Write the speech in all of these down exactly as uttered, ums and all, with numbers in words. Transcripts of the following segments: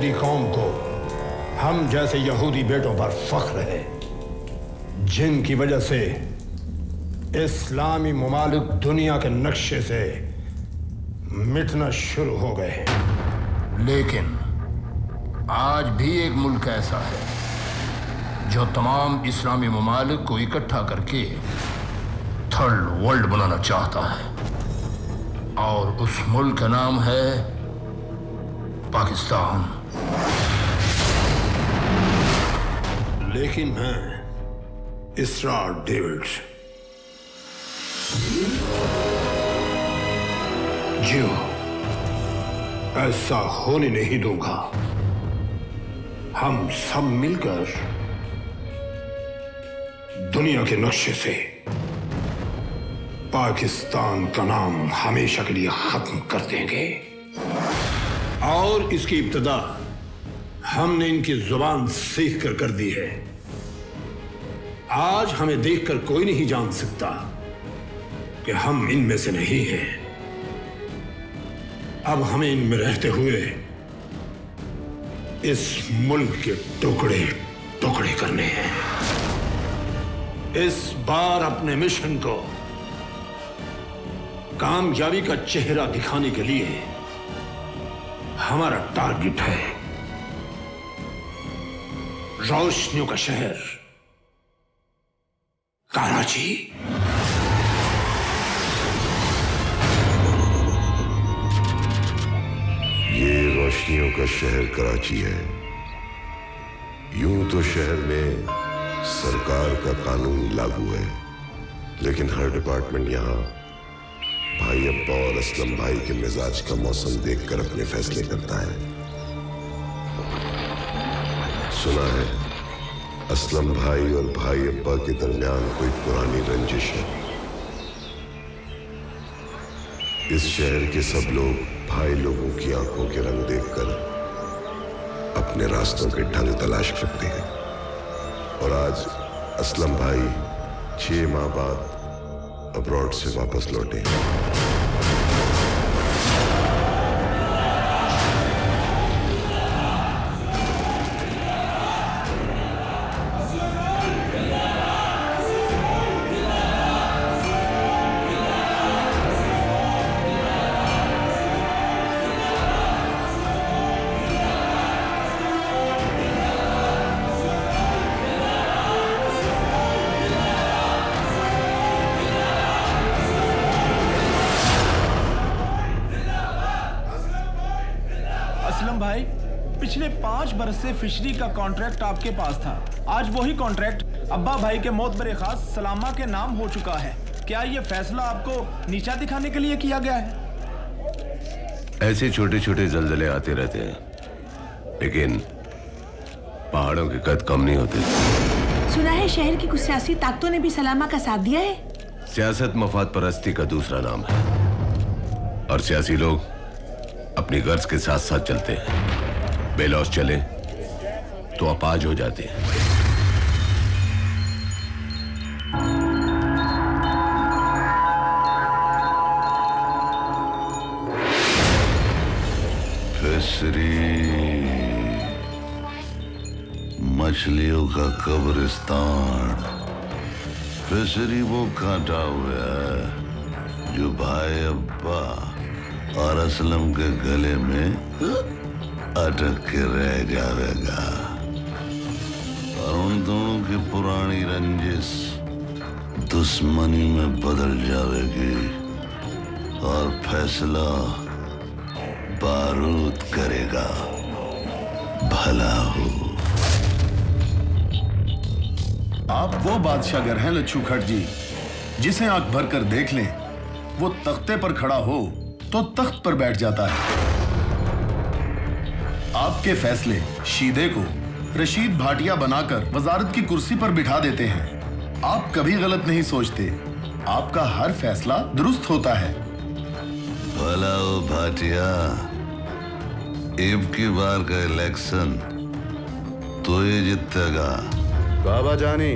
यहूदी कौम को हम जैसे यहूदी बेटों पर फख्र है, जिनकी वजह से इस्लामी ममालिक दुनिया के नक्शे से मिटना शुरू हो गए हैं। लेकिन आज भी एक मुल्क ऐसा है जो तमाम इस्लामी ममालिक को इकट्ठा करके थर्ड वर्ल्ड बनाना चाहता है, और उस मुल्क का नाम है पाकिस्तान। लेकिन मैं इसरा डेविड जो ऐसा होने नहीं दूंगा। हम सब मिलकर दुनिया के नक्शे से पाकिस्तान का नाम हमेशा के लिए खत्म कर देंगे, और इसकी इब्तिदा हमने इनकी जुबान सीख कर कर दी है। आज हमें देखकर कोई नहीं जान सकता कि हम इनमें से नहीं हैं। अब हमें इनमें रहते हुए इस मुल्क के टुकड़े टुकड़े करने हैं। इस बार अपने मिशन को कामयाबी का चेहरा दिखाने के लिए हमारा टारगेट है रोशनियों का शहर कराची। ये रोशनियों का शहर कराची है। यूं तो शहर में सरकार का कानून लागू है, लेकिन हर डिपार्टमेंट यहां भाई अब्बा और असलम भाई के मिजाज का मौसम देखकर अपने फैसले करता है। सुना है असलम भाई और भाई अब्बा के दरमियान कोई पुरानी रंजिश है। इस शहर के सब लोग भाई लोगों की आंखों के रंग देखकर अपने रास्तों के ढंग तलाश करते हैं, और आज असलम भाई छह माह बाद अब्रॉड से वापस लौटे। पिछले पांच बरस से फिशरी का कॉन्ट्रैक्ट आपके पास था। आज वही कॉन्ट्रैक्ट अब्बा भाई के मौत बरे खास सलामा के नाम हो चुका है। क्या ये फैसला आपको नीचा दिखाने के लिए किया गया है? ऐसे छोटे छोटे जल्जले आते रहते हैं, लेकिन पहाड़ों के कद कम नहीं होते। सुना है शहर की कुछ सियासी ताकतों ने भी सलामा का साथ दिया है। सियासत मफाद परस्ती का दूसरा नाम है, और सियासी लोग अपनी गर्ज के साथ साथ चलते हैं। बेलौस चले तो अपाज हो जाते हैं। फिशरी मछलियों का कब्रिस्तान। फिशरी वो कांटा हुआ है जो भाई अब्बा और असलम के गले में अटक के रह जाएगा, और उन दोनों की पुरानी रंजिश दुश्मनी में बदल जाएगी, और फैसला बारूद करेगा। भला हो। आप वो बादशाह गर हैं लच्छू खट जी, जिसे आंख भर कर देख लें, वो तख्ते पर खड़ा हो तो तख्त पर बैठ जाता है। आपके फैसले शीदे को रशीद भाटिया बनाकर वजारत की कुर्सी पर बिठा देते हैं। आप कभी गलत नहीं सोचते, आपका हर फैसला दुरुस्त होता है। भला ओ भाटिया, अब की बार का इलेक्शन तो ये जीतेगा। बाबा जानी,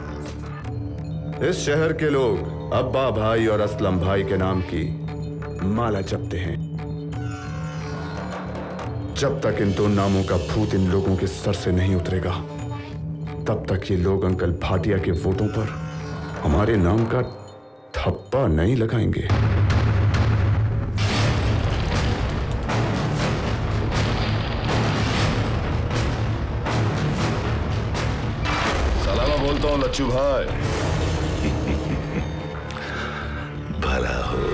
इस शहर के लोग अब्बा भाई और असलम भाई के नाम की माला जपते हैं। जब तक इन दो नामों का भूत इन लोगों के सर से नहीं उतरेगा, तब तक ये लोग अंकल भाटिया के वोटों पर हमारे नाम का थप्पा नहीं लगाएंगे। सलामा बोलता हूं लच्छू भाई। भला हो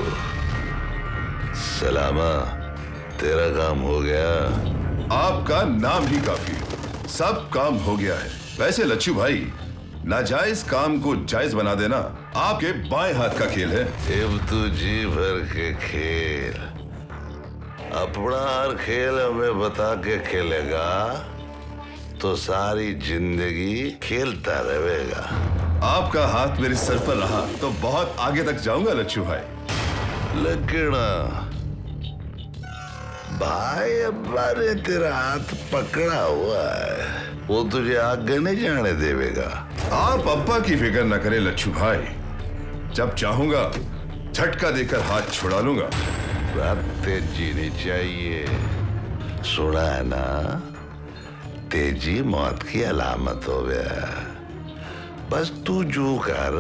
सलामा, तेरा काम हो गया। आपका नाम ही काफी है, सब काम हो गया है। वैसे लच्छू भाई, नाजायज काम को जायज बना देना आपके बाएं हाथ का खेल है। अब तू जी भर के खेल, अपना हर खेल हमें बता के खेलेगा तो सारी जिंदगी खेलता रहेगा। आपका हाथ मेरे सर पर रहा तो बहुत आगे तक जाऊंगा लच्छू भाई। लेकिन भाई अब्बा ने तेरा हाथ पकड़ा हुआ है, वो तुझे आगे नहीं जाने देवेगा। आप अब्बा की फिक्र न करें लच्छू भाई, जब चाहूंगा झटका देकर हाथ छुड़ा लूंगा। रात तेजी नहीं चाहिए, सुना है ना, तेजी मौत की अलामत हो गया। बस तू जो कर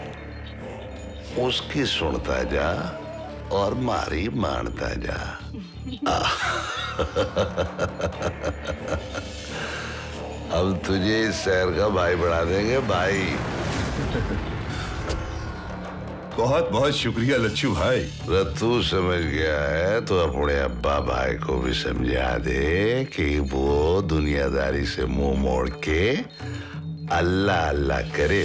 उसकी सुनता जा और मारी मानता जा। अब तुझे इस शहर का भाई बना देंगे भाई। बहुत बहुत शुक्रिया लच्छू भाई। तू समझ गया है तो अपने अब्बा भाई को भी समझा दे कि वो दुनियादारी से मुंह मोड़ के अल्लाह अल्लाह करे।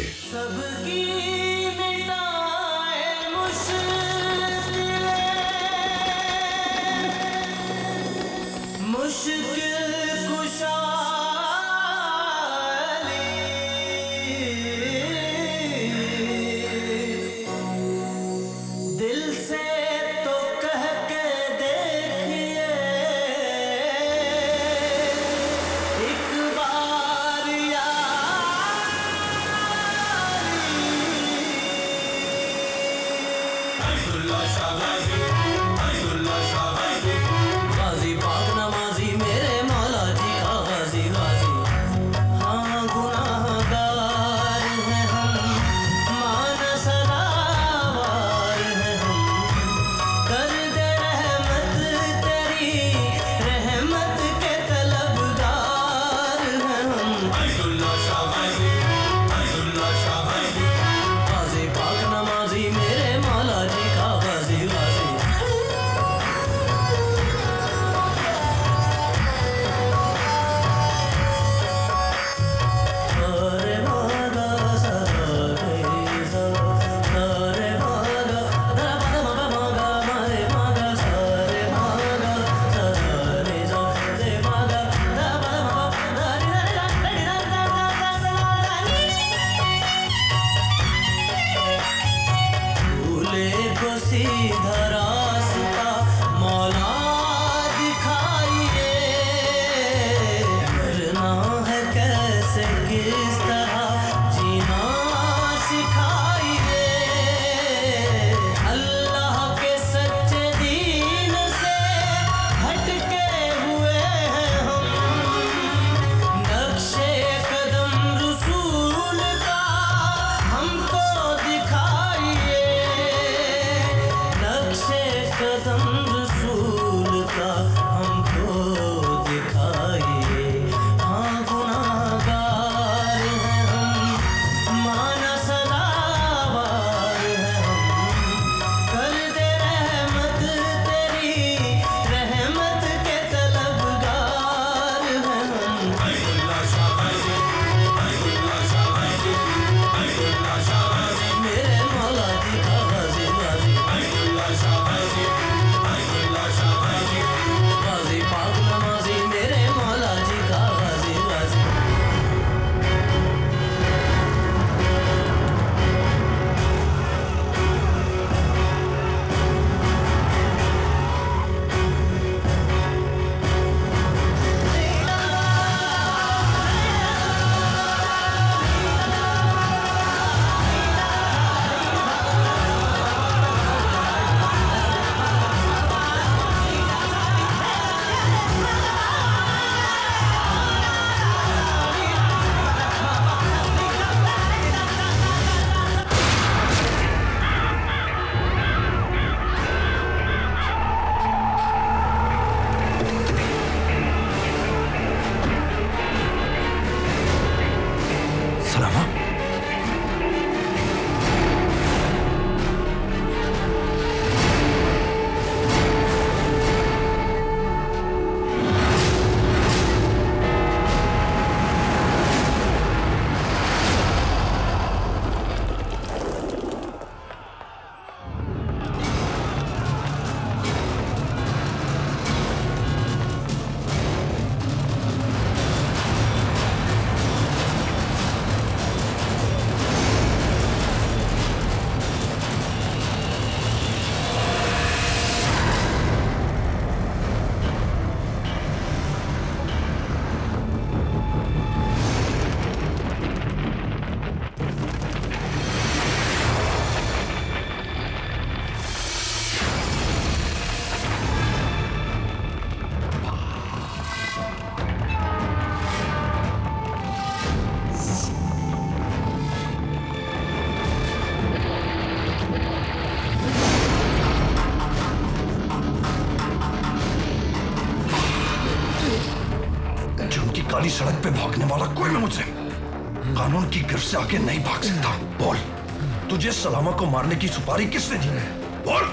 काली सड़क पे भागने वाला कोई भी मुझसे कानून की गिरफ्त से आगे नहीं भाग सकता। बोल, तुझे सलामा को मारने की सुपारी किसने दी है? बोल।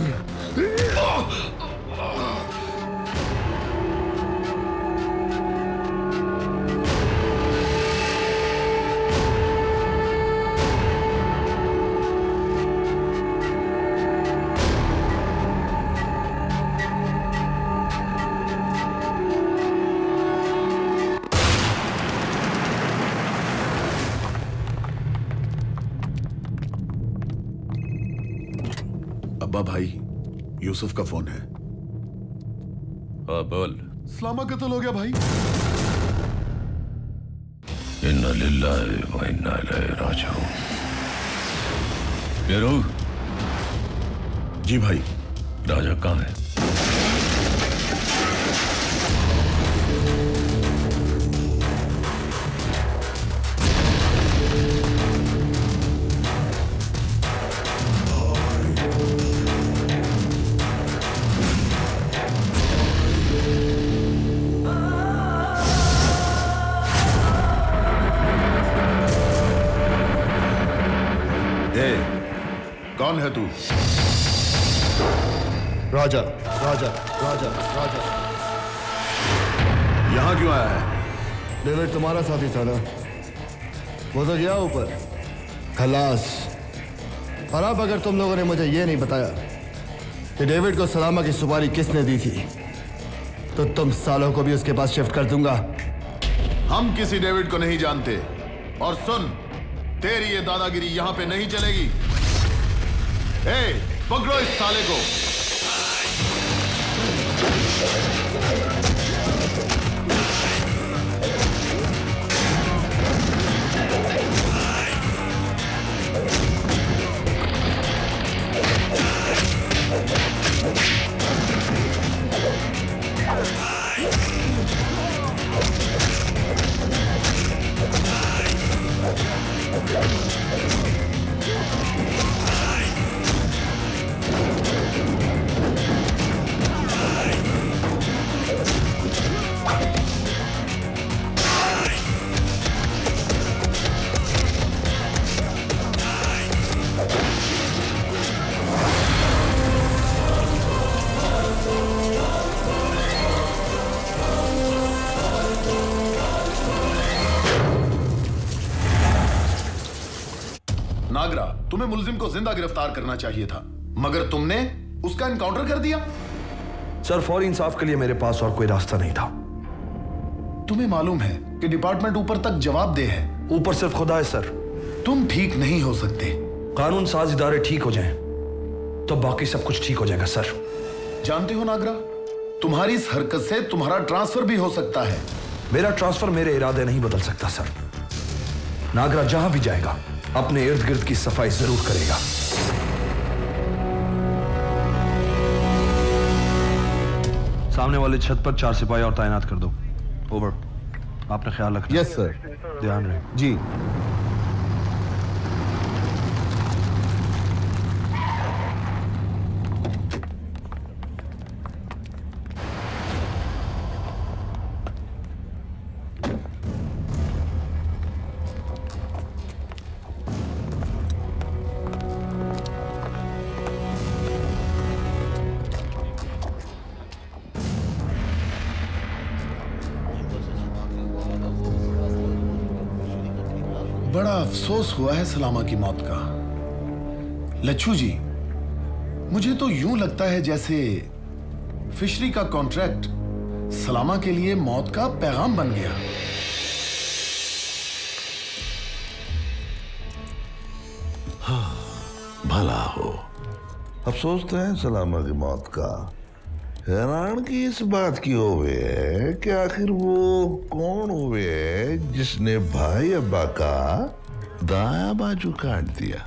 अब्बा भाई, यूसुफ का फोन है। हाँ बोल। सलामा कत्ल हो गया भाई। इन्ना लिल्लाहि व इन्ना इलैहि राजिऊन। फेरू। जी भाई। राजा कहाँ है? कौन है तू? राजा, राजा, राजा, राजा। यहां क्यों आया है? डेविड तुम्हारा साथी था ना, वो तो गया ऊपर, खलास। और अब अगर तुम लोगों ने मुझे ये नहीं बताया कि डेविड को सलामा की सुपारी किसने दी थी, तो तुम सालों को भी उसके पास शिफ्ट कर दूंगा। हम किसी डेविड को नहीं जानते। और सुन, तेरी ये दादागिरी यहां पे नहीं चलेगी। ए, पकड़ो इस साले को। नागरा, तुम्हें मुलजिम को जिंदा गिरफ्तार करना चाहिए था, मगर तुमने उसका एनकाउंटर कर दिया। सर, फौरी इंसाफ के लिए मेरे पास और कोई रास्ता नहीं था। तुम्हें मालूम है कि डिपार्टमेंट ऊपर तक जवाब दे है। ऊपर सिर्फ खुदा है सर। तुम ठीक नहीं हो सकते। कानून साज इदारे ठीक हो जाएं, तो बाकी सब कुछ ठीक हो जाएगा सर। जानते हो नागरा, तुम्हारी इस हरकत से तुम्हारा ट्रांसफर भी हो सकता है। मेरा ट्रांसफर मेरे इरादे नहीं बदल सकता सर। नागरा जहां भी जाएगा अपने इर्द गिर्द की सफाई जरूर करेगा। सामने वाले छत पर चार सिपाही और तैनात कर दो। ओवर। आपने ख्याल रखना। Yes sir. ध्यान रहे। जी। बड़ा अफसोस हुआ है सलामा की मौत का। लच्छू जी, मुझे तो यूं लगता है जैसे फिशरी का कॉन्ट्रैक्ट सलामा के लिए मौत का पैगाम बन गया। हाँ, भला हो। अफसोस तो है सलामा की मौत का। हैरान की इस बात की हुए है कि आखिर वो कौन हुए है जिसने भाई अब्बा का दायां बाजू काट दिया।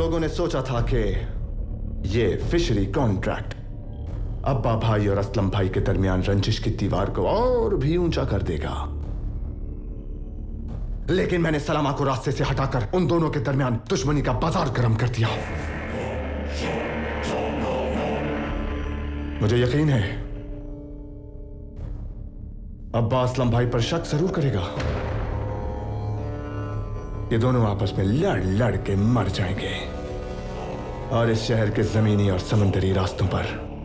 लोगों ने सोचा था कि ये फिशरी कॉन्ट्रैक्ट अब्बा भाई और असलम भाई के दरमियान रंजिश की दीवार को और भी ऊंचा कर देगा, लेकिन मैंने सलामा को रास्ते से हटाकर उन दोनों के दरमियान दुश्मनी का बाजार गर्म कर दिया। मुझे यकीन है अब्बा असलम भाई पर शक जरूर करेगा। ये दोनों आपस में लड़ लड़ के मर जाएंगे और इस शहर के जमीनी और समुद्री रास्तों पर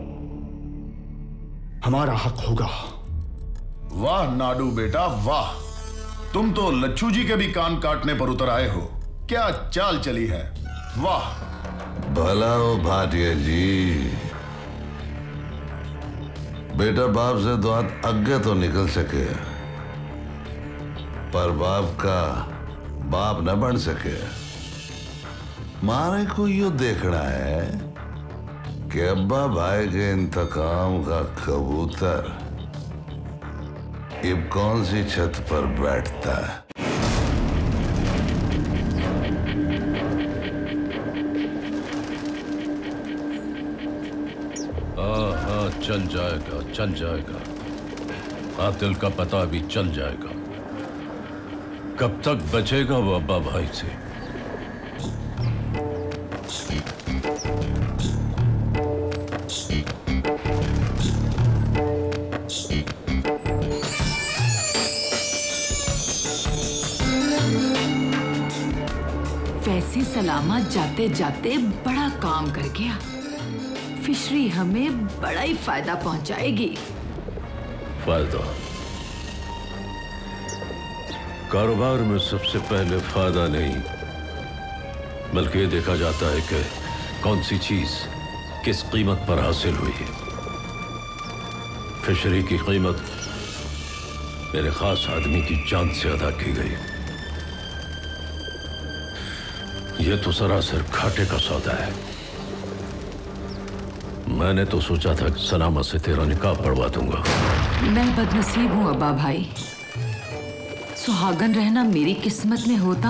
हमारा हक होगा। वाह नाडू बेटा वाह, तुम तो लच्छू जी के भी कान काटने पर उतर आए हो। क्या चाल चली है, वाह। भला हो भाटिया जी, बेटा बाप से दो हाथ आगे तो निकल सके, पर बाप का बाप न बन सके। मारे को यूं देखना है कि अब्बा भाई के इंतकाम का कबूतर अब कौन सी छत पर बैठता है। हाँ हाँ चल जाएगा चल जाएगा, कातिल का पता भी चल जाएगा। कब तक बचेगा वो अब्बा भाई से? वैसे सलामा जाते जाते बड़ा काम कर गया। फिशरी हमें बड़ा ही फायदा पहुंचाएगी। फायदा? कारोबार में सबसे पहले फायदा नहीं, बल्कि ये देखा जाता है कि कौन सी चीज किस कीमत पर हासिल हुई है। फिशरी की कीमत मेरे खास आदमी की जान से अदा की गई। ये तो सरासर घाटे का सौदा है। मैंने तो सोचा था कि सलामा से तेरा निकाह पढ़वा दूंगा। मैं बदनसीब हूँ अब्बा भाई, सुहागन रहना मेरी किस्मत में होता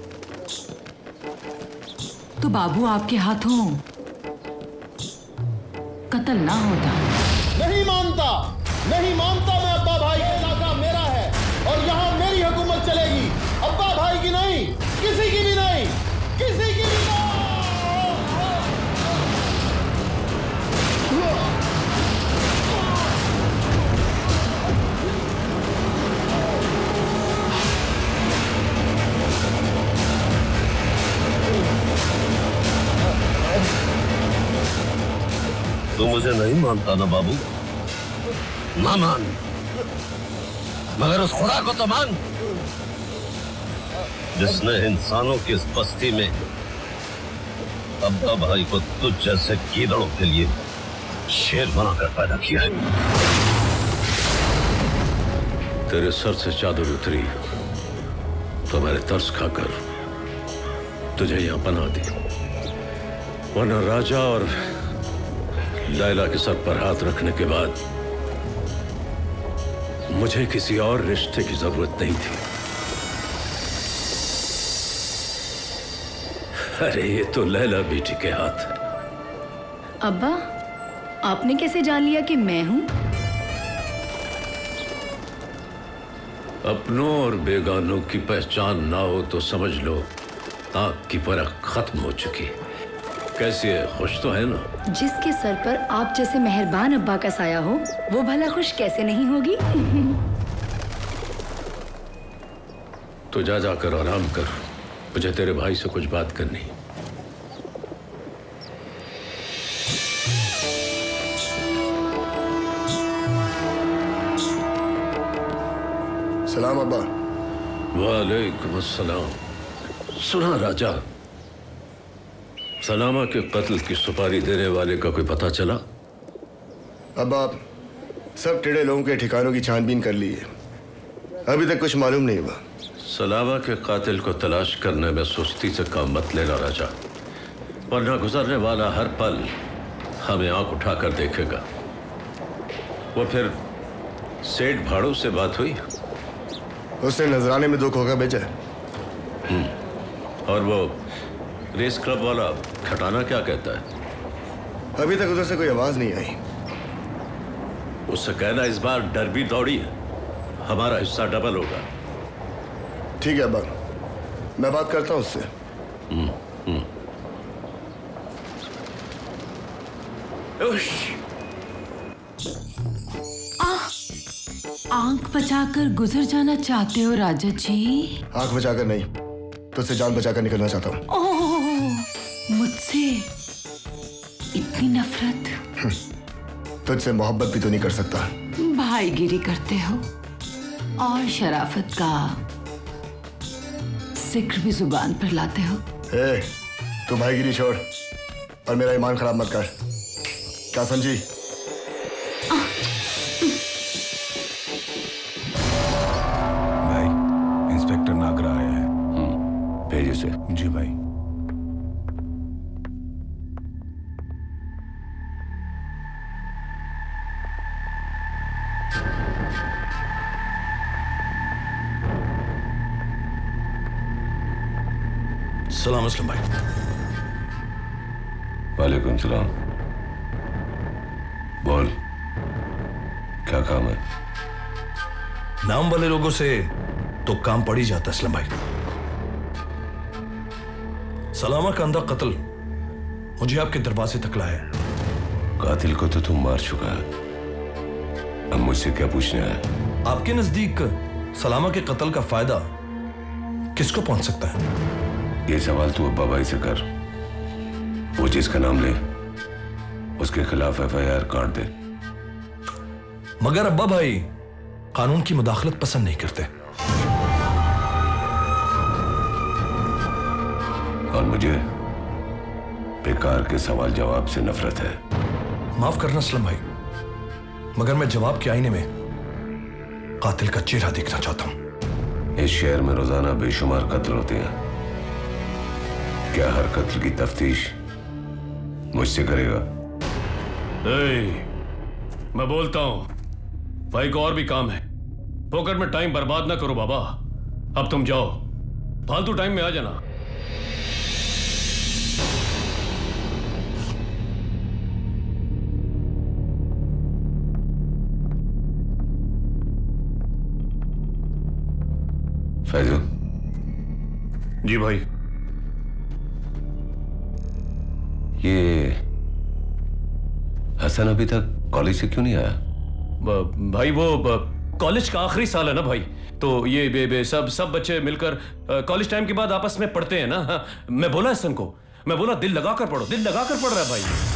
तो बाबू आपके हाथों कत्ल ना होता। नहीं मानता, नहीं मानता मैं। अब्बा भाई का इलाका मेरा है और यहाँ मेरी हुकूमत चलेगी। अब्बा भाई की नहीं, किसी की भी नहीं, किसी की भी नहीं। तू मुझे नहीं मानता ना बाबू? ना मान, मगर उस खुदा को तो मान जिसने इंसानों की इस बस्ती में अब्बा भाई को तुझ जैसे कीड़ों के लिए शेर बनाकर पैदा किया है। तेरे सर से चादर उतरी तो मैंने तरस खाकर तुझे यहां बना दी, वरना राजा और लैला के सर पर हाथ रखने के बाद मुझे किसी और रिश्ते की जरूरत नहीं थी। अरे ये तो लैला बेटी के हाथ है। अब्बा, आपने कैसे जान लिया कि मैं हूं? अपनों और बेगानों की पहचान ना हो तो समझ लो आंख की परख खत्म हो चुकी। कैसी है, खुश तो है ना? जिसके सर पर आप जैसे मेहरबान अब्बा का साया हो, वो भला खुश कैसे नहीं होगी? तो जा जाकर आराम कर, मुझे तेरे भाई से कुछ बात करनी। सलाम अब्बा। वालेकुम अस्सलाम। सुना राजा, सलामा के कत्ल की सुपारी देने वाले का कोई पता चला? अब्बा, सब टेढ़े लोगों के ठिकानों की छानबीन कर ली है, अभी तक कुछ मालूम नहीं हुआ। सलामा के कातिल को तलाश करने में सुस्ती से काम मत लेना राजा, वरना गुजरने वाला हर पल हमें आंख उठाकर देखेगा। वो फिर सेठ भाड़ू से बात हुई? उसने नजराने में दो खोखा बेचा है। और वो रेस क्लब वाला खटाना क्या कहता है? अभी तक उधर से कोई आवाज नहीं आई। उससे कहना इस बार डरबी दौड़ी है, हमारा हिस्सा डबल होगा। ठीक है अब्बा, मैं बात करता हूं उससे। हम्म हम्म। आंख बचाकर गुजर जाना चाहते हो राजा जी? आंख बचाकर नहीं, तुझसे जान बचाकर निकलना चाहता हूँ। ओह, मुझसे इतनी नफरत? तुझसे मोहब्बत भी तो नहीं कर सकता। भाईगिरी करते हो और शराफत का जिक्र भी जुबान पर लाते हो। ए, तू भाईगिरी छोड़ और मेरा ईमान खराब मत कर। क्या समझी? इंस्पेक्टर नागरा आया है। भेज उसे। जी भाई। सलाम असलम भाई। वालेकुम सलाम। बोल, क्या काम है? नाम वाले लोगों से तो काम पड़ ही जाता असलम भाई। सलामा का अंधा कत्ल मुझे आपके दरवाजे तक लाया। कातिल को तो तुम मार चुका है, अब मुझसे क्या पूछना है? आपके नजदीक सलामा के कत्ल का फायदा किसको पहुंच सकता है? ये सवाल तू अब्बा भाई से कर। वो जिसका नाम ले उसके खिलाफ एफ आई आर काट दे। मगर अब्बा भाई कानून की मुदाखलत पसंद नहीं करते। और मुझे बेकार के सवाल जवाब से नफरत है। माफ करना असलम भाई, मगर मैं जवाब के आईने में कातिल का चेहरा देखना चाहता हूं। इस शहर में रोजाना बेशुमार कत्ल होते हैं, क्या हर कत्ल की तफ्तीश मुझसे करेगा? ए, मैं बोलता हूं, भाई को और भी काम है। फोकट में टाइम बर्बाद ना करो बाबा। अब तुम जाओ, फालतू टाइम में आ जाना। फैजल। जी भाई। ये हसन अभी तक कॉलेज से क्यों नहीं आया? भाई वो कॉलेज का आखिरी साल है ना भाई, तो ये बे, बे, सब सब बच्चे मिलकर कॉलेज टाइम के बाद आपस में पढ़ते हैं ना। हाँ, मैं बोला हसन को, मैं बोला दिल लगाकर पढ़ो, दिल लगाकर पढ़ रहा है भाई।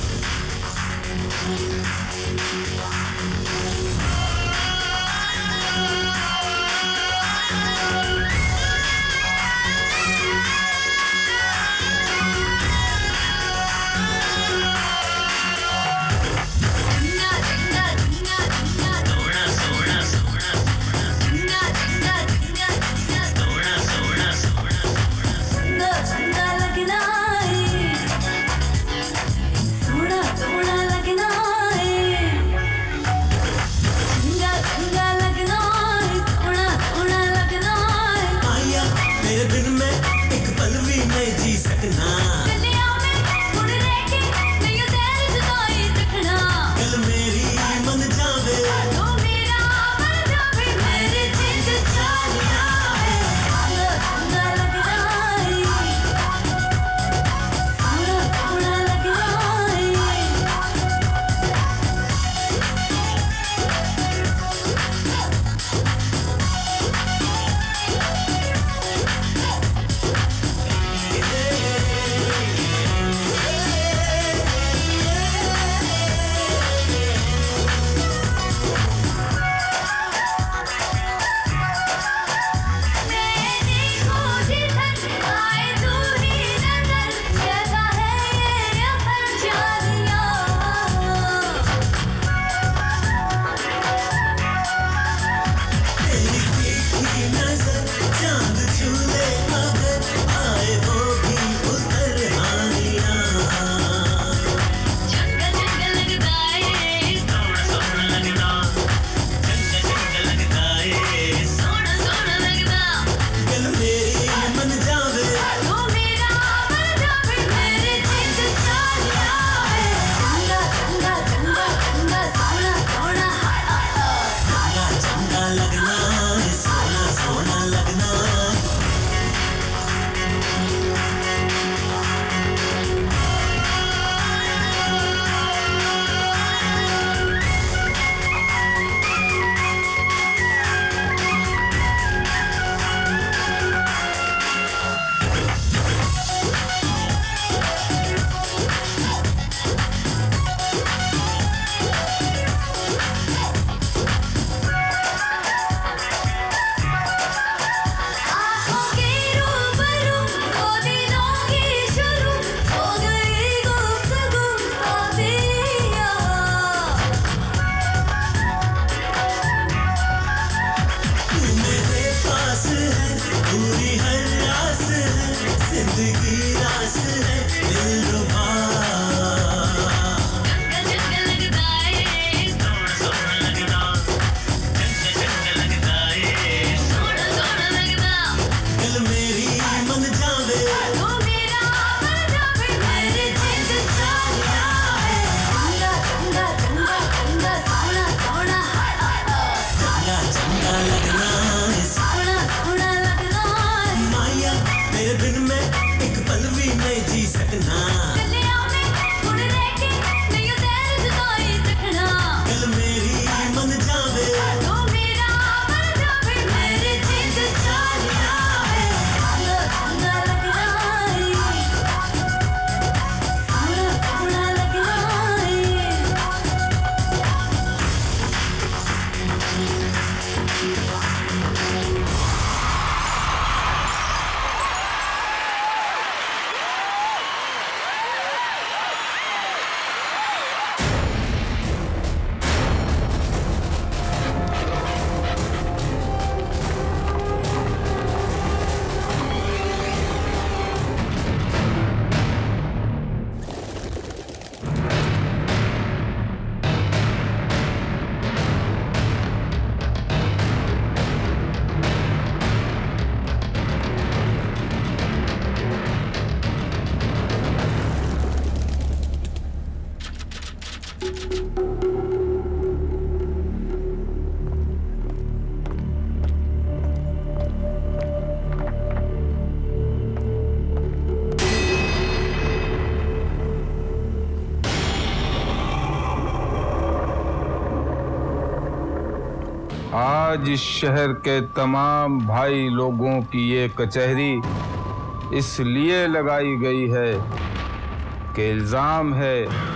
आज इस शहर के तमाम भाई लोगों की ये कचहरी इसलिए लगाई गई है कि इल्जाम है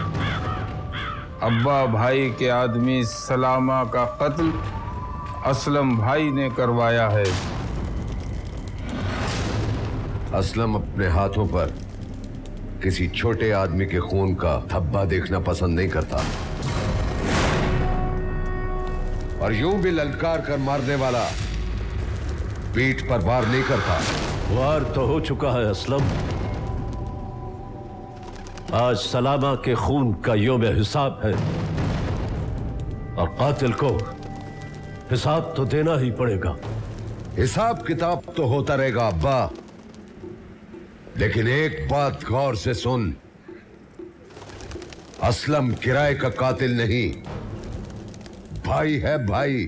अब्बा भाई के आदमी सलामा का कत्ल असलम भाई ने करवाया है। असलम अपने हाथों पर किसी छोटे आदमी के खून का धब्बा देखना पसंद नहीं करता और यूं भी ललकार कर मारने वाला पीठ पर वार नहीं करता। वार तो हो चुका है असलम। आज सलामा के खून का योम हिसाब है और कातिल को हिसाब तो देना ही पड़ेगा। हिसाब किताब तो होता रहेगा अब्बा, लेकिन एक बात गौर से सुन, असलम किराए का कातिल नहीं, भाई है भाई।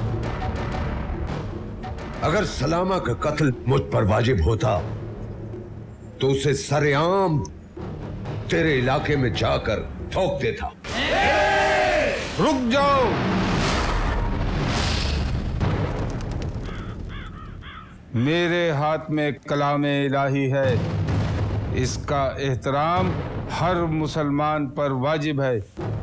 अगर सलामा का कत्ल मुझ पर वाजिब होता तो उसे सरेआम तेरे इलाके में जाकर ठोक देता। रुक जाओ। मेरे हाथ में कलामे इलाही है, इसका एहतराम हर मुसलमान पर वाजिब है।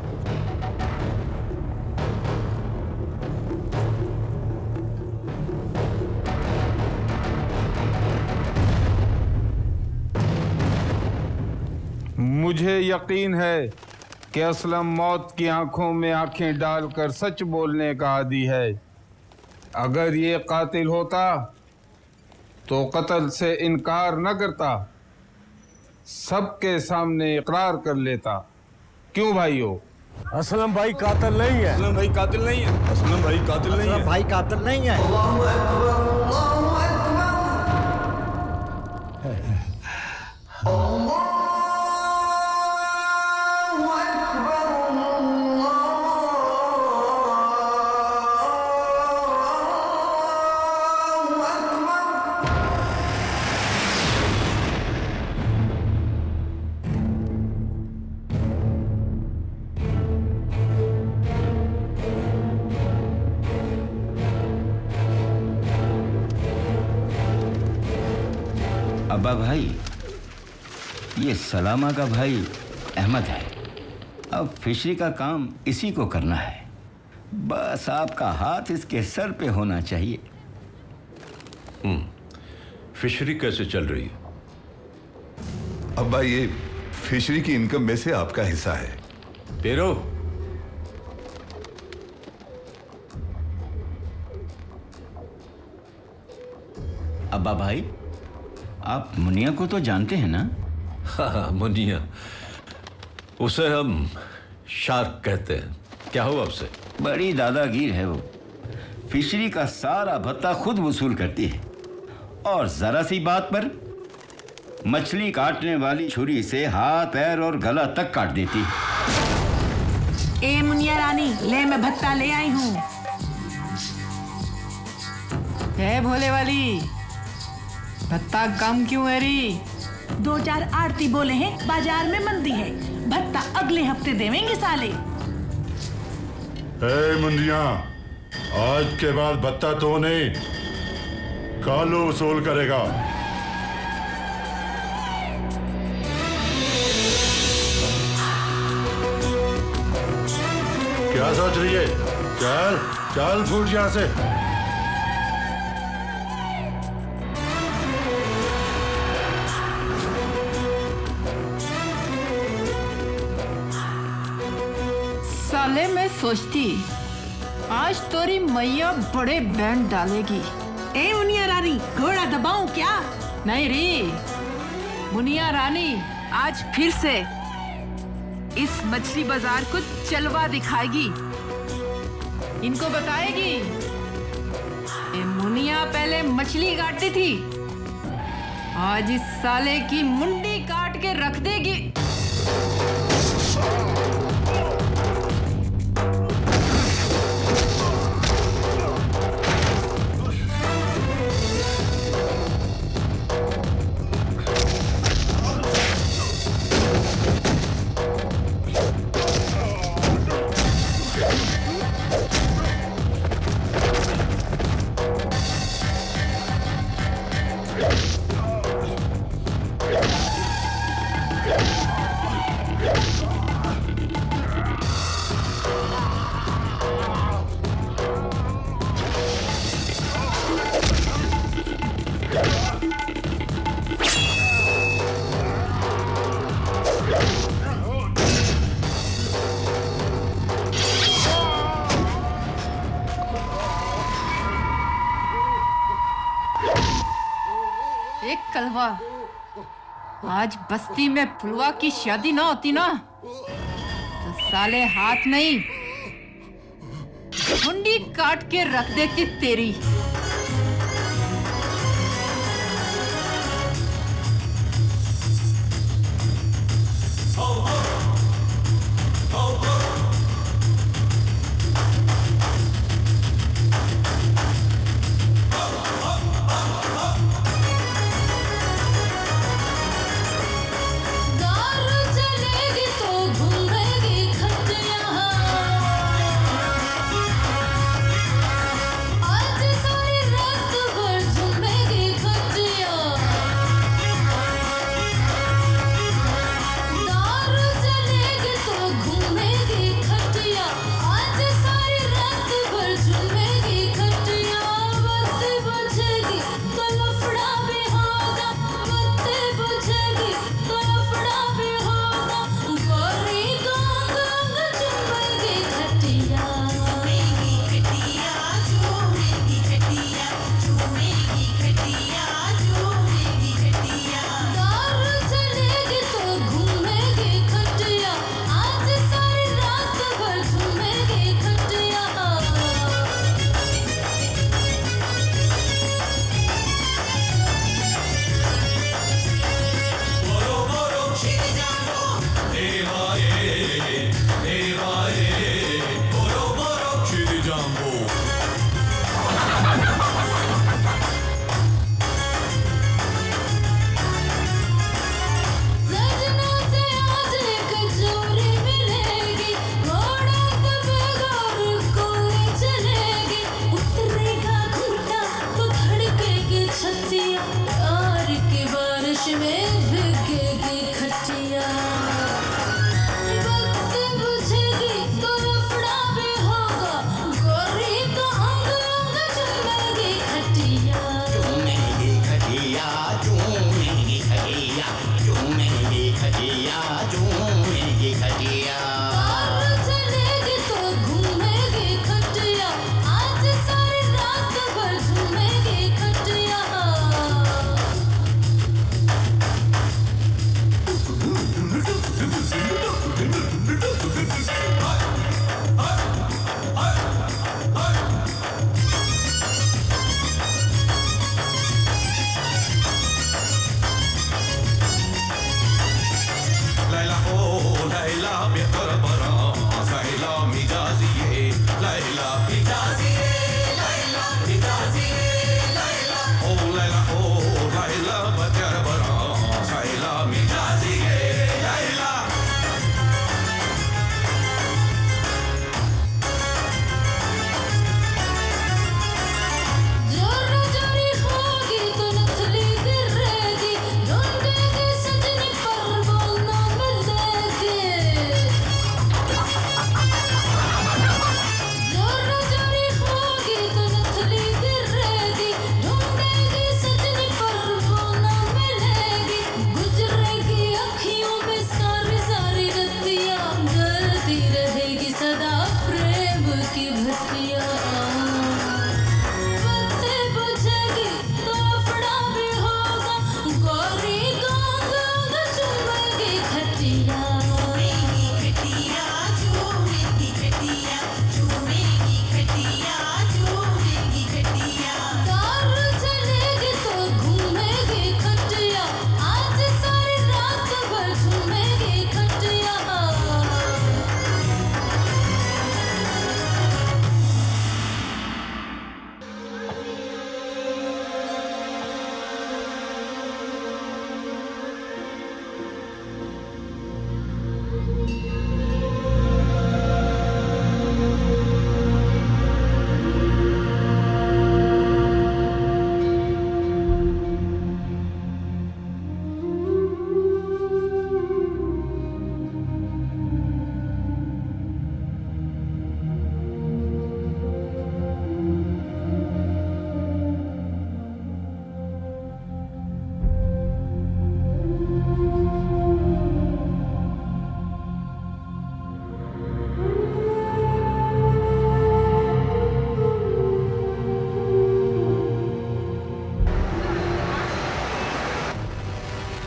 मुझे यकीन है कि असलम मौत की आंखों में आंखें डालकर सच बोलने का आदी है। अगर ये कातिल होता तो कत्ल से इनकार न करता, सबके सामने इकरार कर लेता। क्यों भाइयों? असलम भाई कातिल नहीं है। असलम भाई कातिल नहीं है। असलम भाई कातिल नहीं है। भाई कातिल नहीं है। अब्बा भाई, ये सलामा का भाई अहमद है। अब फिशरी का काम इसी को करना है। बस आपका हाथ इसके सर पे होना चाहिए। हम्म, फिशरी कैसे चल रही है? अब्बा, ये फिशरी की इनकम में से आपका हिस्सा है। पेरो, अब्बा भाई, आप मुनिया को तो जानते हैं ना? हाँ, मुनिया, उसे हम शार्क कहते हैं। क्या हुआ उससे? बड़ी दादागीर है वो। फिशरी का सारा भत्ता खुद वसूल करती है और जरा सी बात पर मछली काटने वाली छुरी से हाथ, पैर और गला तक काट देती है। ए मुनिया रानी, ले मैं भत्ता ले आई हूँ। है भोले वाली, भत्ता कम क्यों है री? दो चार आरती बोले हैं, बाजार में मंदी है, भत्ता अगले हफ्ते देवेंगे साले। ए मुंडिया, आज के बाद भत्ता तो नहीं, कालू वसूल करेगा। क्या सोच रही है? चल चल फूट यहां से। साले मैं सोचती आज तोरी मैया बड़े बैंड डालेगी। ए मुनिया रानी, घोड़ा दबाऊं क्या? नहीं री, मुनिया रानी आज फिर से इस मछली बाजार को चलवा दिखाएगी। इनको बताएगी ये मुनिया पहले मछली काटती थी, आज इस साले की मुंडी काट के रख देगी। हुआ। आज बस्ती में फुलवा की शादी ना होती ना तो साले हाथ नहीं मुंडी काट के रख देती तेरी। आज सारी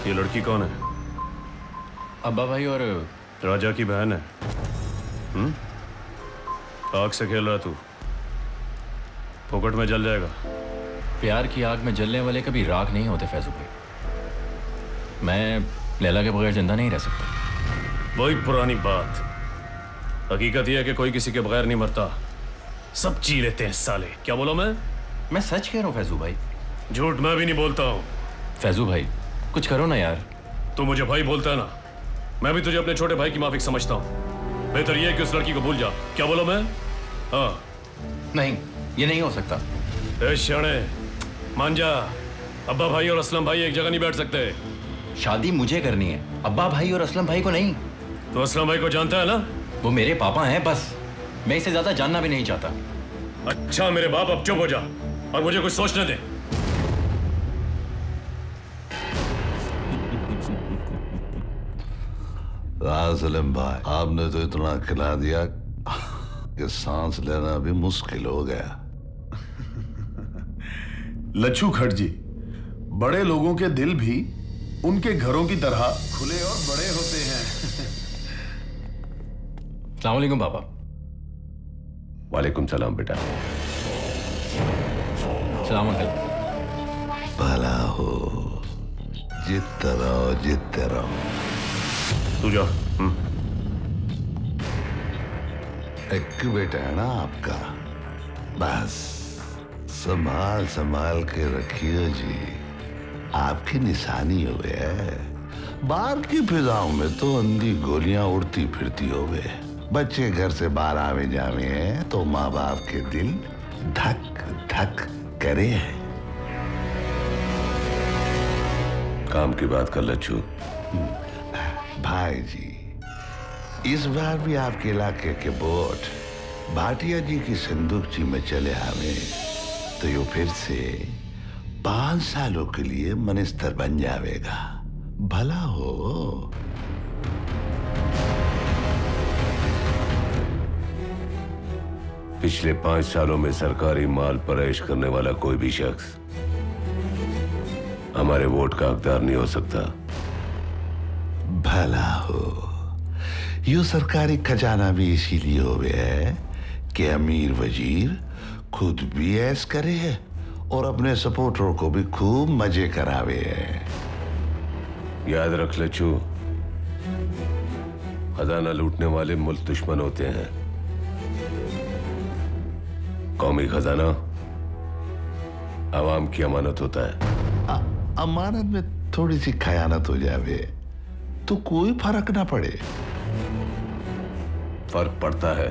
ये लड़की कौन है? अब्बा भाई और राजा की बहन है। हम्म? आग से खेल रहा तू, फोकट में जल जाएगा। प्यार की आग में जलने वाले कभी राख नहीं होते फैजू भाई। मैं लैला के बगैर जिंदा नहीं रह सकता। वही पुरानी बात। हकीकत यह है कि कोई किसी के बगैर नहीं मरता, सब जी लेते हैं साले। क्या बोला मैं? मैं सच कह रहा हूँ फैजू भाई। झूठ मैं भी नहीं बोलता हूँ। फैजू भाई कुछ करो ना यार। तू मुझे भाई बोलता है ना, मैं भी तुझे अपने छोटे भाई की माफिक समझता हूँ। बेहतर यह है कि उस लड़की को भूल जा। क्या बोला मैं? हाँ। नहीं, ये नहीं हो सकता। ए शाणे, मान जा। अब्बा भाई और असलम भाई एक जगह नहीं बैठ सकते। शादी मुझे करनी है, अब्बा भाई और असलम भाई को नहीं। तो असलम भाई को जानता है ना? वो मेरे पापा हैं, बस। मैं इसे ज्यादा जानना भी नहीं चाहता। अच्छा मेरे बाप, अब चुप हो जा और मुझे कुछ सोचने दे। असलम भाई, आपने तो इतना खिला दिया कि सांस लेना भी मुश्किल हो गया। लच्छू खट जी, बड़े लोगों के दिल भी उनके घरों की तरह खुले और बड़े होते हैं। अस्सलाम वालेकुम पापा। वालेकुम सलाम बेटा। सलाम अंकल। भला हो, जीतते रहो जीतते रहो। तू जा। एक बेटा है ना आपका, बस संभाल संभाल के रखिए जी। आपकी निशानी हो गए। बाहर की फिजाओं में तो अंधी गोलियां उड़ती फिरती हो गए। बच्चे घर से बाहर आवे जावे हैं तो माँ बाप के दिल धक धक करे। काम की बात कर लच्छू। भाई जी, इस बार भी आपके इलाके के वोट भाटिया जी की संदूकची में चले आवे तो यो फिर से पांच सालों के लिए मिनिस्टर बन जाएगा। भला हो। पिछले पांच सालों में सरकारी माल पर ऐश करने वाला कोई भी शख्स हमारे वोट का हकदार नहीं हो सकता। भला हो। यो सरकारी खजाना भी इसीलिए हो गया है कि अमीर वजीर खुद भी ऐश करे है और अपने सपोर्टरों को भी खूब मजे करावे है। याद रख लच्छू, खजाना लूटने वाले मुल्क दुश्मन होते हैं। कौमी खजाना आवाम की अमानत होता है। आ, अमानत में थोड़ी सी खयानत हो जावे तो कोई फर्क ना पड़े। फर्क पड़ता है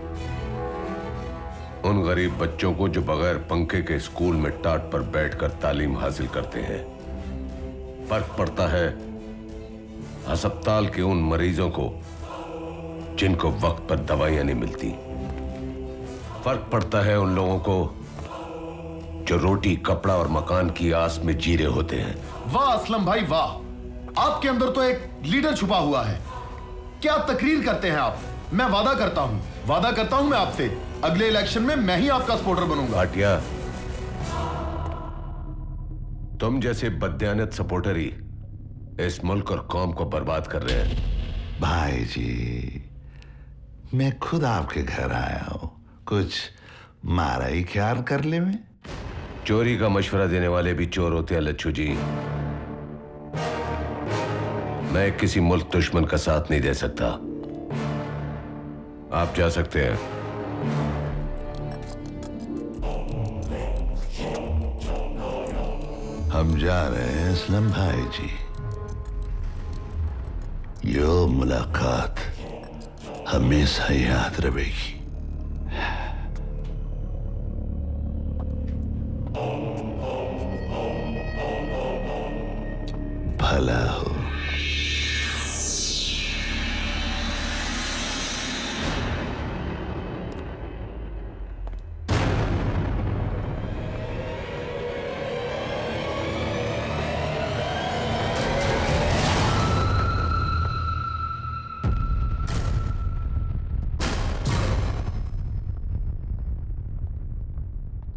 उन गरीब बच्चों को जो बगैर पंखे के स्कूल में टाट पर बैठकर तालीम हासिल करते हैं। फर्क पड़ता है अस्पताल के उन मरीजों को जिनको वक्त पर दवाइयां नहीं मिलती। फर्क पड़ता है उन लोगों को जो रोटी, कपड़ा और मकान की आस में जी रहे होते हैं। वाह असलम भाई वाह, आपके अंदर तो एक लीडर छुपा हुआ है। क्या तकरीर करते हैं आप। मैं वादा करता हूं, वादा करता हूं मैं आपसे, अगले इलेक्शन में मैं ही आपका सपोर्टर बनूंगा। भाटिया, तुम जैसे बददियानत सपोर्टर ही इस मुल्क और कौम को बर्बाद कर रहे हैं। भाई जी, मैं खुद आपके घर आया हूं, कुछ मारा ही ख्याल कर ले। में चोरी का मशवरा देने वाले भी चोर होते हैं लच्छू जी। मैं किसी मुल्क दुश्मन का साथ नहीं दे सकता। आप जा सकते हैं। हम जा रहे हैं असलम भाई जी। यो मुलाकात हमेशा याद रहेगी। भला हो।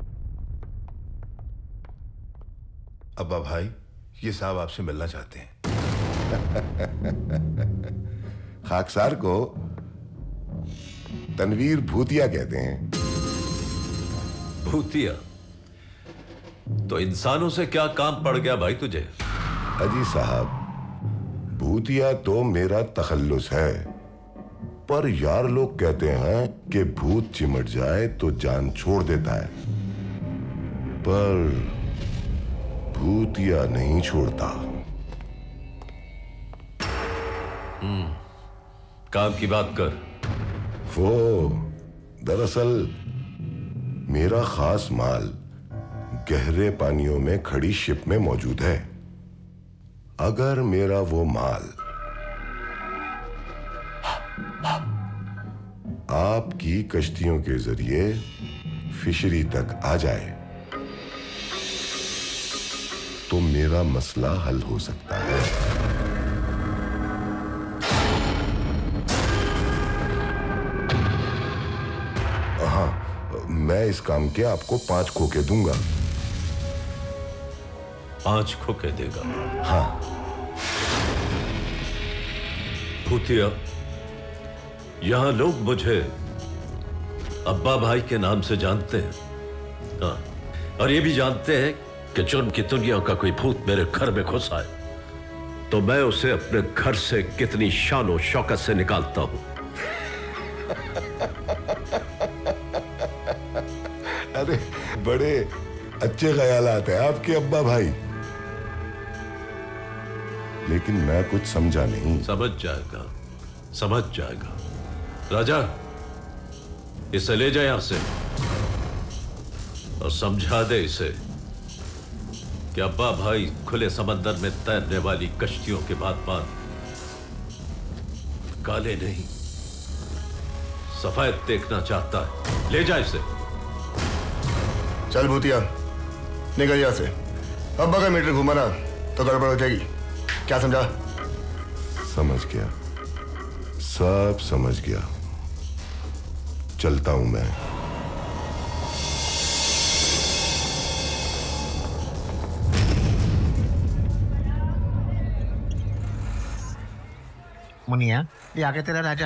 अब्बा भाई, ये साहब आपसे मिलना चाहते हैं। खाकसार को तनवीर भूतिया कहते हैं। भूतिया? तो इंसानों से क्या काम पड़ गया भाई तुझे? अजी साहब, भूतिया तो मेरा तखल्लुस है, पर यार लोग कहते हैं कि भूत चिमट जाए तो जान छोड़ देता है, पर भूतिया नहीं छोड़ता। हम्म, काम की बात कर। वो दरअसल मेरा खास माल गहरे पानियों में खड़ी शिप में मौजूद है। अगर मेरा वो माल आपकी कश्तियों के जरिए फिशरी तक आ जाए तो मेरा मसला हल हो सकता है। हाँ, मैं इस काम के आपको पांच खोखे दूंगा। पांच खोखे देगा? हाँ। भूतिया, यहां लोग मुझे अब्बा भाई के नाम से जानते हैं। हाँ, और ये भी जानते हैं कि जुर्म की दुनिया का कोई भूत मेरे घर में घुस आए तो मैं उसे अपने घर से कितनी शान और शौकत से निकालता हूं। अरे बड़े अच्छे ख्यालात हैं आपके अब्बा भाई, लेकिन मैं कुछ समझा नहीं। समझ जाएगा, समझ जाएगा। राजा, इसे ले जा यहां से और समझा दे इसे कि अब्बा भाई खुले समंदर में तैरने वाली कश्तियों के बाद बाद काले नहीं सफेद देखना चाहता है। ले जा इसे। चल भूतिया, निकल यहां से। अब्बा का मीटर घुमाना तो गड़बड़ हो जाएगी। क्या समझा? समझ गया, सब समझ गया। चलता हूं मैं। मुनिया, ये आगे तेरा राजा।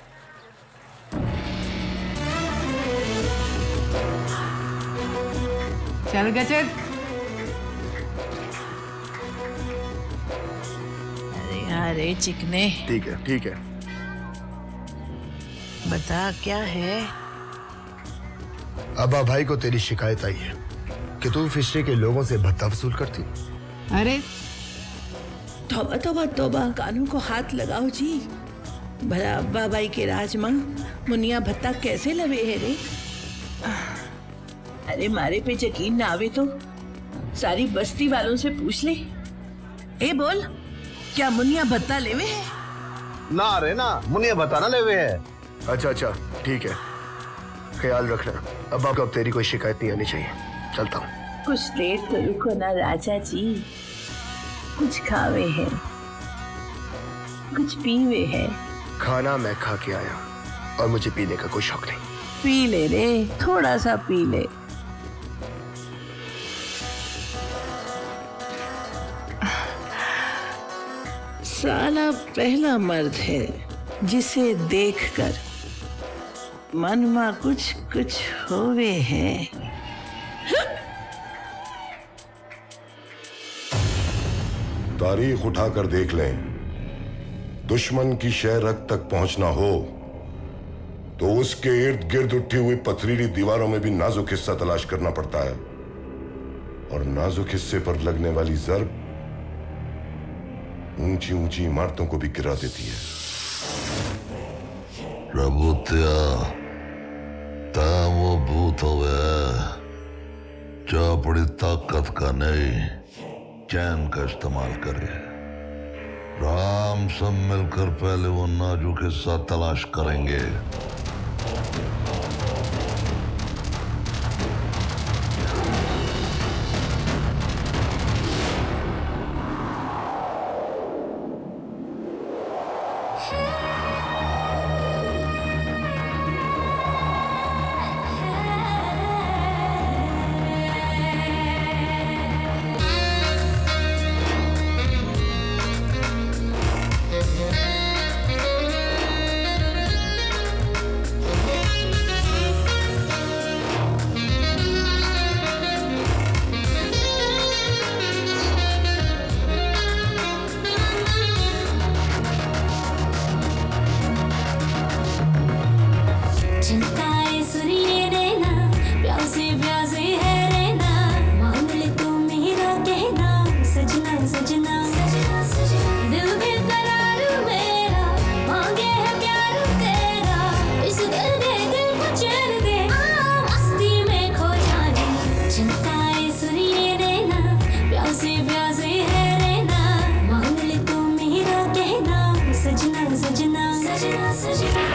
चल गचक। अरे चिकने, ठीक है ठीक है। बता क्या है? अब्बा भाई को तेरी शिकायत आई है कि तू फिशरी के लोगों से भत्ता वसूल करती। अरे तौबा तौबा तौबा, कानून को हाथ लगाओ जी। भला अब्बा भाई के राजमंग मुनिया भत्ता कैसे लवे है रे? अरे मारे पे यकीन ना आवे तो सारी बस्ती वालों से पूछ ले। ए बोल, क्या मुनिया भत्ता लेवे है? ना रे ना, मुनिया भत्ता ना लेवे है। अच्छा अच्छा ठीक है, ख्याल रखना। अब्बा को अब तेरी कोई शिकायत नहीं आनी चाहिए। चलता हूँ। कुछ देर तो रुको ना राजा जी, कुछ खावे हैं, कुछ पीवे हैं। खाना मैं खा के आया और मुझे पीने का कोई शौक नहीं। पी ले रे, थोड़ा सा पी ले। साला पहला मर्द है जिसे देखकर मन में कुछ कुछ होवे है। तारीख उठाकर देख लें, दुश्मन की शहरक तक पहुंचना हो तो उसके इर्द गिर्द उठी हुई पथरीली दीवारों में भी नाजुक हिस्सा तलाश करना पड़ता है, और नाजुक हिस्से पर लगने वाली जर्ब ऊंची ऊंची इमारतों को भी गिरा देती है। प्रभुत्या, ता वो भूत होवे जो अपनी ताकत का नहीं चैन का इस्तेमाल करे। राम सब मिलकर पहले वो नाजुक हिस्सा तलाश करेंगे। चिंताएं सुनिए देना, प्यासे प्यासे है रहना, मान ले तू मेरा कहना, सजना सजना सजना सजना। दिल बेकरार मेरा मांगे है प्यार तेरा, इस दर्द दिल को चैन दे, मस्ती में खो जाने। चिंताएं सुनिए देना, प्यासे प्यासे है रहना, मान ले तू मेरा कहना, सजना सजना सजना सजना।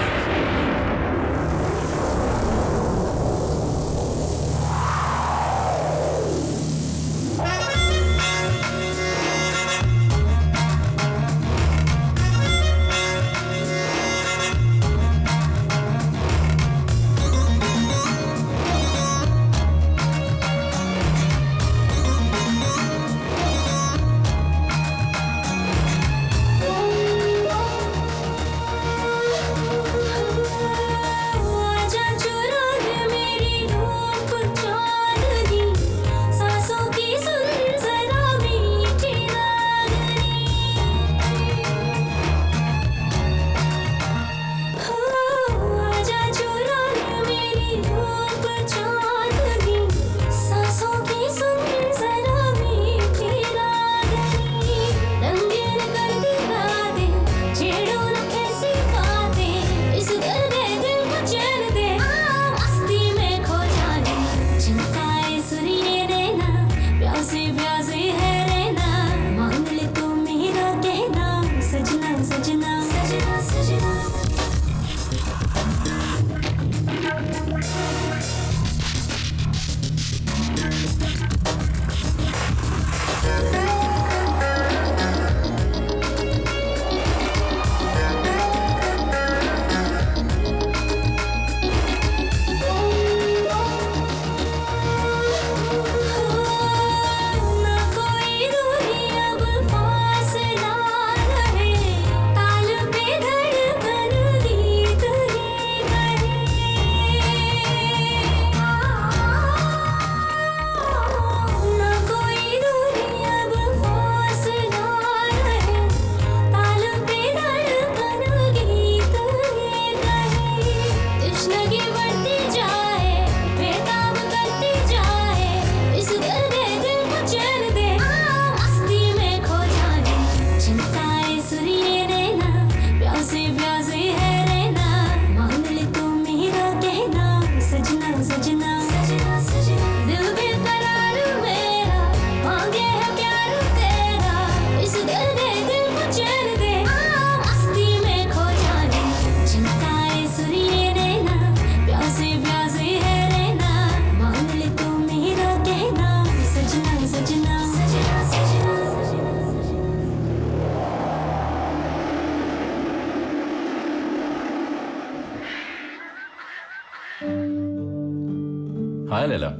हाय लैला,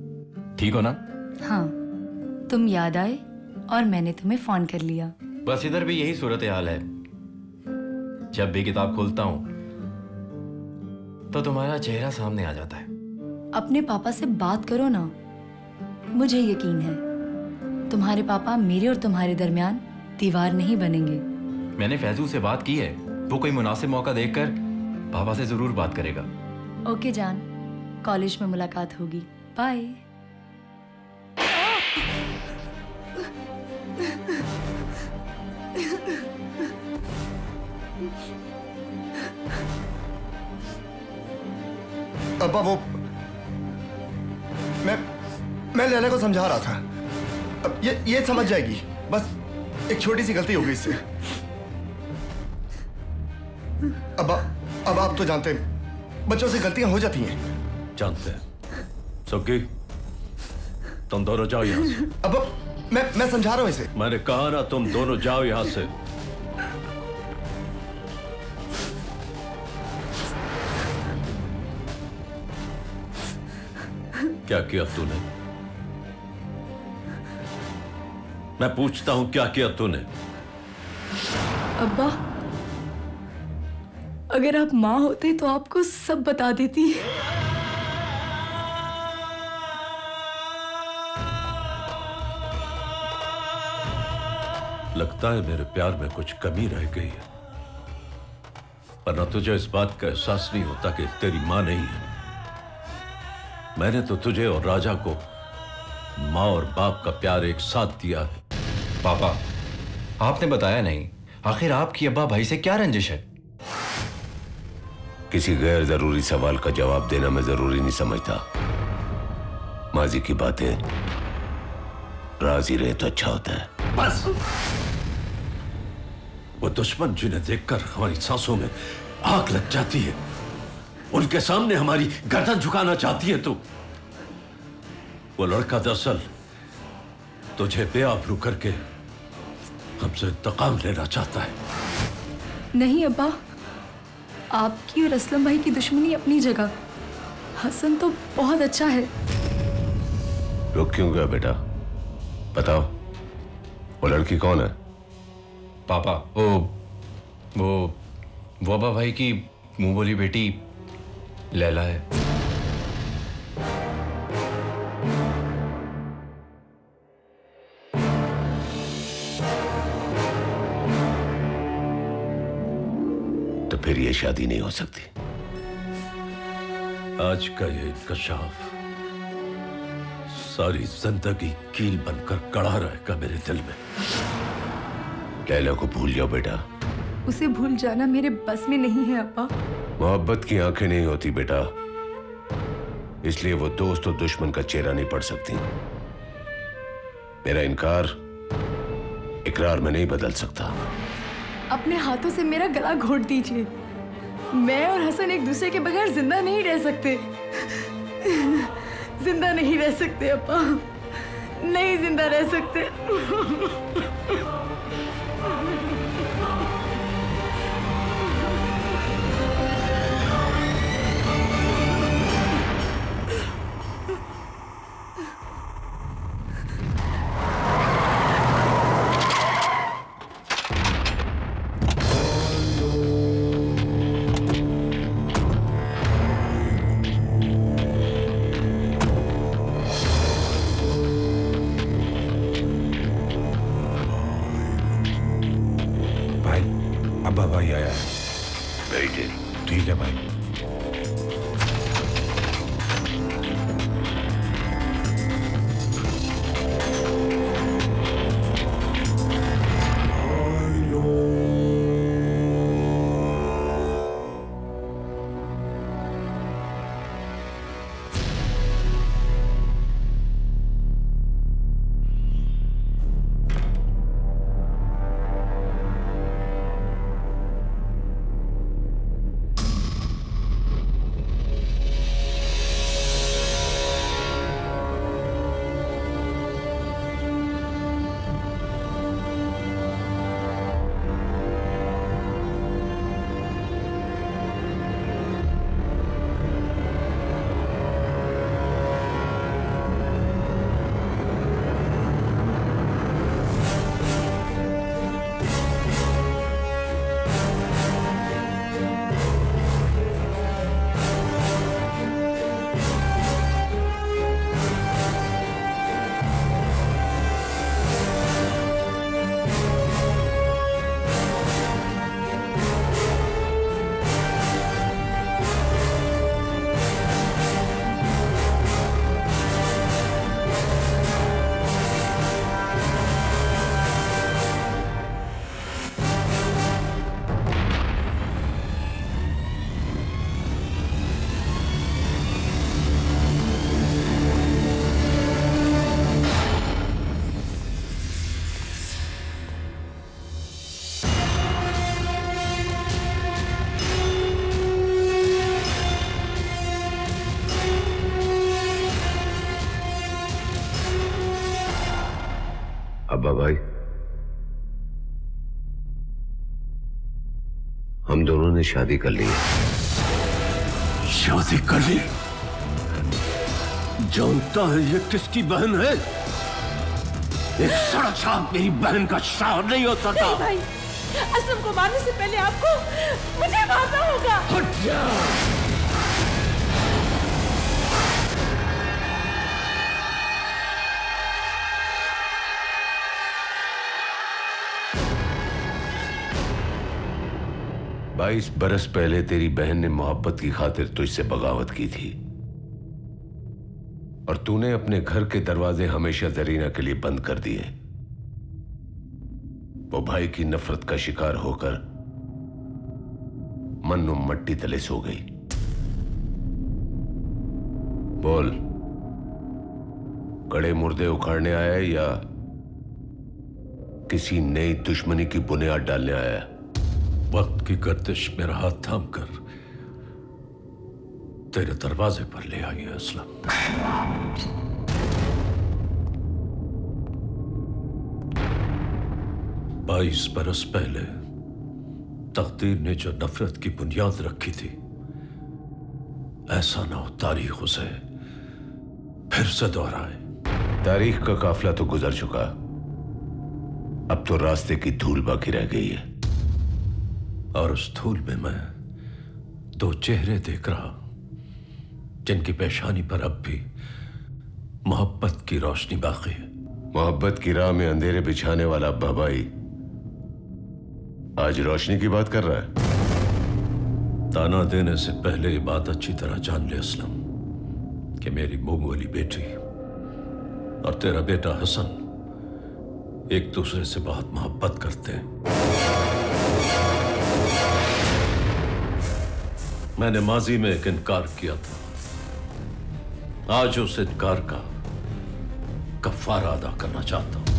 ठीक हो ना? हाँ, तुम याद आए और मैंने तुम्हें फोन कर लिया। बस इधर भी यही सूरत हाल है। जब भी किताब खोलता हूँ तो तुम्हारा चेहरा सामने आ जाता है। अपने पापा से बात करो ना। मुझे यकीन है तुम्हारे पापा मेरे और तुम्हारे दरमियान दीवार नहीं बनेंगे। मैंने फैजू से बात की है, वो कोई मुनासिब मौका देखकर पापा से जरूर बात करेगा। ओके जान, कॉलेज में मुलाकात होगी। बाय। अब्बा वो मैं मैं लैला को समझा रहा था। अब ये ये समझ जाएगी, बस एक छोटी सी गलती हो गई इससे। अब्बा अब आप तो जानते हैं बच्चों से गलतियां हो जाती हैं। जानते हैं। सुक्की, तुम दोनों जाओ यहाँ से। अब मैं मैं समझा रहा हूँ इसे। मैंने कहा ना तुम दोनों जाओ यहाँ से। क्या किया तूने? मैं पूछता हूं क्या किया तूने? अब्बा, अगर आप माँ होते तो आपको सब बता देती। लगता है मेरे प्यार में कुछ कमी रह गई है। वरना तुझे इस बात का एहसास नहीं होता कि तेरी मां नहीं है। मैंने तो तुझे और राजा को मां और बाप का प्यार एक साथ दिया है। पापा, आपने बताया नहीं, आखिर आपकी अब्बा भाई से क्या रंजिश है? किसी गैर जरूरी सवाल का जवाब देना मैं जरूरी नहीं समझता। माजी की बातें राजी रहे तो अच्छा होता है। बस वो दुश्मन जिन्हें देखकर हमारी सांसों में आग लग जाती है, उनके सामने हमारी गर्दन झुकाना चाहती है तू। वो लड़का दरअसल तुझे बेआबरू करके हमसे इंतकाम लेना चाहता है। नहीं अब्बा, आपकी और असलम भाई की दुश्मनी अपनी जगह। हसन तो बहुत अच्छा है। रुक क्यों गया बेटा? बताओ, वो लड़की कौन है? पापा, वो वो वो अब्बा भाई की मुंह बोली बेटी लैला है। तो फिर ये शादी नहीं हो सकती। आज का ये इंकशाफ सारी जिंदगी कील बनकर कड़ा रहेगा मेरे दिल में। लैला को भूल जाओ बेटा। उसे भूल जाना मेरे बस में नहीं है अब्बा। मोहब्बत की आंखें नहीं होती बेटा, इसलिए वो दोस्त और दुश्मन का चेहरा नहीं पढ़ सकती। मेरा इनकार इकरार में नहीं बदल सकता। अपने हाथों से मेरा गला घोट दीजिए। मैं और हसन एक दूसरे के बगैर जिंदा नहीं रह सकते। जिंदा नहीं रह सकते अब्बा, नहीं जिंदा रह सकते। अब्बा भाई आया है। बैठे। ठीक है भाई। अब्बा भाई, हम दोनों ने शादी कर ली है। शादी कर ली? जानता है ये किसकी बहन है? एक सड़क छाप मेरी बहन का शाह नहीं हो सकता। नहीं भाई, असलम को मारने से पहले आपको मुझे मारना होगा। हट जा। बाईस बरस पहले तेरी बहन ने मोहब्बत की खातिर तुझसे बगावत की थी और तूने अपने घर के दरवाजे हमेशा जरीना के लिए बंद कर दिए। वो भाई की नफरत का शिकार होकर मन्नू मट्टी तले सो गई। बोल, गड़े मुर्दे उखाड़ने आया है या किसी नई दुश्मनी की बुनियाद डालने आया है? वक्त की गर्दिश मेरा हाथ थाम कर तेरे दरवाजे पर ले आई है असलम। बाईस बरस पहले तकदीर ने जो नफरत की बुनियाद रखी थी, ऐसा ना हो तारीख उसे फिर से दोहराए। तारीख का काफिला तो गुजर चुका, अब तो रास्ते की धूल बाकी रह गई है। और उस धूल में मैं दो चेहरे देख रहा जिनकी पेशानी पर अब भी मोहब्बत की रोशनी बाकी है। मोहब्बत की राह में अंधेरे बिछाने वाला अब्बा भाई आज रोशनी की बात कर रहा है। ताना देने से पहले ये बात अच्छी तरह जान ले असलम कि मेरी मुंह वाली बेटी और तेरा बेटा हसन एक दूसरे से बहुत मोहब्बत करते हैं। मैंने माजी में एक इनकार किया था, आज उस इनकार का कफारा अदा करना चाहता हूं।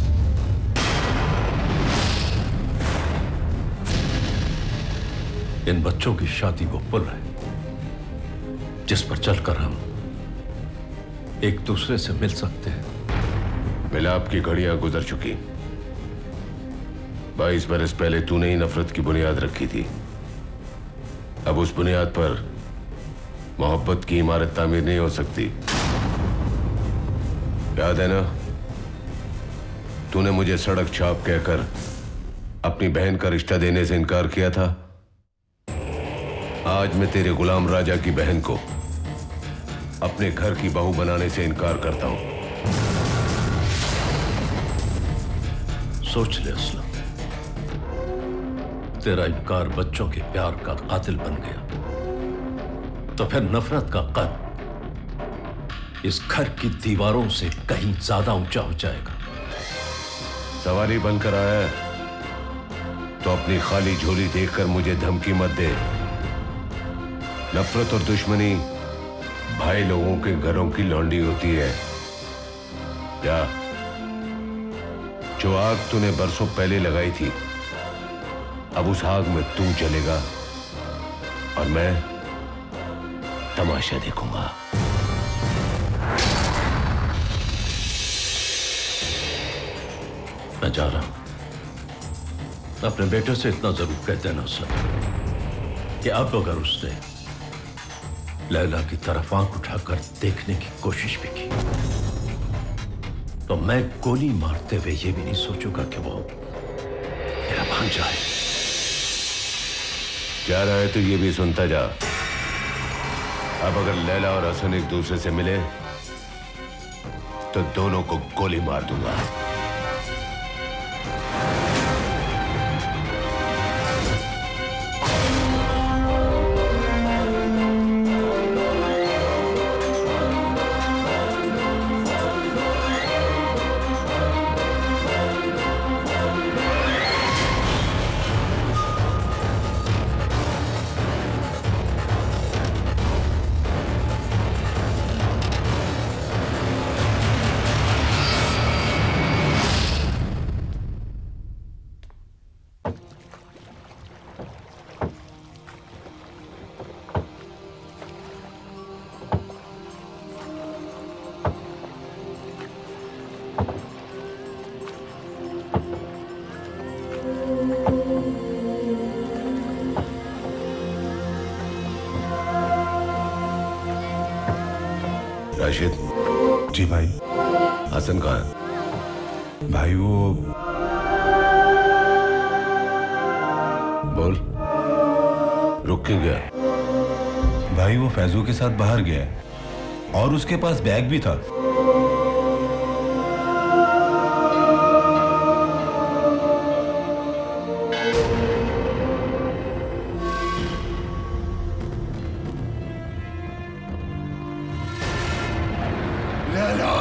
इन बच्चों की शादी वो पुल है जिस पर चलकर हम एक दूसरे से मिल सकते हैं। मिलाप की घड़ियां गुजर चुकी। बाईस बरस पहले तूने ही नफरत की बुनियाद रखी थी, अब उस बुनियाद पर मोहब्बत की इमारत तामीर नहीं हो सकती। याद है ना, तूने मुझे सड़क छाप कहकर अपनी बहन का रिश्ता देने से इनकार किया था। आज मैं तेरे गुलाम राजा की बहन को अपने घर की बहू बनाने से इनकार करता हूं। सोच ले असलम, तेरा इनकार बच्चों के प्यार का कातिल बन गया तो फिर नफरत का कद इस घर की दीवारों से कहीं ज्यादा ऊंचा हो जाएगा। सवारी बनकर आया है तो अपनी खाली झोली देखकर मुझे धमकी मत दे। नफरत और दुश्मनी भाई लोगों के घरों की लौंडी होती है। या जो आग तूने बरसों पहले लगाई थी, अब उस आग में तू जलेगा और मैं तमाशा देखूंगा। मैं जा रहा हूं। अपने बेटे से इतना जरूर कह देना सर कि अब अगर उसने लैला की तरफ आंख उठाकर देखने की कोशिश भी की तो मैं गोली मारते हुए ये भी नहीं सोचूंगा कि वो मेरा भांजा है। जा रहा है तो ये भी सुनता जा। अब अगर लैला और हसन एक दूसरे से मिले तो दोनों को गोली मार दूंगा। राशिद। जी भाई। हसन कहाँ है? भाई वो बोल, रुक क्यों गया? भाई वो फैजू के साथ बाहर गया है और उसके पास बैग भी था। चलो।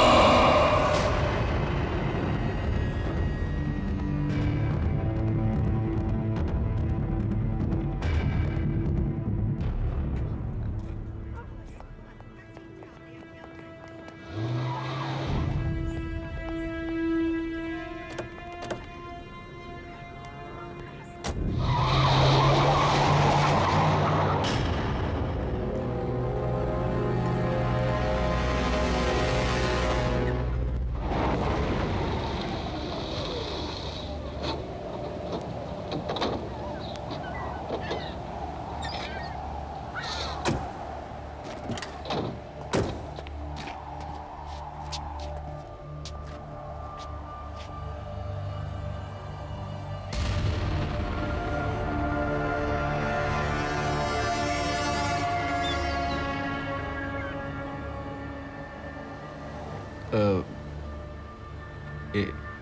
ए,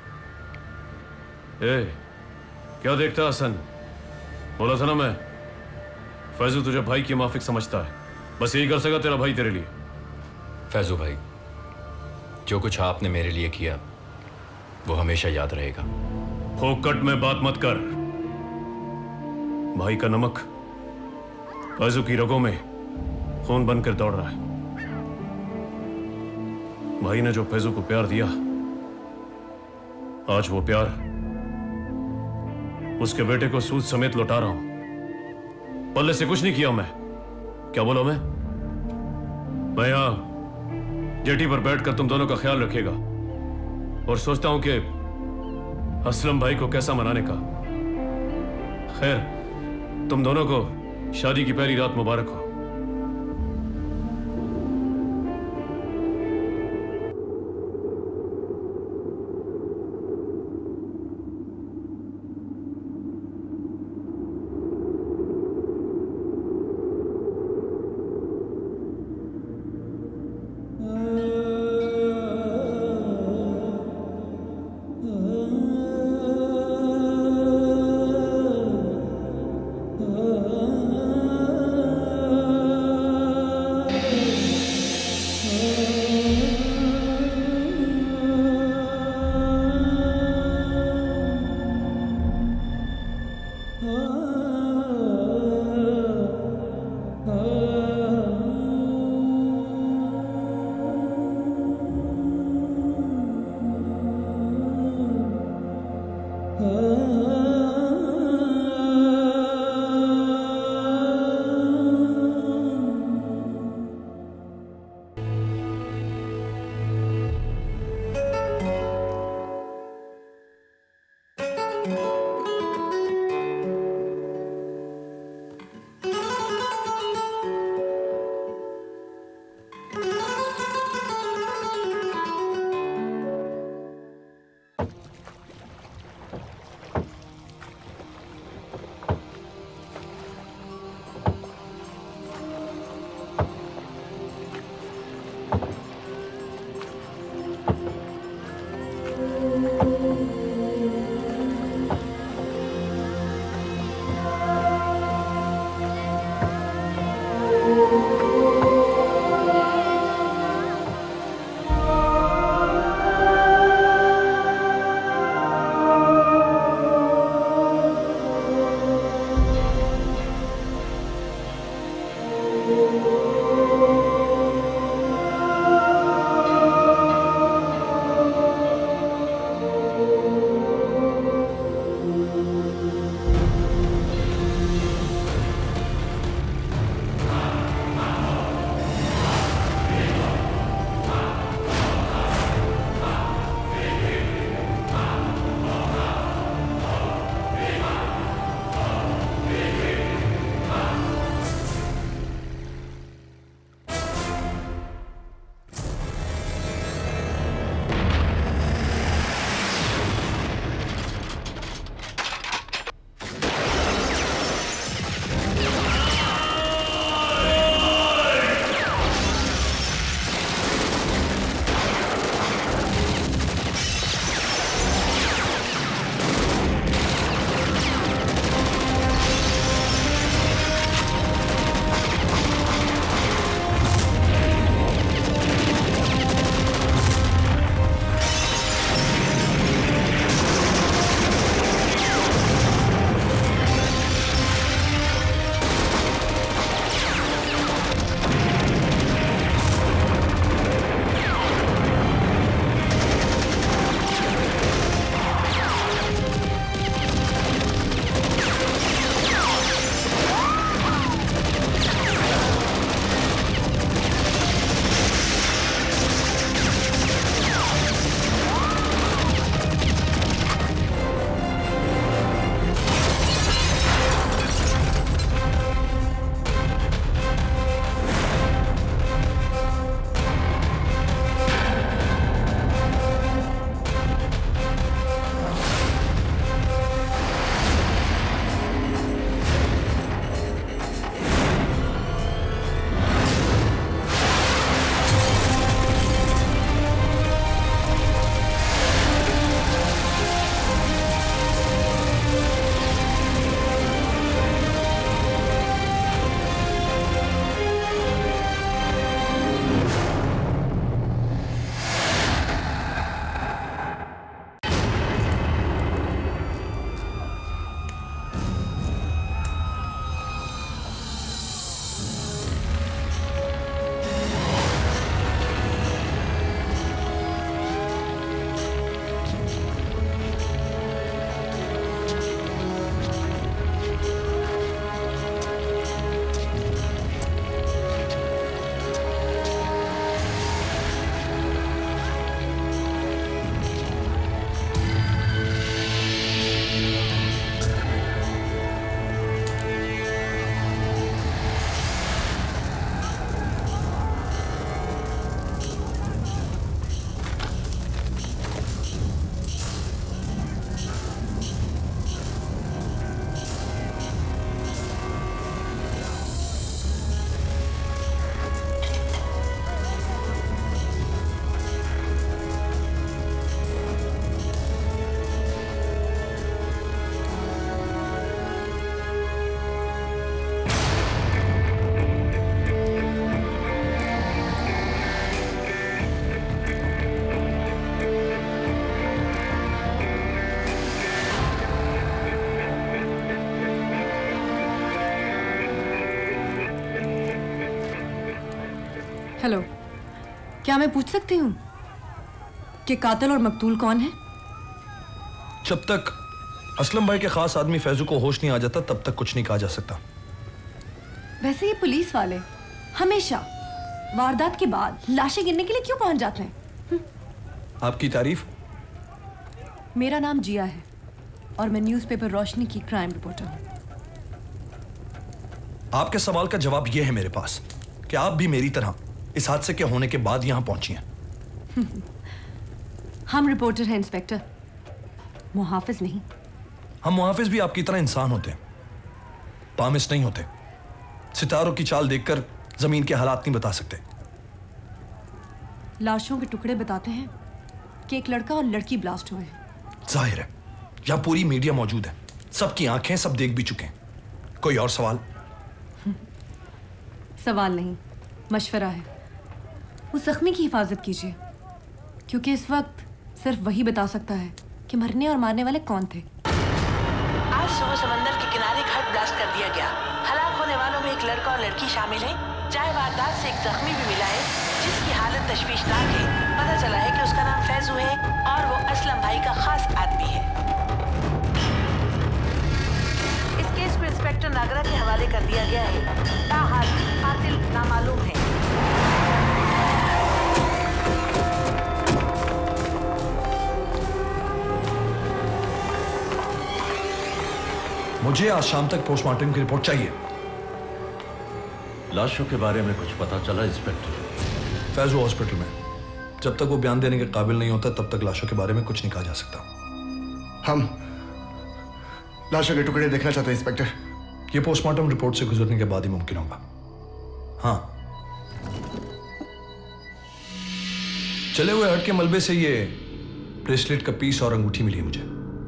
ए, क्या देखता हसन? बोला था ना मैं, फैजू तुझे भाई की माफिक समझता है। बस यही कर सका तेरा भाई तेरे लिए। फैजू भाई, जो कुछ आपने मेरे लिए किया वो हमेशा याद रहेगा। फोकट में बात मत कर। भाई का नमक फैजू की रगों में खून बनकर दौड़ रहा है। भाई ने जो फैजू को प्यार दिया, आज वो प्यार उसके बेटे को सूद समेत लौटा रहा हूं। पल्ले से कुछ नहीं किया मैं। क्या बोला मैं? मैं यहां जेटी पर बैठकर तुम दोनों का ख्याल रखेगा और सोचता हूं कि असलम भाई को कैसा मनाने का। खैर, तुम दोनों को शादी की पहली रात मुबारक हो। Oh हेलो, क्या मैं पूछ सकती हूँ कि कातिल और मकतूल कौन है? जब तक असलम भाई के खास आदमी फैजू को होश नहीं आ जाता तब तक कुछ नहीं कहा जा सकता। वैसे ये पुलिस वाले हमेशा वारदात के बाद लाशें गिनने के लिए क्यों पहुंच जाते हैं? आपकी तारीफ। मेरा नाम जिया है और मैं न्यूज़पेपर रोशनी की क्राइम रिपोर्टर हूँ। आपके सवाल का जवाब यह है मेरे पास कि आप भी मेरी तरह इस हादसे के होने के बाद यहां पहुंची हैं। हम रिपोर्टर हैं इंस्पेक्टर, मुहाफिज नहीं। हम मुहाफिज भी आपकी तरह इंसान होते हैं, पामिस नहीं होते। सितारों की चाल देखकर जमीन के हालात नहीं बता सकते। लाशों के टुकड़े बताते हैं कि एक लड़का और लड़की ब्लास्ट हुए हैं। जाहिर है यहां पूरी मीडिया मौजूद है, सबकी आंखें, सब देख भी चुके हैं। कोई और सवाल? सवाल नहीं, मशवरा है। उस जख्मी की हिफाजत कीजिए, क्योंकि इस वक्त सिर्फ वही बता सकता है कि मरने और मारने वाले कौन थे। आज सुबह समंदर के किनारे घर ब्लास्ट कर दिया गया। हलाक होने वालों में एक लड़का और लड़की शामिल है। चाहे वारदात से एक जख्मी भी मिला है जिसकी हालत तशवीशनाक है। पता चला है कि उसका नाम फैजू है और वो असलम भाई का खास आदमी है। इस केस को इंस्पेक्टर नागरा के हवाले कर दिया गया है। ताहाल कातिल नामालूम है। मुझे आज शाम तक पोस्टमार्टम की रिपोर्ट चाहिए। लाशों के बारे में कुछ पता चला इंस्पेक्टर? फैजू हॉस्पिटल में। जब तक वो बयान देने के काबिल नहीं होता तब तक लाशों के बारे में कुछ नहीं कहा जा सकता। हम लाशों के टुकड़े देखना चाहते हैं इंस्पेक्टर। ये पोस्टमार्टम रिपोर्ट से गुजरने के बाद ही मुमकिन होगा। हाँ, चले हुए हट के मलबे से ये ब्रेसलेट का पीस और अंगूठी मिली है मुझे।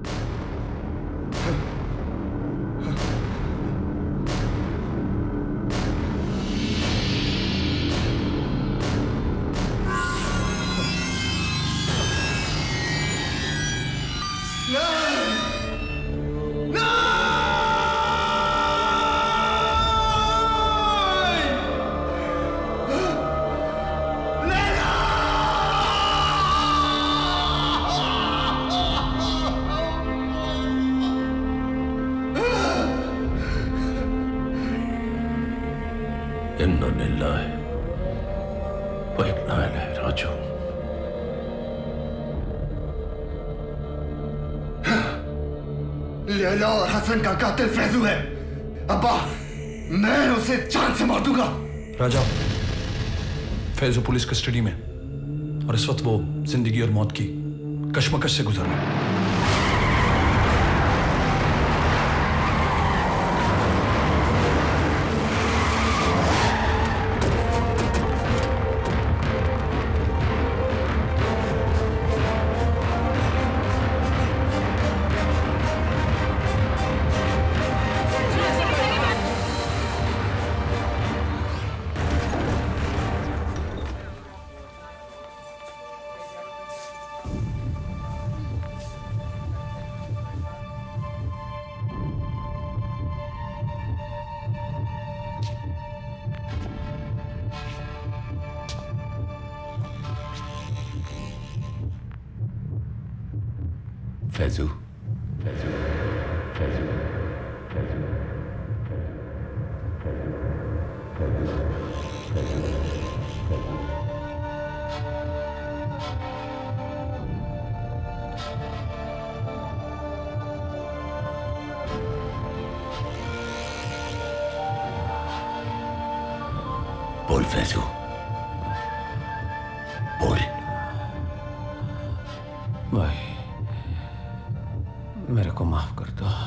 लैला और हसन का कातिल फैजू है। अब्बा, मैं उसे जान से मार दूंगा। राजा, फैजू पुलिस कस्टडी में और इस वक्त वो जिंदगी और मौत की कशमकश से गुजर रहा है। फैजू, फैजू, फैजू, फैजू, बोल फैजू, बोल। भाई, मेरे को माफ कर दो।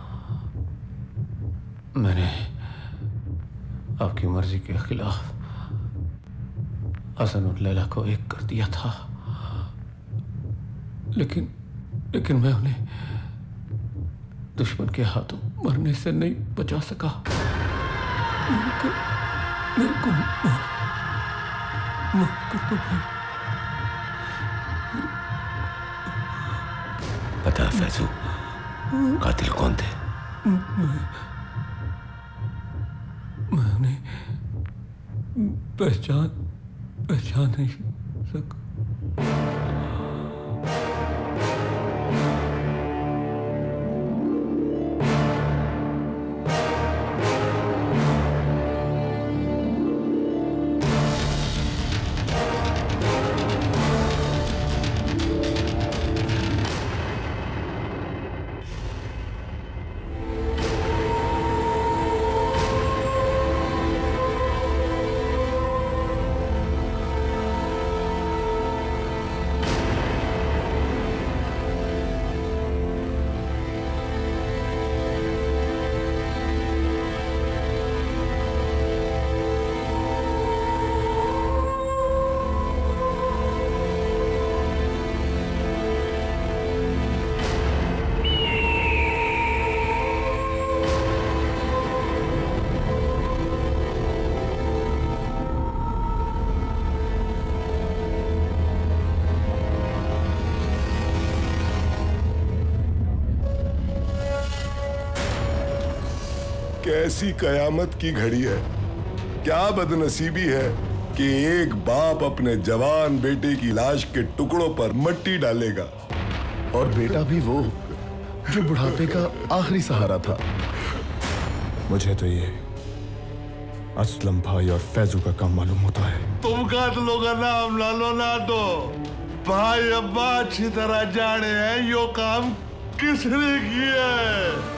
मैंने आपकी मर्जी के खिलाफ हसन और लैला को एक कर दिया था, लेकिन लेकिन मैं उन्हें दुश्मन के हाथों मरने से नहीं बचा सका। मेरे को मेरे को माफ माफ कर दो भाई। बता फैजू, कातिल कौन थे? मैं, मैं उन्हें पहचान पहचान नहीं सक कैसी कयामत की घड़ी है, क्या बदनसीबी है कि एक बाप अपने जवान बेटे की लाश के टुकड़ों पर मिट्टी डालेगा, और बेटा भी वो जो बुढ़ापे का आखिरी सहारा था। मुझे तो ये असलम भाई और फैजू का काम मालूम होता है। तुम कातलों का नाम ला लो ना दो, भाई अब्बा अच्छी तरह जाने हैं यो काम किसने किया है।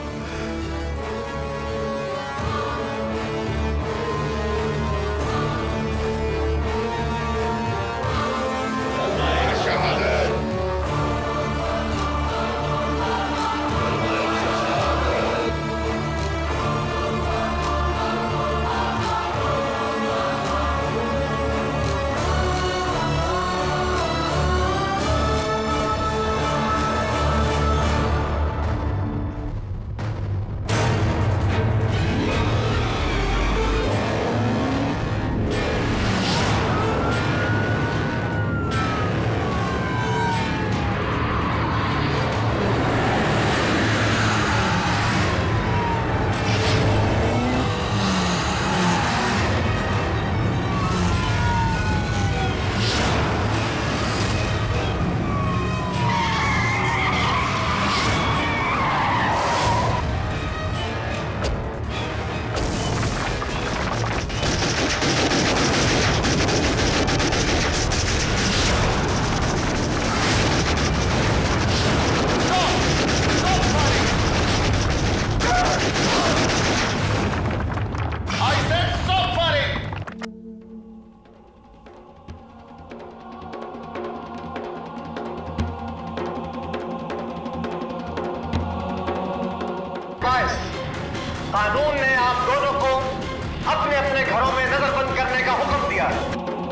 कानून ने आप दोनों को अपने अपने घरों में नजरबंद करने का हुक्म दिया है।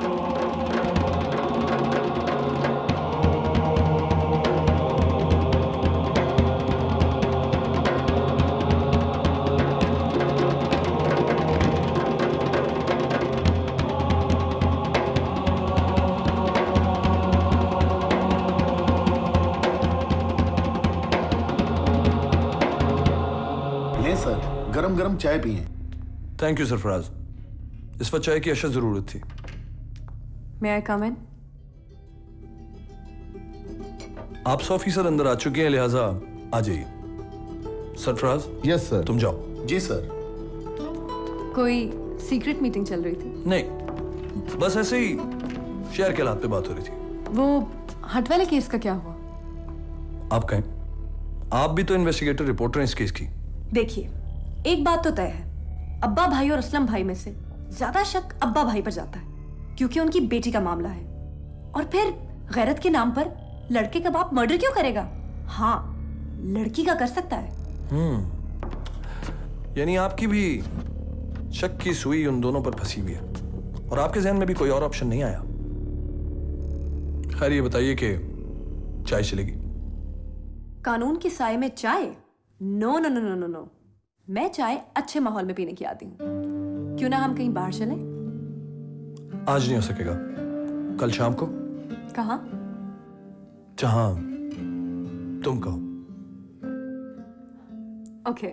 गरम गरम चाय पिए। थैंक यू सरफराज, इस वक्त चाय की अशद जरूरत थी। May I come in? आप सौ फीसद अंदर आ चुके हैं, लिहाजा आ जाइए। सरफराज। Yes sir. तुम जाओ। जी सर। कोई सीक्रेट मीटिंग चल रही थी? नहीं, बस ऐसे ही शहर के हालात पे बात हो रही थी। वो हट वाले केस का क्या हुआ? आप कहें, आप भी तो इन्वेस्टिगेटर रिपोर्टर हैं इस केस की। देखिए, एक बात तो तय है, अब्बा भाई और असलम भाई में से ज्यादा शक अब्बा भाई पर जाता है, क्योंकि उनकी बेटी का मामला है। और फिर गैरत के नाम पर लड़के का बाप मर्डर क्यों करेगा? हाँ, लड़की का कर सकता है। हम्म, यानी आपकी भी शक की सुई उन दोनों पर फंसी हुई है, और आपके जहन में भी कोई और ऑप्शन नहीं आया। खैर, ये बताइए कि चाय चलेगी? कानून की साए में चाय? No no no no no no, मैं चाय अच्छे माहौल में पीने की आती हूँ। क्यों ना हम कहीं बाहर चलें? आज नहीं हो सकेगा, कल शाम को। कहाँ? जहां तुम कहो। ओके।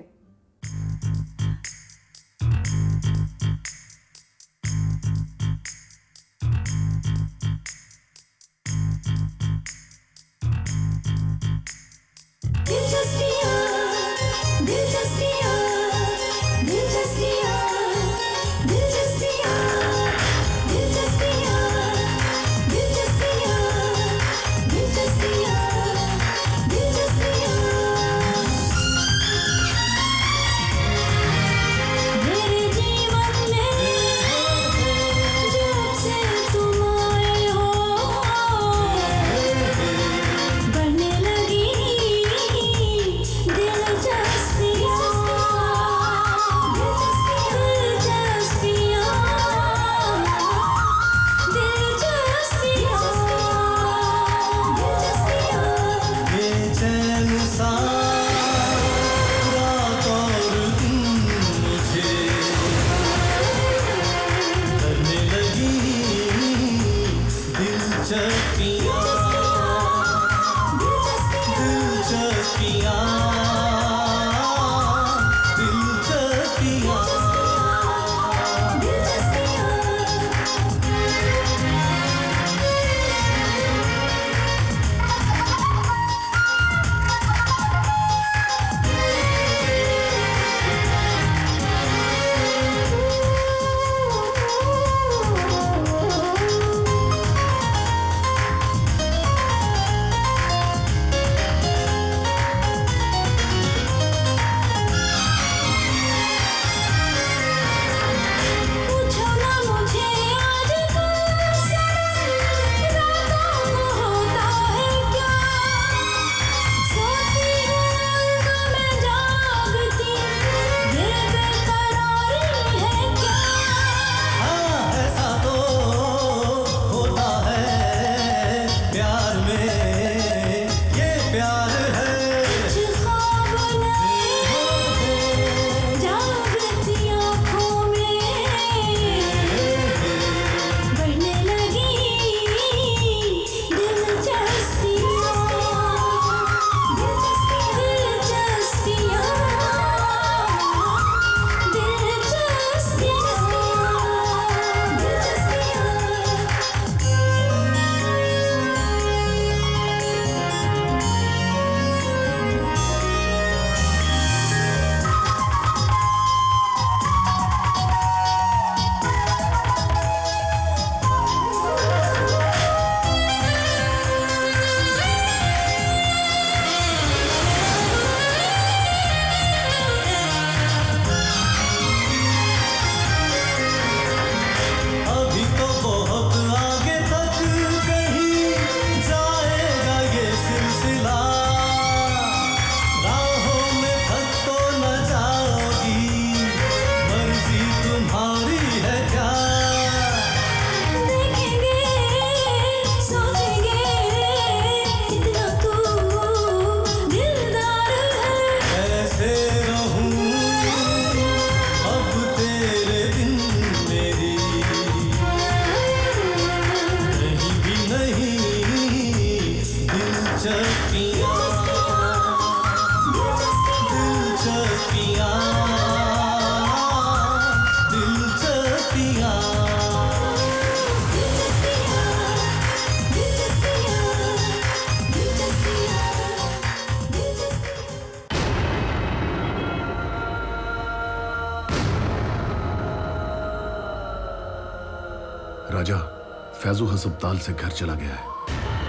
राजा, फैजू हस्पताल से घर चला गया है।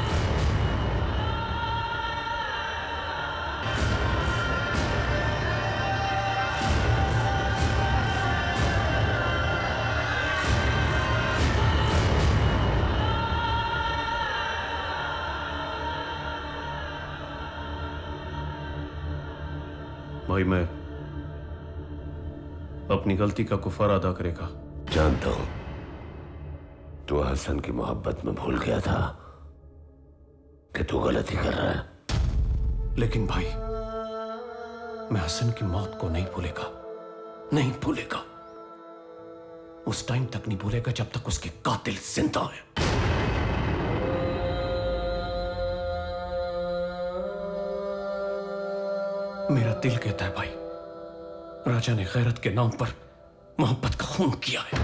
भाई मैं अपनी गलती का कुफारा अदा करेगा। जानता हूं तू हसन की मोहब्बत में भूल गया था कि तू गलती कर रहा है। लेकिन भाई मैं हसन की मौत को नहीं भूलेगा, नहीं भूलेगा। उस टाइम तक नहीं भूलेगा जब तक उसके कातिल जिंदा है। मेरा दिल कहता है भाई, राजा ने गैरत के नाम पर मोहब्बत का खून किया है।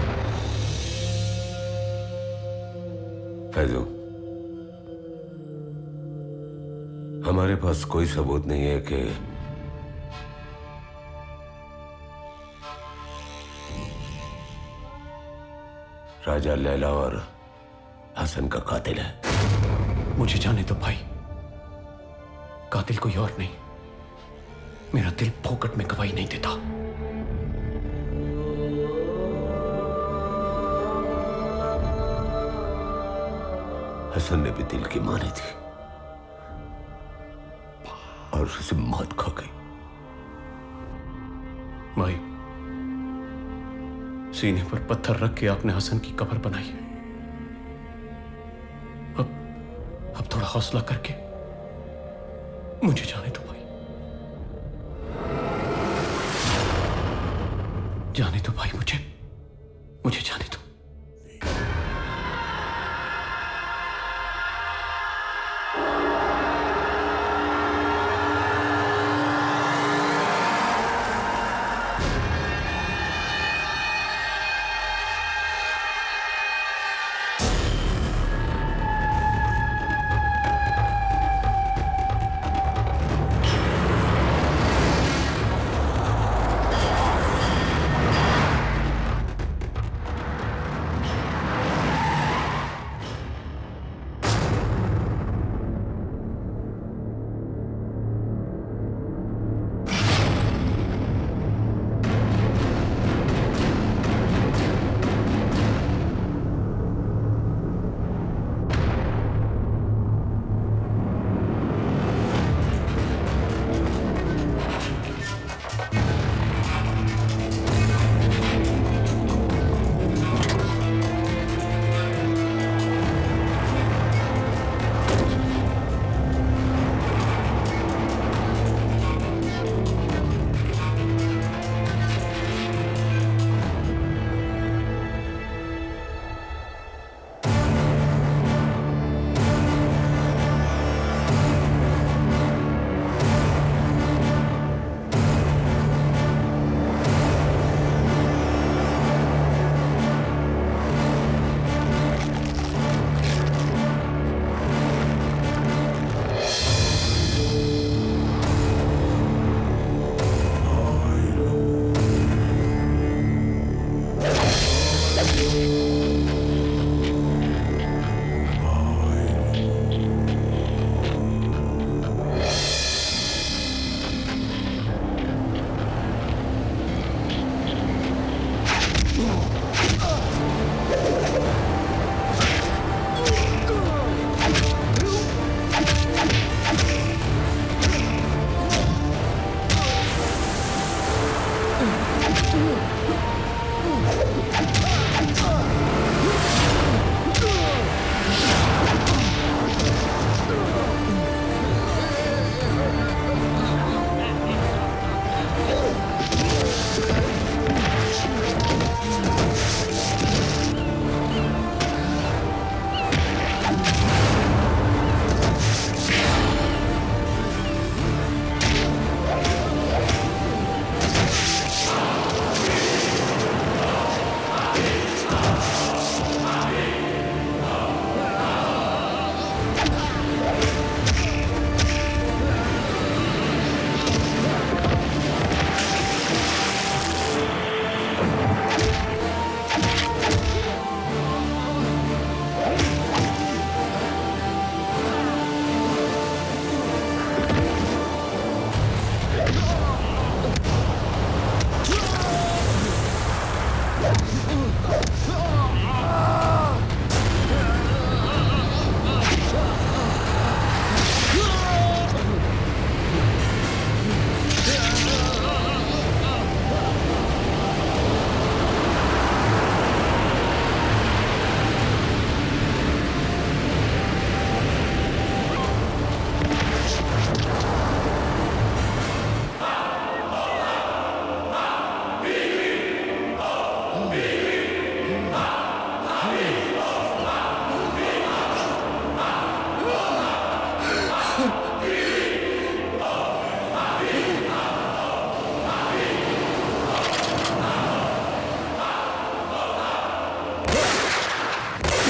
फैजू, हमारे पास कोई सबूत नहीं है कि राजा लैला और हसन का कातिल है। मुझे जाने दो भाई, कातिल कोई और नहीं। मेरा दिल फोकट में गवाही नहीं देता। हसन ने भी दिल की मानी थी और उसे मौत खा गई। भाई सीने पर पत्थर रख के आपने हसन की कब्र बनाई है। अब अब थोड़ा हौसला करके मुझे जाने दो भाई, जाने दो भाई, मुझे मुझे जाने दो।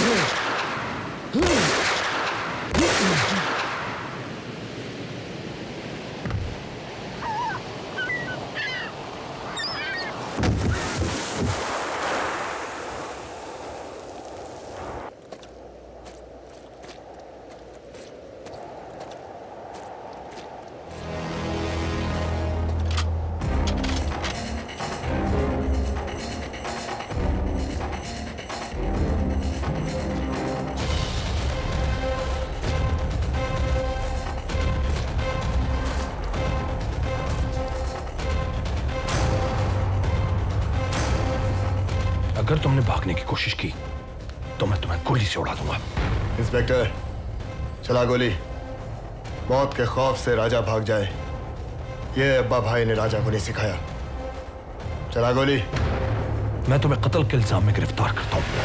अगर तुमने भागने की कोशिश की तो मैं तुम्हें गोली से उड़ा दूंगा। इंस्पेक्टर, चला गोली। मौत के खौफ से राजा भाग जाए, ये अब्बा भाई ने राजा को नहीं सिखाया। चला गोली। मैं तुम्हें कत्ल के इल्जाम में गिरफ्तार करता हूं।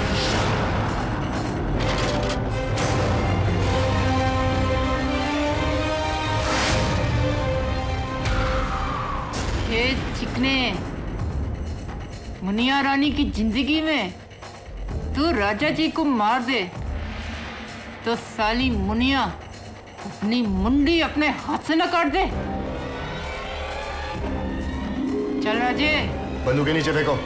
हे चिकने, मुनिया रानी की जिंदगी में तू राजा जी को मार दे तो साली मुनिया अपनी मुंडी अपने हाथ से न काट दे। चल राजे, बंदूक के नीचे फेंको।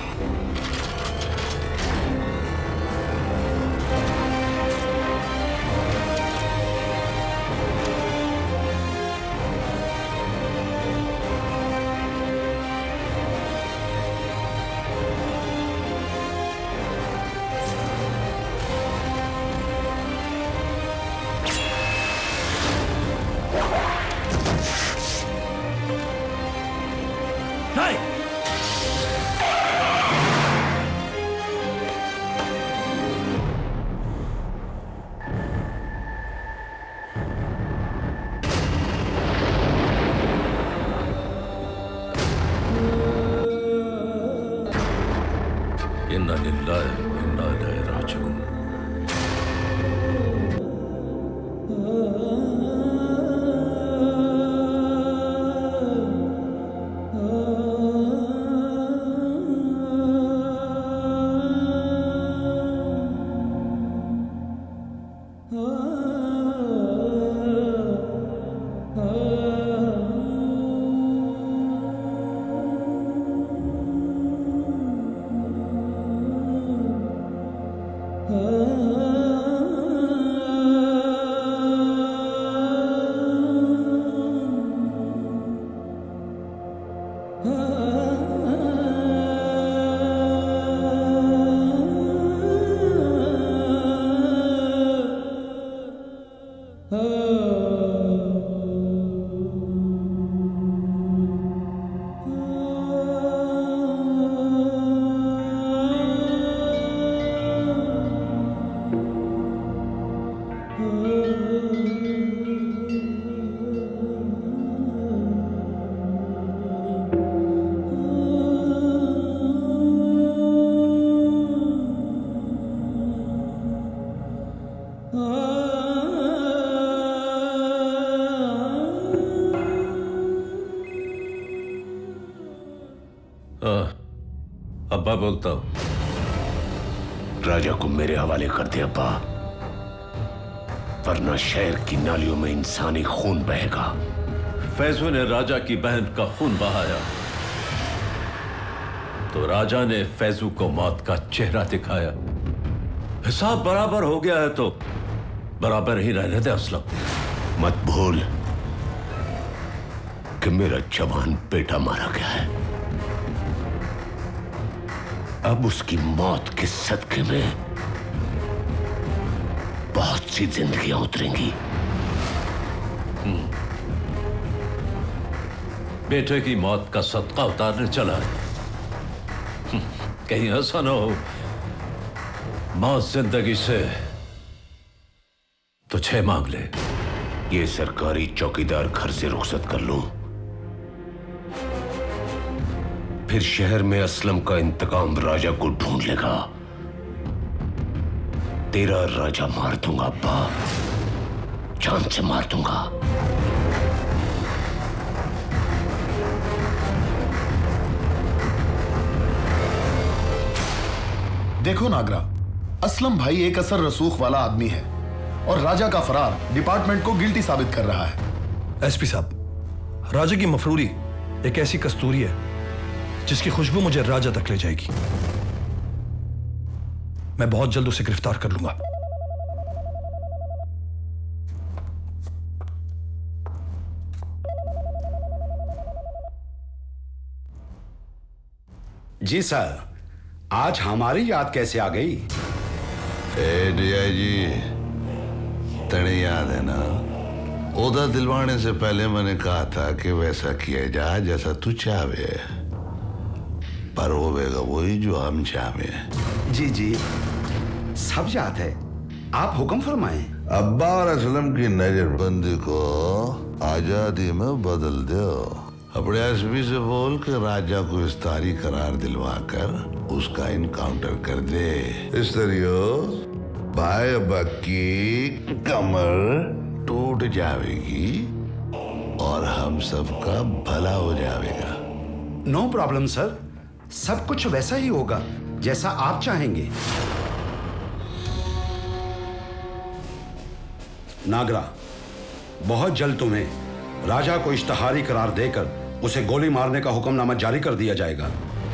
इन्ना लिल्लाहि व इन्ना इलैहि राजिऊन। अब्बा बोलता हूं। राजा को मेरे हवाले कर दे अब्बा, वरना शहर की नालियों में इंसानी खून बहेगा। फैजू ने राजा की बहन का खून बहाया तो राजा ने फैजू को मौत का चेहरा दिखाया। हिसाब बराबर हो गया है तो बराबर ही रहने दे असलम। मत भूल कि मेरा जवान बेटा मारा गया है। अब उसकी मौत के सदके में बहुत सी जिंदगियां उतरेंगी। बेटे की मौत का सदका उतारने चला है, कहीं ऐसा ना हो मौत जिंदगी से तुझे मांग ले। ये सरकारी चौकीदार घर से रुखसत कर लूं, फिर शहर में असलम का इंतकाम राजा को ढूंढ लेगा। तेरा राजा मार दूंगा अब्बा, जान से मार दूंगा। देखो नागरा, असलम भाई एक असर रसूख वाला आदमी है और राजा का फरार डिपार्टमेंट को गिल्टी साबित कर रहा है। एसपी साहब, राजा की मफरूरी एक ऐसी कस्तूरी है जिसकी खुशबू मुझे राजा तक ले जाएगी। मैं बहुत जल्द उसे गिरफ्तार कर लूंगा। जी सर, आज हमारी याद कैसे आ गई? ए डीआईजी, तने याद है ना, ओदा दिलवाने से पहले मैंने कहा था कि वैसा किया जा जैसा तू चाहे, पर होगा वही जो हम चाहे। जी जी, सब याद है, आप हुक्म फरमाएं। अब्बा और असलम की नजरबंदी को आजादी में बदल दो। अपने एसपी से बोल के राजा को इस तारीख करार दिलवाकर उसका इनकाउंटर कर दे। इस तरह भाई अब्बा की कमर टूट जाएगी और हम सबका भला हो जाएगा। नो प्रॉब्लम सर, सब कुछ वैसा ही होगा जैसा आप चाहेंगे। नागरा, बहुत जल्द तुम्हें राजा को इश्तहारी करार देकर उसे गोली मारने का हुक्मनामा जारी कर दिया जाएगा।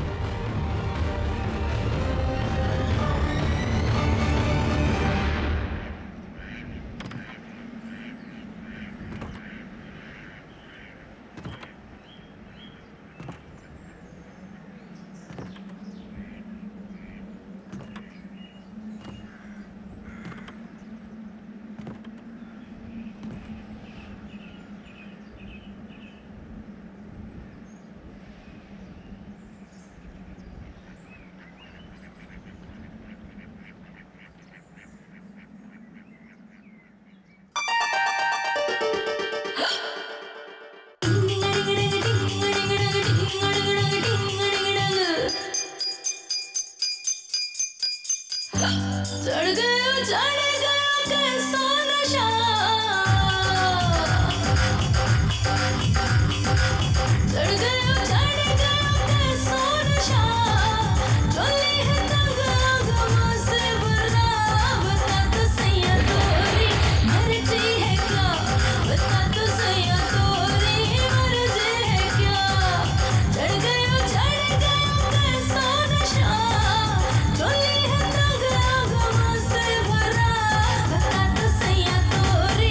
चढ़ गया चढ़ गया कैसा नशा, चढ़ गया चढ़ गया कैसा नशा, चोली है तंग गमा से भरा, बता तो सैया तोरी मर्जी है क्या, बता तो सैया तोरी मर्जी है क्या, चढ़ गया चढ़ गया कैसा नशा, चोली है तंग गमा से भरा, बता तो सैया तोरी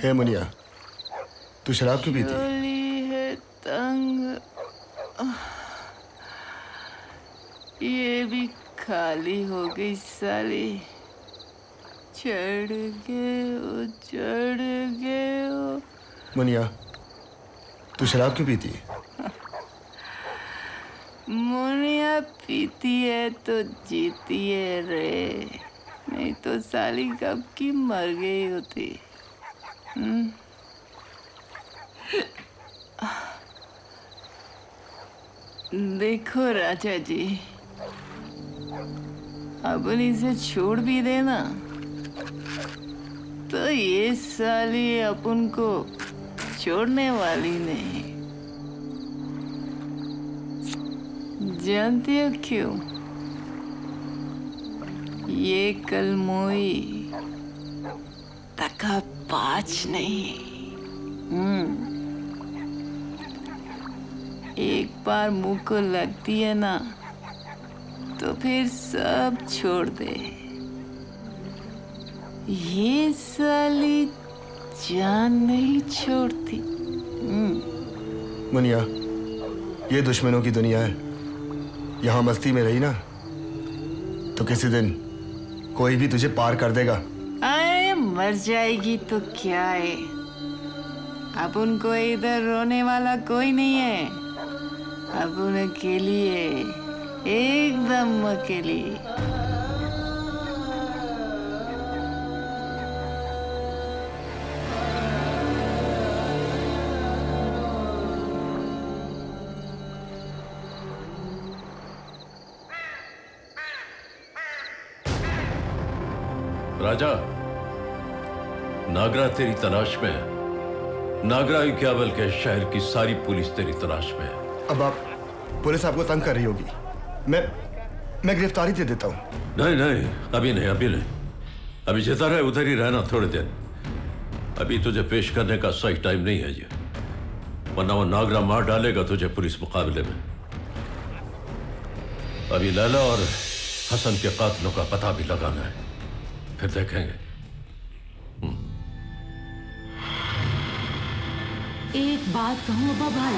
हे मुनिया, तू शराब क्यों पीती? चोली है तंग, ये भी खाली हो गई साली। चढ़ गए हो, चढ़ गए हो। मुनिया, तू शराब क्यों पीती? मुनिया पीती है तो जीती है रे, नहीं तो साली कब की मर गई होती। हम्म? देखो राजा जी, अपन इसे छोड़ भी देना तो ये साली अपन को छोड़ने वाली नहीं। जानती हो क्यों? ये कलमोई तका पाँच नहीं। हम्म एक बार मुंह को लगती है ना तो फिर सब छोड़ दे। ये साली जान नहीं छोड़ती। हम्म मुनिया, ये दुश्मनों की दुनिया है। यहाँ मस्ती में रही ना तो किसी दिन कोई भी तुझे पार कर देगा। अरे मर जाएगी तो क्या है, अब उनको इधर रोने वाला कोई नहीं है। अब उन अकेली है, एकदम अकेली। राजा, नागरा तेरी तलाश में है। नागरा ही क्या बल्कि शहर की सारी पुलिस तेरी तलाश में है। अब आप पुलिस आपको तंग कर रही होगी, मैं मैं गिरफ्तारी दे देता हूँ। नहीं नहीं, अभी नहीं, अभी नहीं। अभी जिधर है उधर ही रहना थोड़े दिन। अभी तुझे पेश करने का सही टाइम नहीं है ये, वरना वो नागरा मार डालेगा तुझे पुलिस मुकाबले में। अभी लैला और हसन के कातलों का पता भी लगाना है, फिर देखेंगे। एक बात कहूँ अब्बा भाई?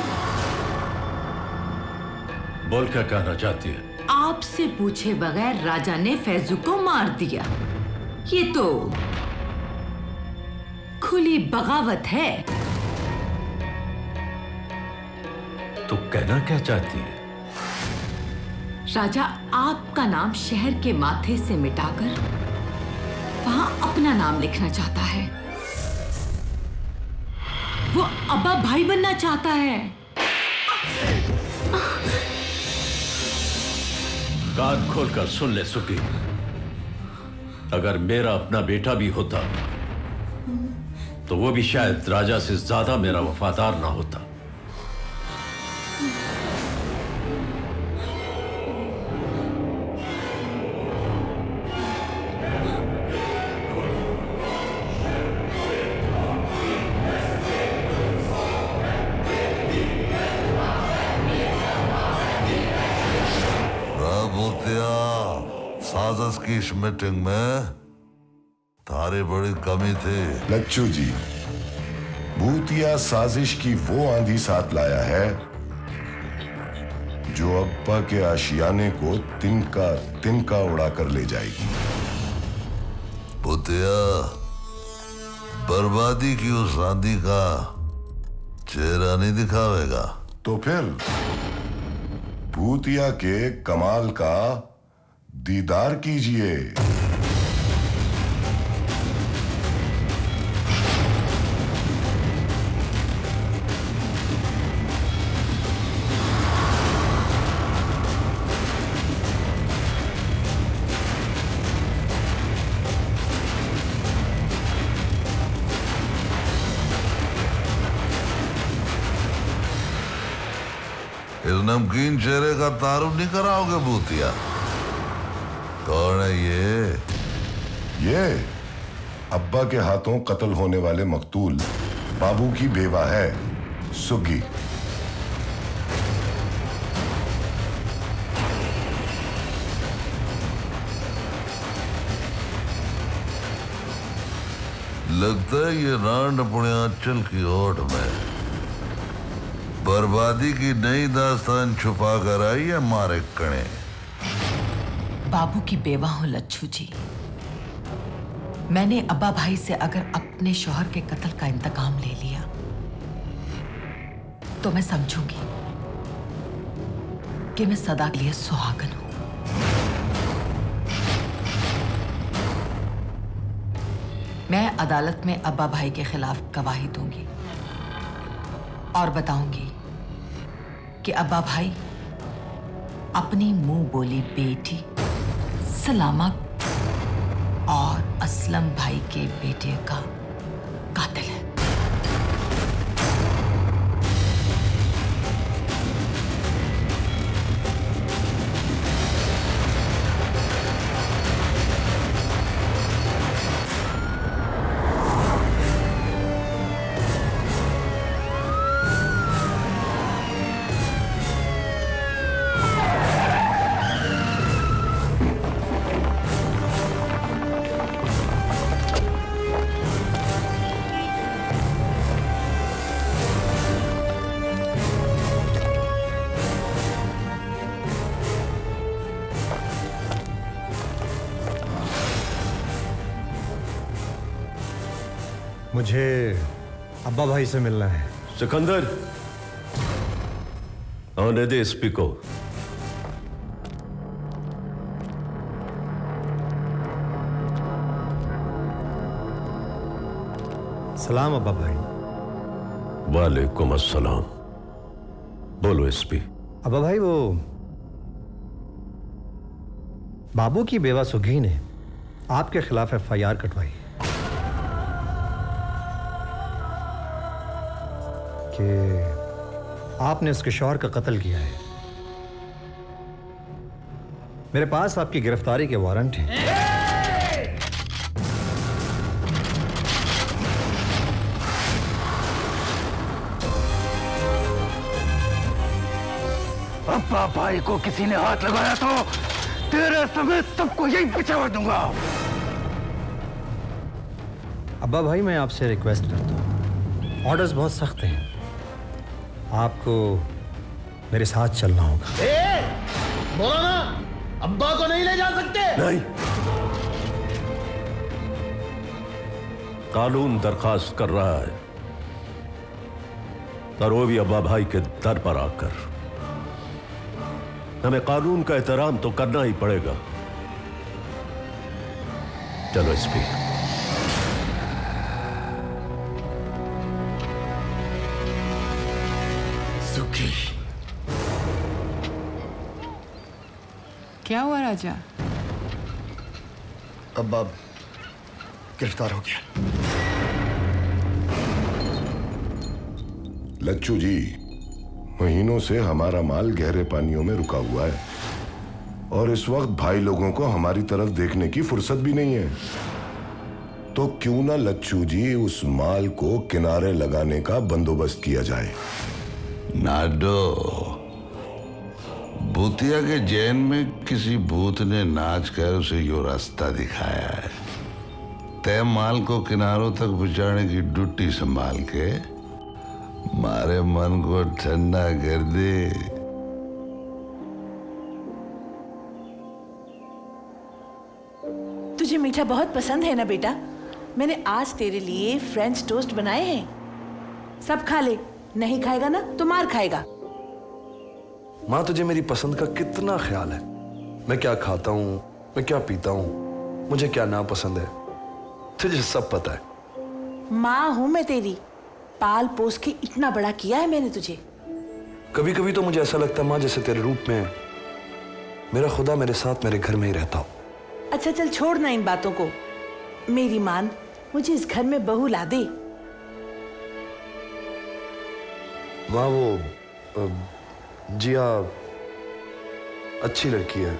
बोल, क्या कहना चाहती है? आपसे पूछे बगैर राजा ने फैजू को मार दिया। ये तो खुली बगावत है। तू कहना क्या चाहती है? राजा आपका नाम शहर के माथे से मिटाकर वहां अपना नाम लिखना चाहता है। वो अब्बा भाई बनना चाहता है। कान खोलकर सुन ले सुखी, अगर मेरा अपना बेटा भी होता तो वो भी शायद राजा से ज्यादा मेरा वफादार ना होता। साजिश की इस मीटिंग में थारी बड़ी कमी थी। लच्छू जी, भूतिया साजिश की वो आंधी साथ लाया है जो अब्बा के आशियाने को तिनका तिनका उड़ाकर ले जाएगी। भूतिया बर्बादी की उस आंधी का चेहरा नहीं दिखावेगा तो फिर भूतिया के कमाल का दीदार कीजिए। इस नमकीन चेहरे का तारुफ नहीं कराओगे भूतिया? कौन है ये? ये अब्बा के हाथों कत्ल होने वाले मकतूल बाबू की बेवा है, सुग्गी। लगता है ये रांड अपने आंचल की ओट में बर्बादी की नई दास्तान छुपा कर आई है मारे कणे। बाबू की बेवा हूं लच्छू जी। मैंने अब्बा भाई से अगर अपने शौहर के कत्ल का इंतकाम ले लिया तो मैं समझूंगी कि मैं सदा के लिए सुहागन हूं। मैं अदालत में अब्बा भाई के खिलाफ गवाही दूंगी और बताऊंगी कि अब्बा भाई अपनी मुंह बोली बेटी सलामा और असलम भाई के बेटे का कातिल है। मुझे अब्बा भाई से मिलना है। सिकंदर, आने दे एसपी को। सलाम अब्बा भाई। वालेकुम अस्सलाम। बोलो एसपी। अब्बा भाई, वो बाबू की बेवा सुघी ने आपके खिलाफ एफ आई आर कटवाई कि आपने उसके शौहर का कत्ल किया है। मेरे पास आपकी गिरफ्तारी के वारंट हैं। अब्बा भाई को किसी ने हाथ लगाया तो तेरे समेत सबको यही पिछाड़ दूंगा। अब्बा भाई, मैं आपसे रिक्वेस्ट करता हूँ, ऑर्डर्स बहुत सख्त हैं, आपको मेरे साथ चलना होगा। ए, बोलो ना, अब्बा को नहीं ले जा सकते। नहीं, कानून दरखास्त कर रहा है और वो भी अब्बा भाई के दर पर आकर। हमें कानून का एहतराम तो करना ही पड़ेगा। चलो एसपी। सुखी। क्या हुआ राजा? अब्बा गिरफ्तार हो गया। लच्छू जी, महीनों से हमारा माल गहरे पानियों में रुका हुआ है और इस वक्त भाई लोगों को हमारी तरफ देखने की फुर्सत भी नहीं है। तो क्यों ना लच्छू जी उस माल को किनारे लगाने का बंदोबस्त किया जाए। नाडो, भूतिया के जैन में किसी भूत ने नाच कर उसे यो रास्ता दिखाया है। तय माल को किनारों तक पहुंचाने की ड्यूटी संभाल के मारे मन को ठंडा कर दे। तुझे मीठा बहुत पसंद है ना बेटा? मैंने आज तेरे लिए फ्रेंच टोस्ट बनाए हैं, सब खा ले। नहीं खाएगा ना तो मार खाएगा। माँ, तुझे मेरी पसंद का कितना ख्याल है। मैं क्या खाता हूँ, मैं क्या पीता हूँ, मुझे क्या ना पसंद है, तुझे सब पता है। माँ हूं मैं तेरी, पाल पोस के इतना बड़ा किया है मैंने तुझे। कभी कभी तो मुझे ऐसा लगता है माँ, जैसे तेरे रूप में मेरा खुदा मेरे साथ मेरे घर में ही रहता हो। अच्छा चल छोड़ ना इन बातों को। मेरी मान, मुझे इस घर में बहू ला दे। माँ, वो जिया अच्छी लड़की है।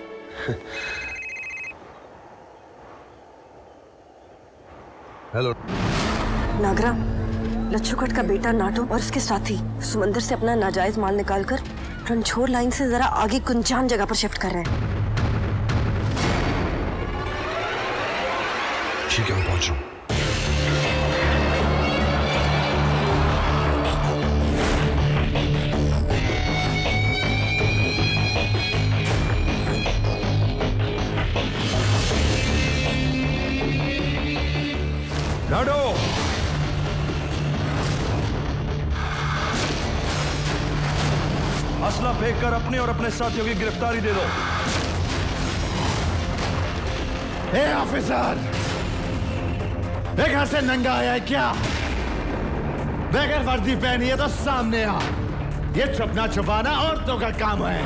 हेलो नागरा, लच्छूकट का बेटा नाटो और उसके साथी समंदर से अपना नाजायज माल निकालकर रणछोड़ लाइन से जरा आगे कुंचान जगह पर शिफ्ट कर रहे हैं। ठीक है, मैं पहुंच रहा हूं। असला फेंक कर अपने और अपने साथियों की गिरफ्तारी दे दो। ए ऑफिसर, ये घर से नंगा आया है क्या? बगैर वर्दी पहनी है तो सामने आ। ये छुपना छुपाना औरतों का काम है।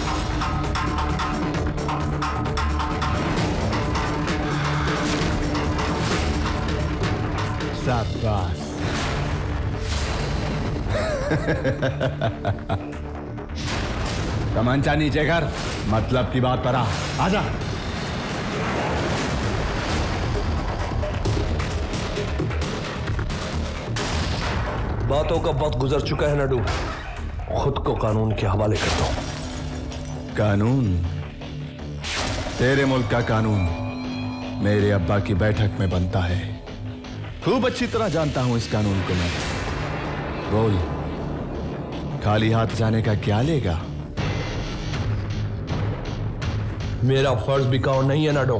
शाबाश। तमंचा नीचे कर, मतलब की बात पर आ। आजा। बातों का वक्त गुजर चुका है नडू, खुद को कानून के हवाले कर दो। कानून? तेरे मुल्क का कानून मेरे अब्बा की बैठक में बनता है। खूब अच्छी तरह जानता हूं इस कानून को मैं। बोल, खाली हाथ जाने का क्या लेगा? मेरा फर्ज बिकाऊ नहीं है नडो।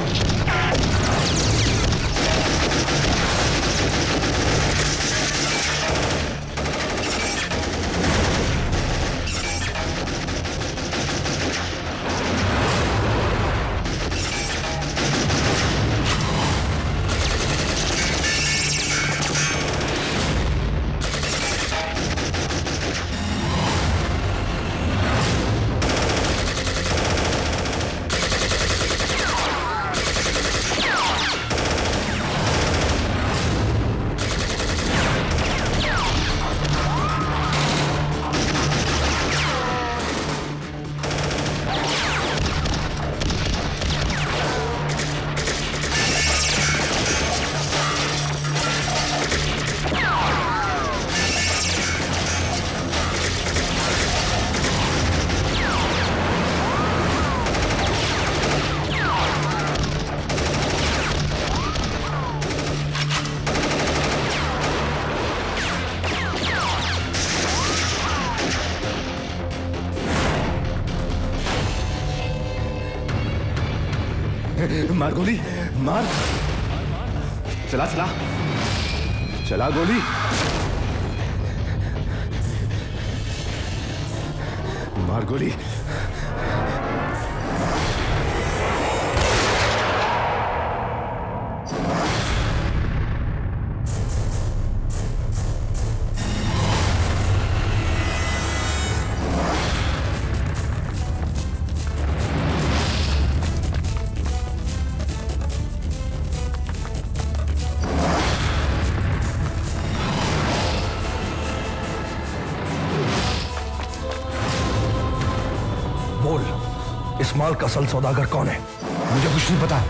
मार गोली, मार। चला चला चला गोली। मार गोली। इस माल का असल सौदागर कौन है? मुझे कुछ नहीं पता।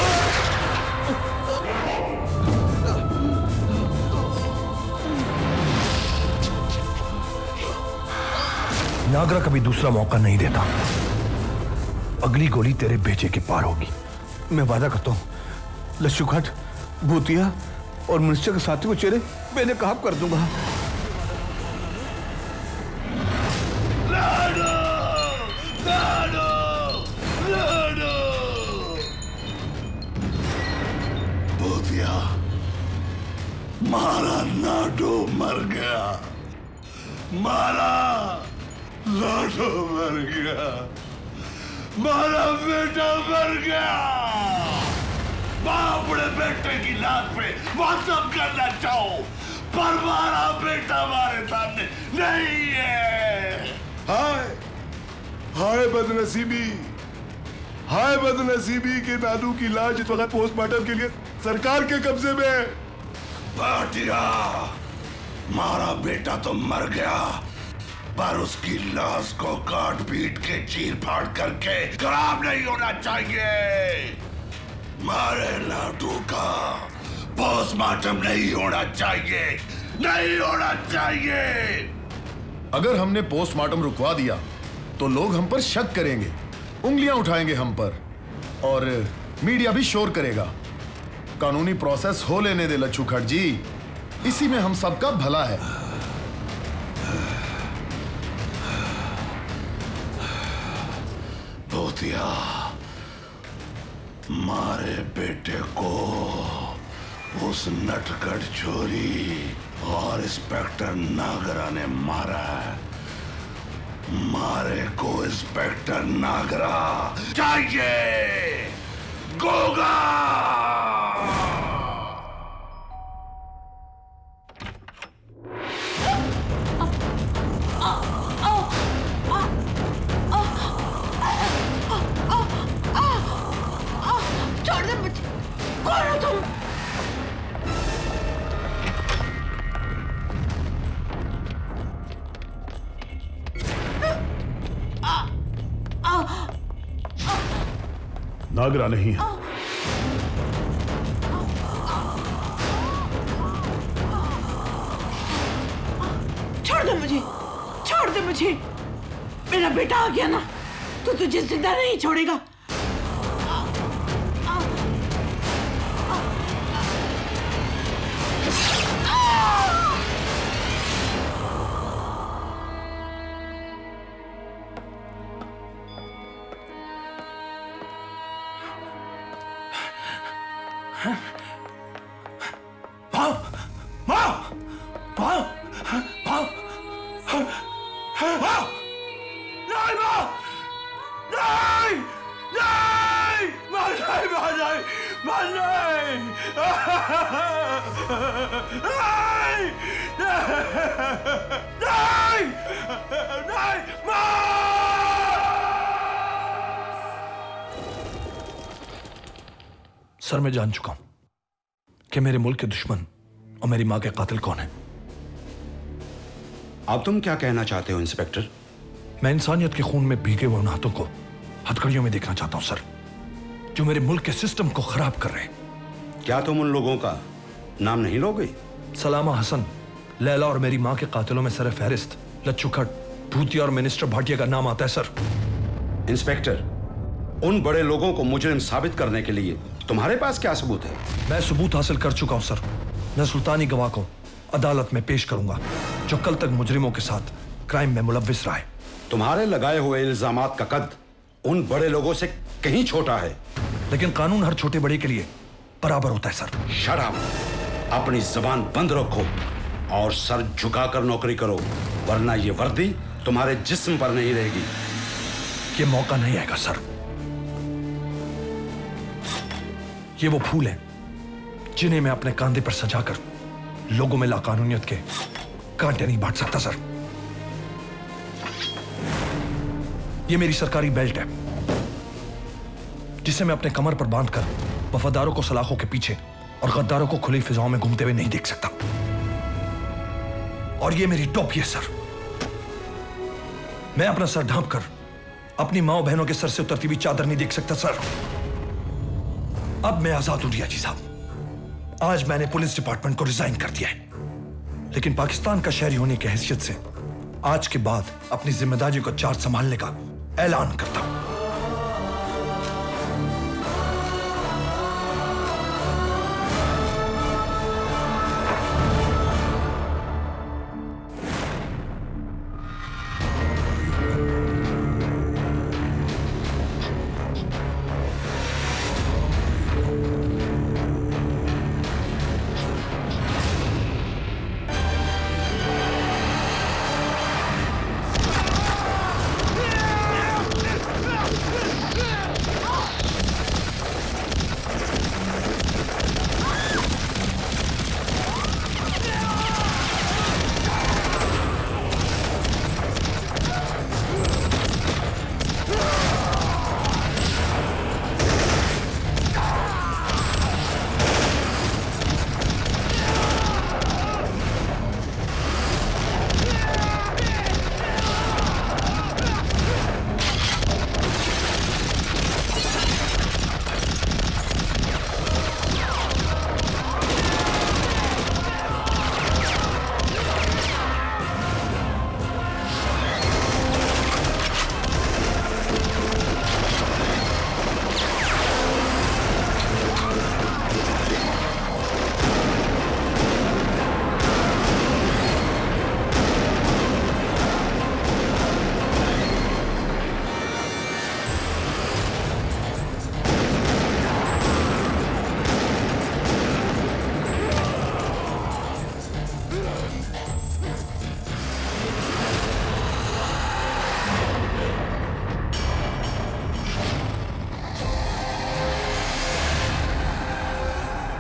नागरा कभी दूसरा मौका नहीं देता। अगली गोली तेरे बेचे के पार होगी। मैं वादा करता हूं, लच्छू खट, भूतिया और मिनिस्टर के साथी को चेहरे बेनकाब कर दूंगा। मारा नाडो मर गया, मारा नाडो मर गया, मारा बेटा मर गया। मां अपने बेटे की लाश पे मातम करना चाहो, पर मारा बेटा हमारे सामने नहीं है। हाय हाय बदनसीबी, हाय बदनसीबी के नानू की लाश इस वक्त पोस्टमार्टम के लिए सरकार के कब्जे में है। भाटिया, मारा बेटा तो मर गया, पर उसकी लाश को काट पीट के चीर फाड़ करके खराब नहीं होना चाहिए। मारे लाडू का पोस्टमार्टम नहीं होना चाहिए, नहीं होना चाहिए। अगर हमने पोस्टमार्टम रुकवा दिया तो लोग हम पर शक करेंगे, उंगलियां उठाएंगे हम पर, और मीडिया भी शोर करेगा। कानूनी प्रोसेस हो लेने दे लच्छू खट जी, इसी में हम सबका भला है। भूतिया, मारे बेटे को उस नटखट चोरी और इंस्पेक्टर नागरा ने मारा है। मारे को इंस्पेक्टर नागरा चाहिए। गोगा छोड़ दे मुझे। कौन हो तुम? नागरा नहीं है। छोड़ दे मुझे, छोड़ दे मुझे। मेरा बेटा आ गया ना तो तुझे जिंदा नहीं छोड़ेगा। सर, मैं जान चुका हूं कि मेरे मुल्क के दुश्मन और मेरी मां के कातिल कौन है। अब तुम क्या कहना चाहते हो इंस्पेक्टर? मैं इंसानियत के खून में भीगे हुए उन हाथों को हथकड़ियों में देखना चाहता हूं सर, जो मेरे मुल्क के सिस्टम को खराब कर रहे हैं। क्या तुम उन लोगों का नाम नहीं लोगे? सलामा हसन, लैला और मेरी मां के कातिलों में सर फहरिस्त लच्छू खट, भूतिया और मिनिस्टर भाटिया का नाम आता है सर। इंस्पेक्टर, उन बड़े लोगों को मुजरिम साबित करने के लिए तुम्हारे पास क्या सबूत है? मैं सबूत हासिल कर चुका हूं सर। मैं सुल्तानी गवाह को अदालत में पेश करूंगा जो कल तक मुजरिमों के साथ क्राइम में मुलव्विस रहा है। तुम्हारे लगाए हुए इल्जामात का कद उन बड़े लोगों से कहीं छोटा है। लेकिन कानून हर छोटे बड़े के लिए बराबर होता है सर। Shut up! अपनी जबान बंद रखो और सर झुकाकर नौकरी करो, वरना ये वर्दी तुम्हारे जिस्म पर नहीं रहेगी। ये मौका नहीं आएगा सर। ये वो फूल हैं जिन्हें मैं अपने कांधे पर सजाकर लोगों में लाकानूनियत के कांटे नहीं बांट सकता सर। ये मेरी सरकारी बेल्ट है जिसे मैं अपने कमर पर बांधकर वफादारों को सलाखों के पीछे और गद्दारों को खुली फिजाओं में घूमते हुए नहीं देख सकता। और ये मेरी टोपी है सर। मैं अपना सर ढांपकर अपनी माओ बहनों के सर से उतरती हुई चादर नहीं देख सकता सर। अब मैं आजाद हूं रिया जी साहब। आज मैंने पुलिस डिपार्टमेंट को रिजाइन कर दिया है, लेकिन पाकिस्तान का शहरी होने की हैसियत से आज के बाद अपनी जिम्मेदारी को चार्ज संभालने का ऐलान करता हूं।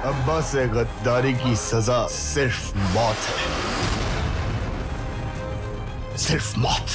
अब्बा से गद्दारी की सजा सिर्फ मौत है, सिर्फ मौत।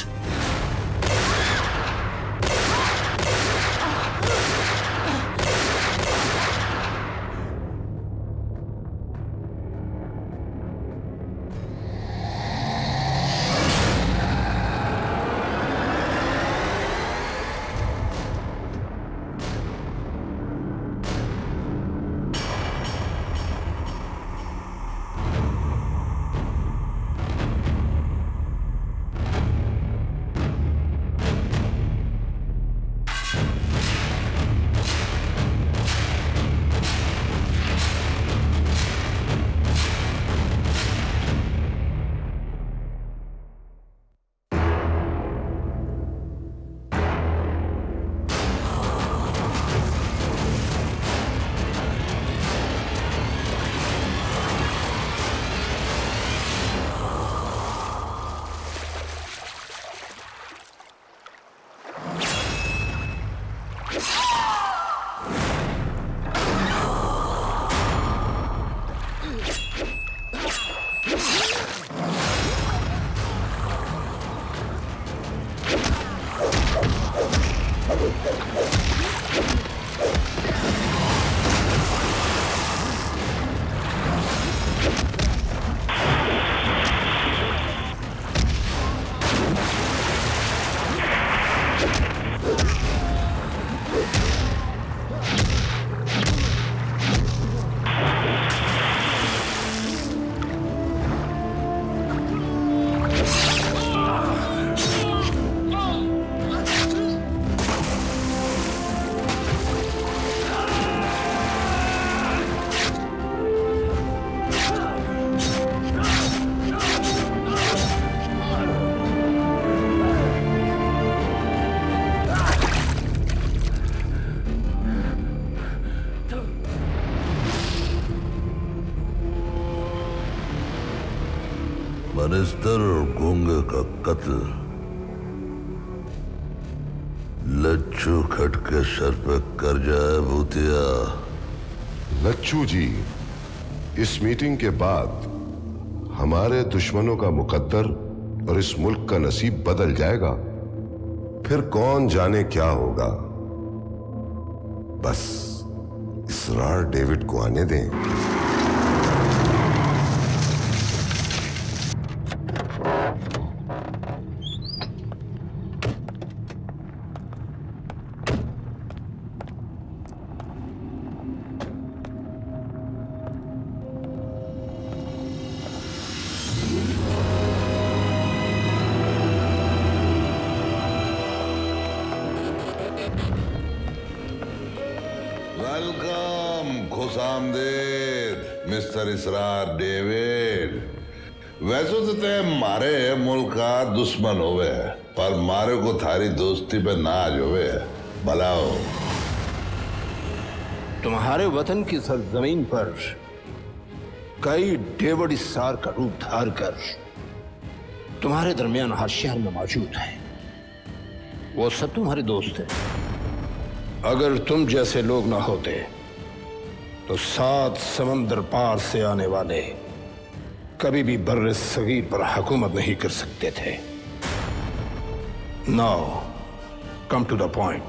मनिस्टर और गूंगे का कत्ल लच्छू खट के सर पे कर जाए भूतिया। लच्छू जी, इस मीटिंग के बाद हमारे दुश्मनों का मुकद्दर और इस मुल्क का नसीब बदल जाएगा। फिर कौन जाने क्या होगा। बस इसरार डेविड को आने दें। वेलकम, खुशामदीद मिस्टर इसरार डेविड। वैसे तो ते मारे मुल्क का दुश्मन होवे, पर मारे को थारी दोस्ती पे नाज होवे। भलाओ तुम्हारे वतन की सरजमीन पर कई डेविड इसरार का रूप धार कर तुम्हारे दरमियान हर शहर में मौजूद है। वो सब तुम्हारे दोस्त हैं। अगर तुम जैसे लोग ना होते तो सात समंदर पार से आने वाले कभी भी बर्रे सगीर पर हुकूमत नहीं कर सकते थे। Now come to the point.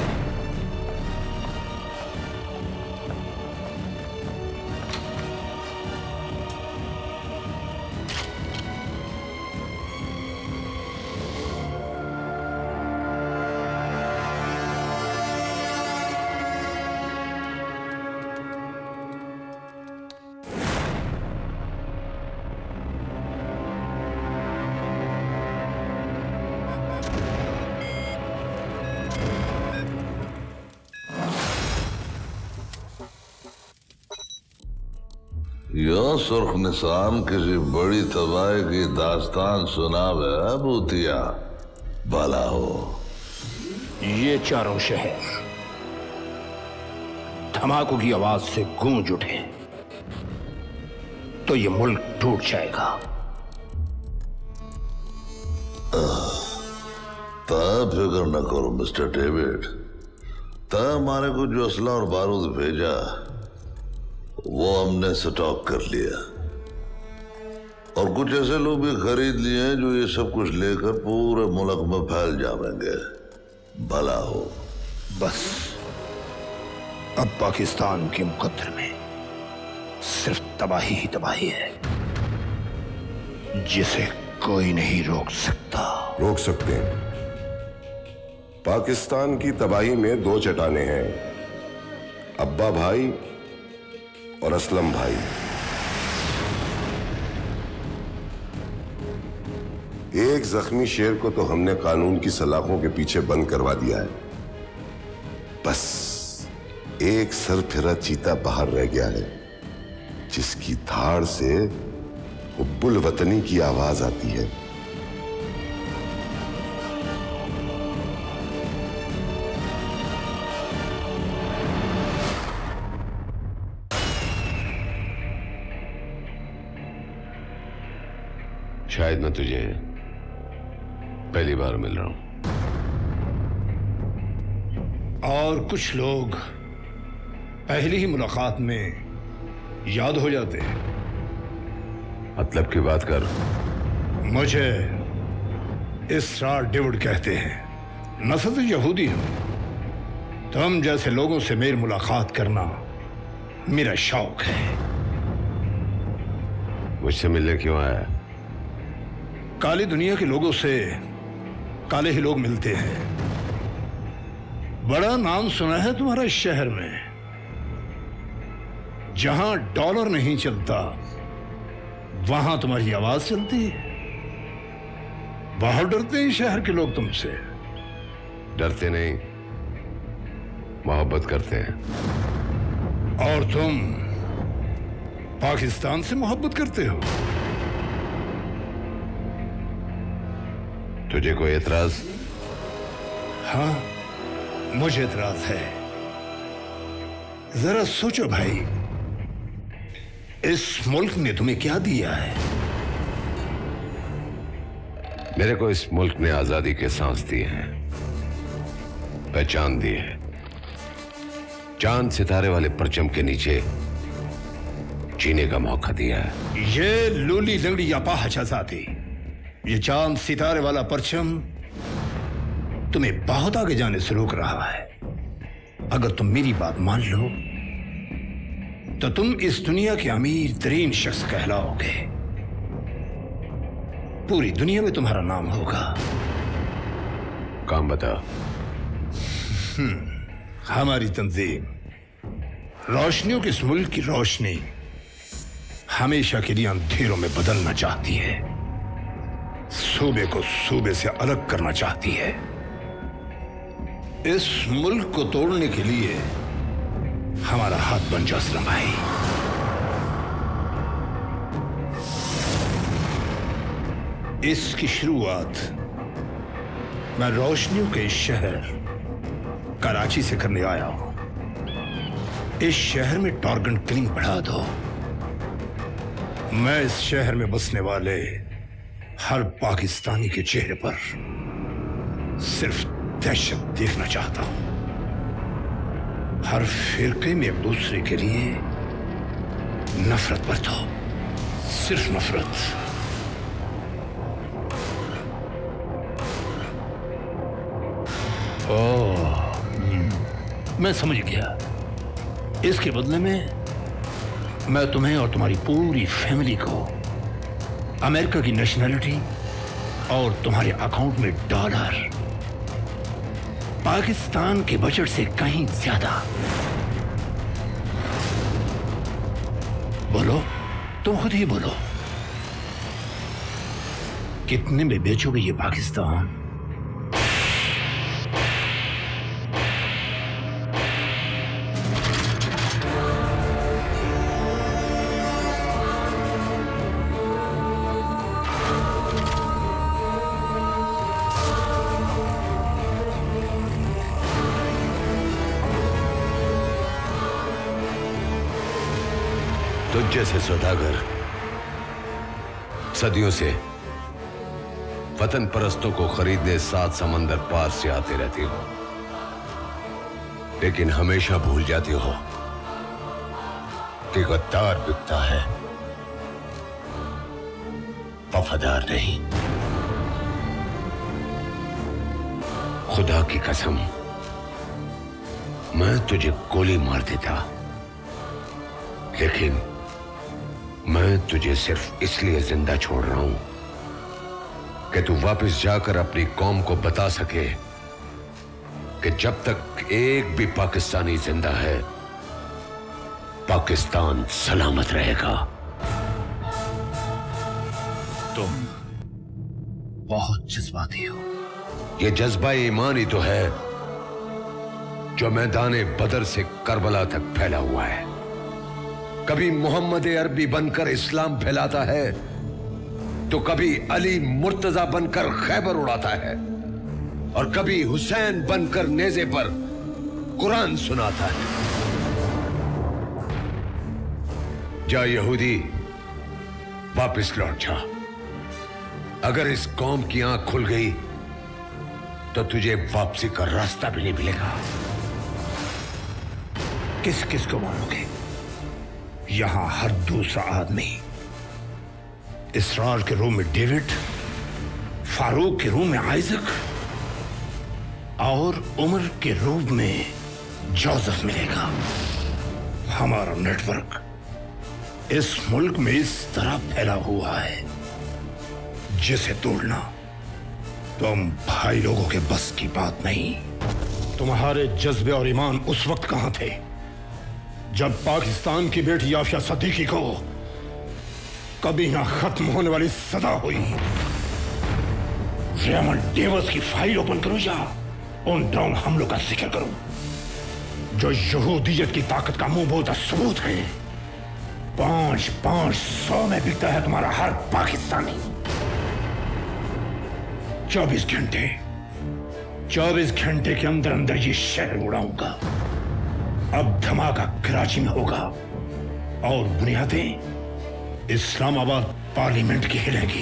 यो सुर्ख निशान किसी बड़ी तबाही की दास्तान सुनावे है भूतिया। भला हो। ये चारों शहर धमाकों की आवाज से गूंज उठे तो ये मुल्क टूट जाएगा। ता फिक्र न करो मिस्टर डेविड। ता हमारे को जो असला और बारूद भेजा वो हमने स्टॉक कर लिया और कुछ ऐसे लोग भी खरीद लिए हैं जो ये सब कुछ लेकर पूरे मुल्क में फैल जाएंगे। भला हो। बस अब पाकिस्तान के मुकद्दर में सिर्फ तबाही ही तबाही है, जिसे कोई नहीं रोक सकता। रोक सकते हैं। पाकिस्तान की तबाही में दो चट्टाने हैं, अब्बा भाई और असलम भाई। एक जख्मी शेर को तो हमने कानून की सलाखों के पीछे बंद करवा दिया है, बस एक सरफिरा चीता बाहर रह गया है, जिसकी धाड़ से हुब्बुल वतनी की आवाज आती है। शायद मैं तुझे पहली बार मिल रहा हूं और कुछ लोग पहली ही मुलाकात में याद हो जाते हैं। मतलब की बात कर। मुझे इसरार डेविड कहते हैं। नस्ल तो यहूदी हूं। तुम जैसे लोगों से मेरी मुलाकात करना मेरा शौक है। मुझसे मिलने क्यों आया? काली दुनिया के लोगों से काले ही लोग मिलते हैं। बड़ा नाम सुना है तुम्हारा इस शहर में। जहां डॉलर नहीं चलता वहां तुम्हारी आवाज चलती है। बहुत डरते हैं शहर के लोग तुमसे। डरते नहीं, मोहब्बत करते हैं। और तुम पाकिस्तान से मोहब्बत करते हो। तुझे कोई एतराज? हाँ, मुझे एतराज है। जरा सोचो भाई, इस मुल्क ने तुम्हें क्या दिया है? मेरे को इस मुल्क ने आजादी के सांस दिए हैं, पहचान दी है। चांद सितारे वाले परचम के नीचे जीने का मौका दिया है। ये लूली लंगड़ी अपाहज आजादी, ये चांद सितारे वाला परचम तुम्हें बहुत आगे जाने से रोक रहा है। अगर तुम मेरी बात मान लो तो तुम इस दुनिया के अमीर तरीन शख्स कहलाओगे। पूरी दुनिया में तुम्हारा नाम होगा। काम बता। हम्म, हमारी तंजीम रोशनियों के इस मुल्क की रोशनी हमेशा के लिए अंधेरों में बदलना चाहती है। सूबे को सूबे से अलग करना चाहती है। इस मुल्क को तोड़ने के लिए हमारा हाथ बन जा असलम भाई। इसकी शुरुआत मैं रोशनियों के इस शहर कराची से करने आया हूं। इस शहर में टारगेट किलिंग बढ़ा दो। मैं इस शहर में बसने वाले हर पाकिस्तानी के चेहरे पर सिर्फ दहशत देखना चाहता हूं। हर फिरके में एक दूसरे के लिए नफरत बरतो, सिर्फ नफरत। ओह, मैं समझ गया। इसके बदले में मैं तुम्हें और तुम्हारी पूरी फैमिली को अमेरिका की नेशनैलिटी और तुम्हारे अकाउंट में डॉलर पाकिस्तान के बजट से कहीं ज्यादा। बोलो, तुम खुद ही बोलो, कितने में बेचोगे ये पाकिस्तान? तुझ जैसे सौदागर सदियों से वतन परस्तों को खरीदने सात समंदर पार से आते रहती हो, लेकिन हमेशा भूल जाती हो कि गद्दार बिकता है, वफादार नहीं। खुदा की कसम, मैं तुझे गोली मार देता, लेकिन मैं तुझे सिर्फ इसलिए जिंदा छोड़ रहा हूं कि तू वापस जाकर अपनी कौम को बता सके कि जब तक एक भी पाकिस्तानी जिंदा है, पाकिस्तान सलामत रहेगा। तुम बहुत जज्बाती हो। यह जज्बा ईमान ही तो है जो मैदाने बदर से करबला तक फैला हुआ है। कभी मोहम्मद अरबी बनकर इस्लाम फैलाता है, तो कभी अली मुर्तजा बनकर खैबर उड़ाता है, और कभी हुसैन बनकर नेज़े पर कुरान सुनाता है। जा यहूदी, वापस लौट जा। अगर इस कौम की आंख खुल गई तो तुझे वापसी का रास्ता भी नहीं मिलेगा। किस किस को मारोगे? यहां हर दूसरा आदमी इसरार के रूम में डेविड, फारूक के रूम में आइजक और उमर के रूप में जोसेफ मिलेगा। हमारा नेटवर्क इस मुल्क में इस तरह फैला हुआ है जिसे तोड़ना तुम भाई लोगों के बस की बात नहीं। तुम्हारे जज्बे और ईमान उस वक्त कहां थे जब पाकिस्तान की बेटी आफिया सदीकी को कभी ना खत्म होने वाली सजा हुई। रेमंड डेवस की फाइल ओपन करो या उन ड्रोन हमलों का जिक्र करो जो यहूदियत की ताकत का मुंह बोलता सबूत है। पांच पांच सौ में बिकता है तुम्हारा हर पाकिस्तानी। चौबीस घंटे चौबीस घंटे के अंदर अंदर ये शहर उड़ाऊंगा। अब धमाका कराची में होगा और बुनियादें इस्लामाबाद पार्लियामेंट की हिलेगी।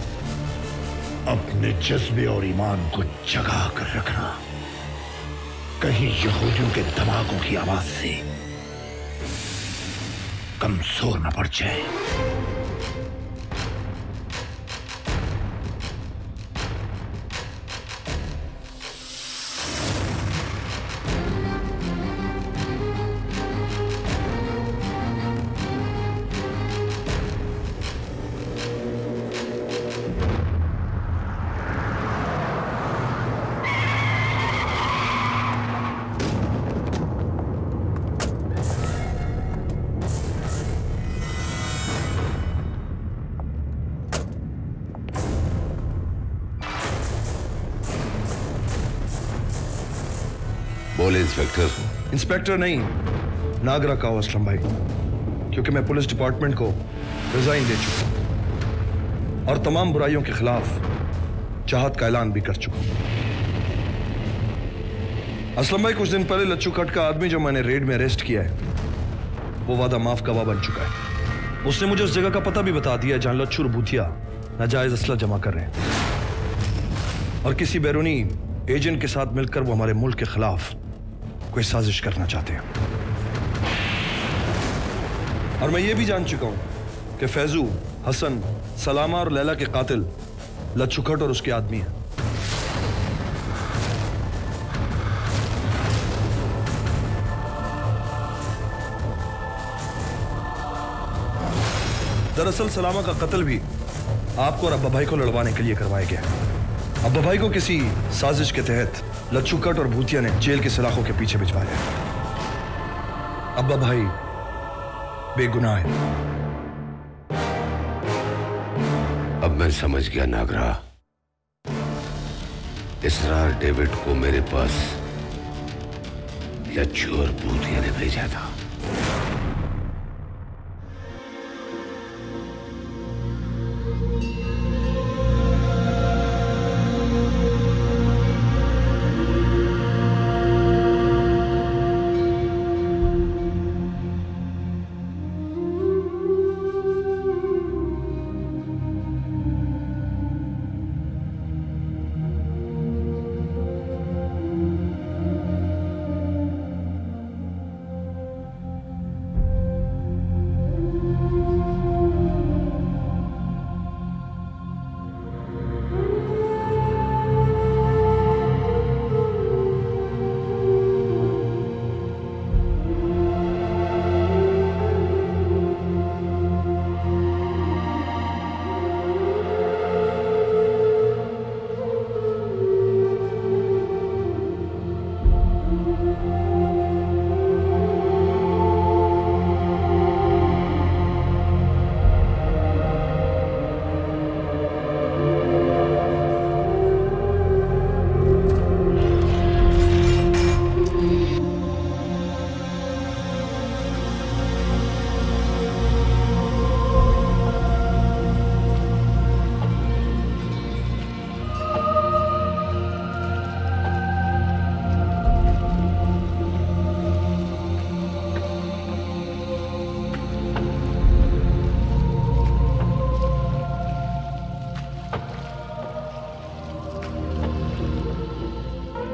अपने जज्बे और ईमान को जगा कर रखना, कहीं यहूदियों के धमाकों की आवाज से कमजोर न पड़ जाए। बोले इंस्पेक्टर। इंस्पेक्टर नहीं, नागरा का असलम भाई, क्योंकि मैं पुलिस डिपार्टमेंट को रिजाइन दे चुका हूं और तमाम बुराइयों के खिलाफ चाहत का ऐलान भी कर चुका हूं। असलम भाई, कुछ दिन पहले लच्छू कट का आदमी जो मैंने रेड में अरेस्ट किया है, वो वादा माफ गवाह बन चुका है। उसने मुझे उस जगह का पता भी बता दिया जहां लच्छू और भूतिया नाजायज असला जमा कर रहे हैं और किसी बैरूनी एजेंट के साथ मिलकर वो हमारे मुल्क के खिलाफ कोई साजिश करना चाहते हैं। और मैं ये भी जान चुका हूं कि फैजू, हसन, सलामा और लैला के कातिल लच्छू खट और उसके आदमी हैं। दरअसल सलामा का कत्ल भी आपको और अब्बा भाई को लड़वाने के लिए करवाया गया। अब्बा भाई को किसी साजिश के तहत लच्छू कट और भूतिया ने जेल के सलाखों के पीछे भिजवाया। अब्बा भाई बेगुनाह है। अब मैं समझ गया नागरा, इसरार डेविड को मेरे पास लच्छू और भूतिया ने भेजा था।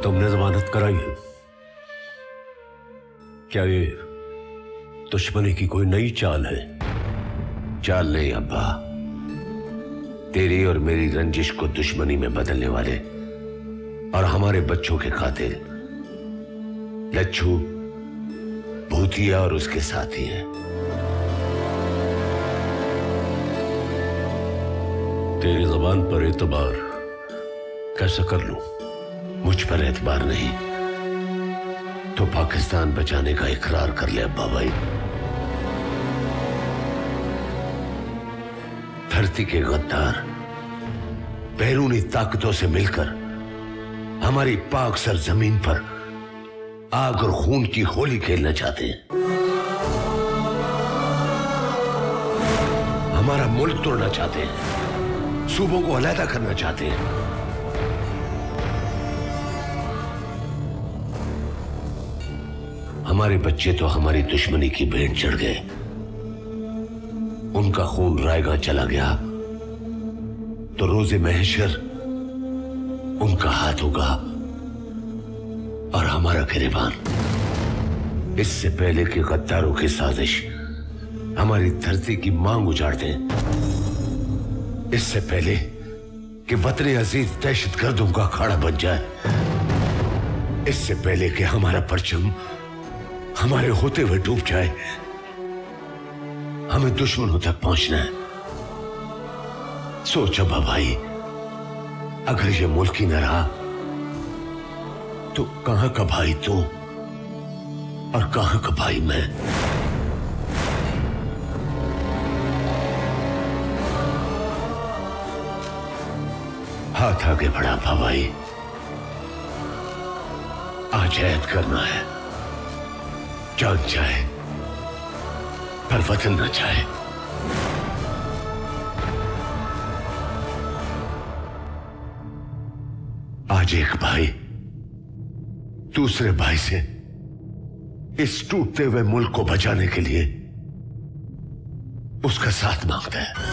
तुमने जमानत कराई है? क्या ये दुश्मनी की कोई नई चाल है? चाल नहीं अब्बा, तेरी और मेरी रंजिश को दुश्मनी में बदलने वाले और हमारे बच्चों के कातिल लच्छू, भूतिया और उसके साथी हैं। तेरी जबान पर एतबार कैसे कर लूं? मुझ पर एतबार नहीं तो पाकिस्तान बचाने का इकरार कर ले अब्बा भाई। धरती के गद्दार बैरूनी ताकतों से मिलकर हमारी पाक सरजमीन पर आग और खून की होली खेलना चाहते हैं। हमारा मुल्क तोड़ना चाहते हैं, सूबों को अलहदा करना चाहते हैं। हमारे बच्चे तो हमारी दुश्मनी की भेंट चढ़ गए। उनका खून रायगा चला गया तो रोजे महशर उनका हाथ होगा और हमारा गिरबान। इससे पहले कि गद्दारों की साजिश हमारी धरती की मांग उजाड़ दें, इससे पहले कि वतन अजीज दहशत गर्दों का अखाड़ा बन जाए, इससे पहले कि हमारा परचम हमारे होते हुए डूब जाए, हमें दुश्मनों तक पहुंचना है। सोच अब्बा भाई, अगर ये मुल्क ही न रहा तो कहां का भाई तू और कहां का भाई मैं? हाथ आगे बढ़ा अब्बा भाई, आज ऐद करना है। जान चाहे पर वतन न चाहे। आज एक भाई दूसरे भाई से इस टूटते हुए मुल्क को बचाने के लिए उसका साथ मांगता है।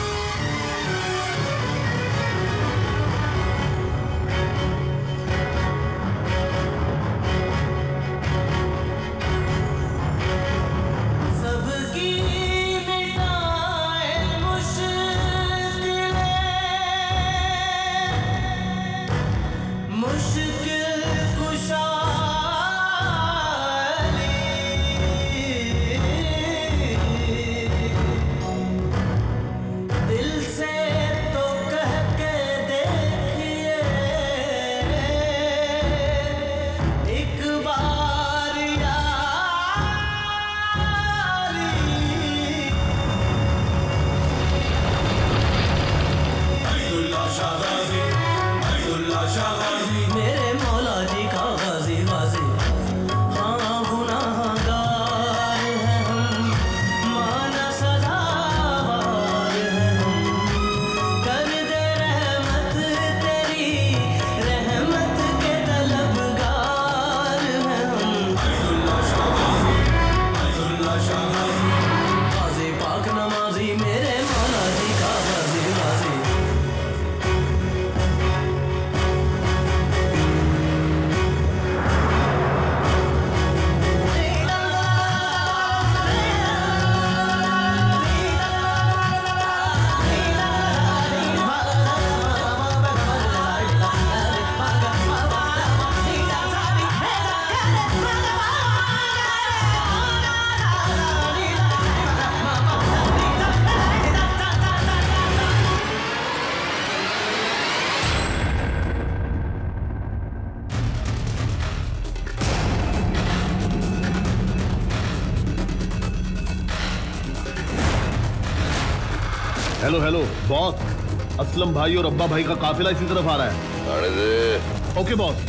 हेलो हेलो बॉस, असलम भाई और अब्बा भाई का काफिला इसी तरफ आ रहा है। अरे दे। Okay boss.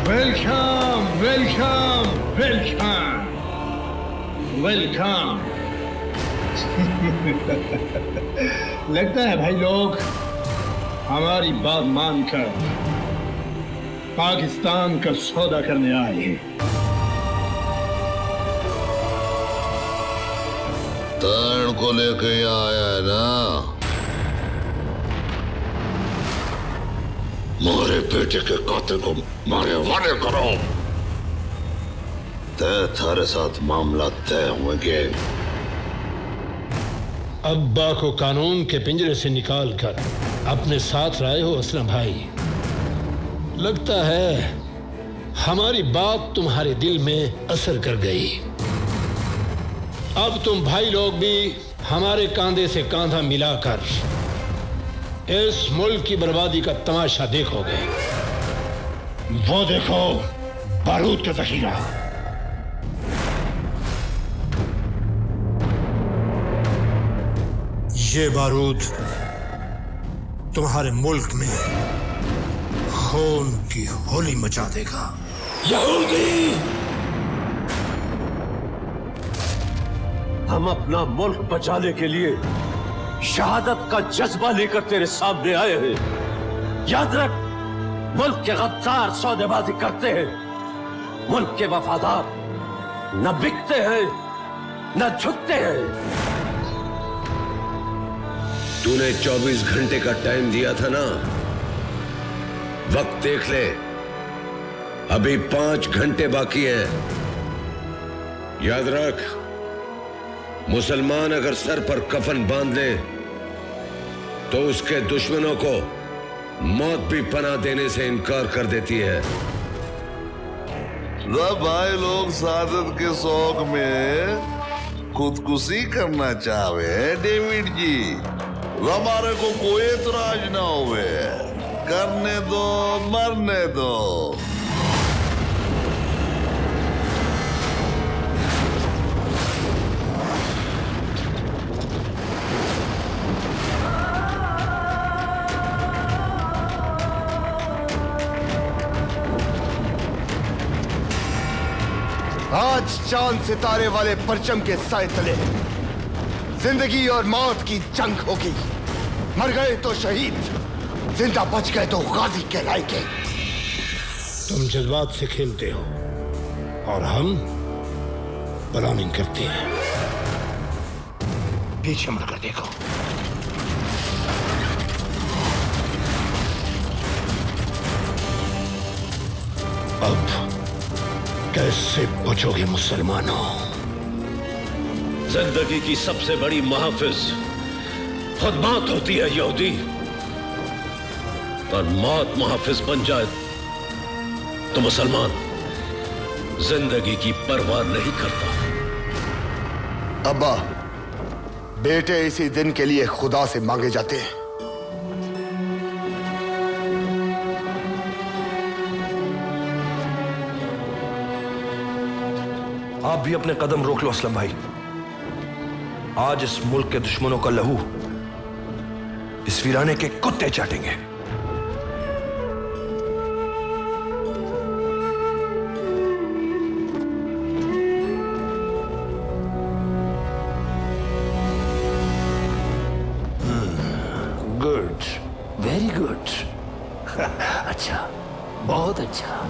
Welcome welcome welcome welcome. लगता है भाई लोग हमारी बात मानकर पाकिस्तान का सौदा करने आए हैं। तरण को लेके यहाँ आया है ना? मारे बेटे के कातिल को मारे वाले करो। तय थारे साथ मामला तय होंगे। अब्बा को कानून के पिंजरे से निकालकर अपने साथ लाए हो असलम भाई। लगता है हमारी बात तुम्हारे दिल में असर कर गई। अब तुम भाई लोग भी हमारे कांधे से कांधा मिलाकर इस मुल्क की बर्बादी का तमाशा देखोगे। वो देखो बारूद का जखीरा। ये बारूद तुम्हारे मुल्क में खून की होली मचा देगा। यहूदी, हम अपना मुल्क बचाने के लिए शहादत का जज्बा लेकर तेरे सामने आए हैं। याद रख, मुल्क के गद्दार सौदेबाजी करते हैं, मुल्क के वफादार न बिकते हैं न झुकते हैं। तूने चौबीस घंटे का टाइम दिया था ना, वक्त देख ले, अभी पांच घंटे बाकी हैं। याद रख, मुसलमान अगर सर पर कफन बांध ले तो उसके दुश्मनों को मौत भी पनाह देने से इनकार कर देती है। जब भाई लोग सादत के शौक में खुदकुशी करना चाहे डेविड जी, हमारे को कोई एतराज ना हुए। करने दो, मरने दो। आज चांद सितारे वाले परचम के साए तले जिंदगी और मौत की जंग होगी। मर गए तो शहीद, जिंदा बच गए तो गाजी कहलाएंगे। तुम जज्बात से खेलते हो और हम प्लानिंग करते हैं। पीछे मुड़कर देखो। अब कैसे बचोगे मुसलमानों? जिंदगी की सबसे बड़ी मुहाफिज खुद मौत होती है यहूदी, और मौत मुहाफिज बन जाए तो मुसलमान जिंदगी की परवाह नहीं करता। अब्बा, बेटे इसी दिन के लिए खुदा से मांगे जाते हैं। आप भी अपने कदम रोक लो असलम भाई। आज इस मुल्क के दुश्मनों का लहू इस वीराने के कुत्ते चाटेंगे। Good, very good. अच्छा, बहुत अच्छा।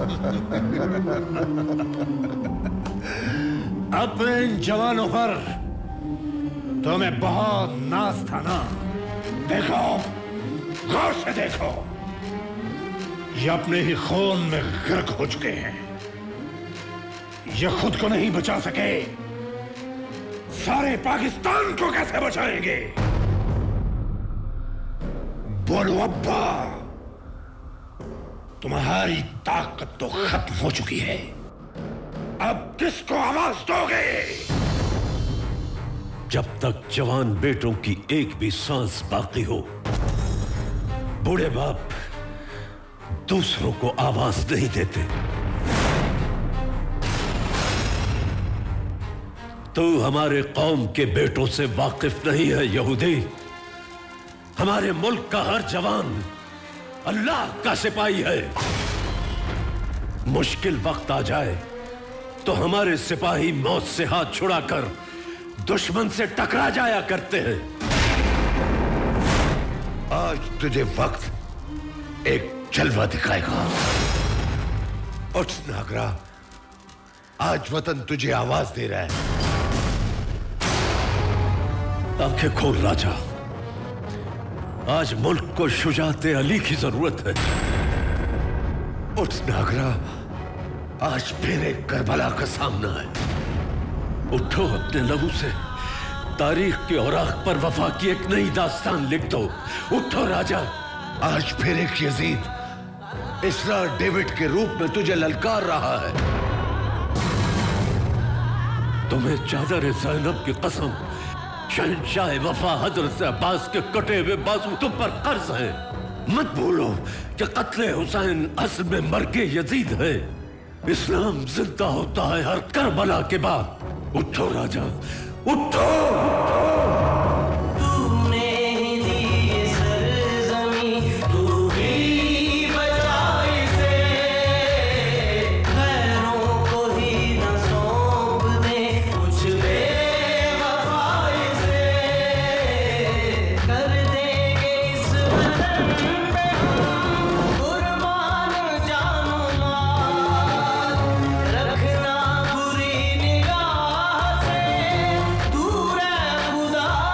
अपने इन जवानों पर तुम्हें बहुत नाज था ना। देखो, गौर से देखो, ये अपने ही खून में गर्क हो चुके हैं। ये खुद को नहीं बचा सके, सारे पाकिस्तान को कैसे बचाएंगे? बोलो अब्बा, तुम्हारी ताकत तो खत्म हो चुकी है, अब किसको आवाज दोगे? जब तक जवान बेटों की एक भी सांस बाकी हो, बूढ़े बाप दूसरों को आवाज नहीं देते। तू हमारे कौम के बेटों से वाकिफ नहीं है यहूदी। हमारे मुल्क का हर जवान अल्लाह का सिपाही है। मुश्किल वक्त आ जाए तो हमारे सिपाही मौत से हाथ छुड़ाकर दुश्मन से टकरा जाया करते हैं। आज तुझे वक्त एक जलवा दिखाएगा। उठ नागरा, आज वतन तुझे आवाज दे रहा है। आंखें खोल राजा, आज मुल्क को शुजाते अली की जरूरत है। उठ नागरा, आज फिर एक करबला का सामना है। उठो, अपने लहू से तारीख के औराख पर वफा की एक नई दास्तान लिख दो। उठो राजा, आज फिर एक यजीद इसरा डेविड के रूप में तुझे ललकार रहा है। तुम्हें चादर ज़ैनब की कसम, शहंशाह वफा हजरत अब्बास के कटे हुए बाजू तुम पर कर्ज है। मत भूलो कि कत्ले हुसैन असल में मरके यजीद है। इस्लाम जिंदा होता है हर करबला के बाद। उठो राजा, उठो, उठो। रखना बुरी निगाह से, दूर है खुदा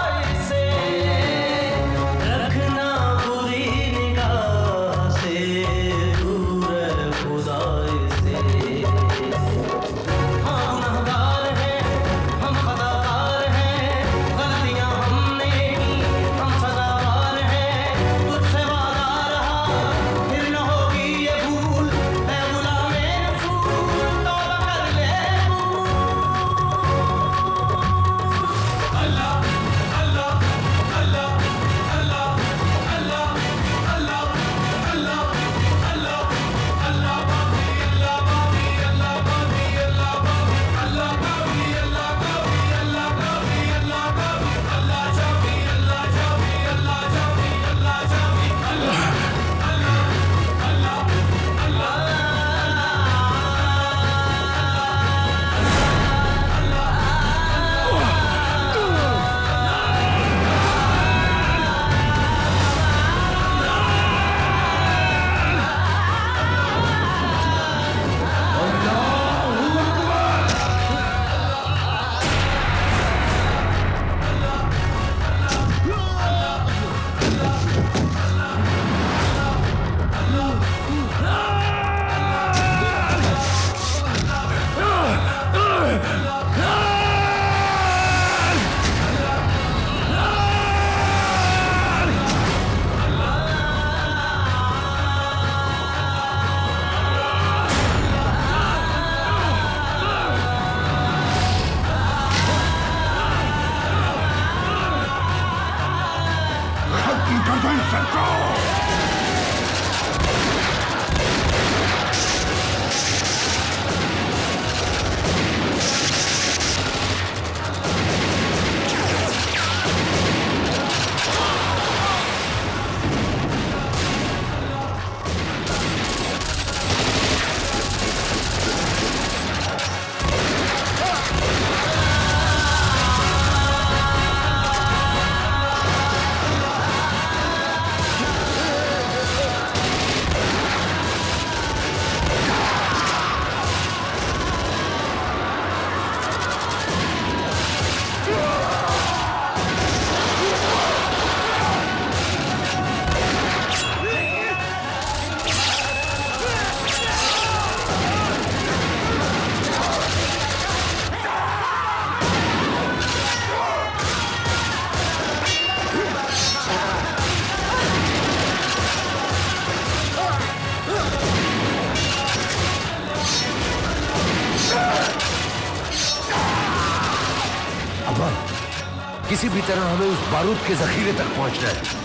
किसी भी तरह हमें उस बारूद के जखीरे तक पहुंचना है।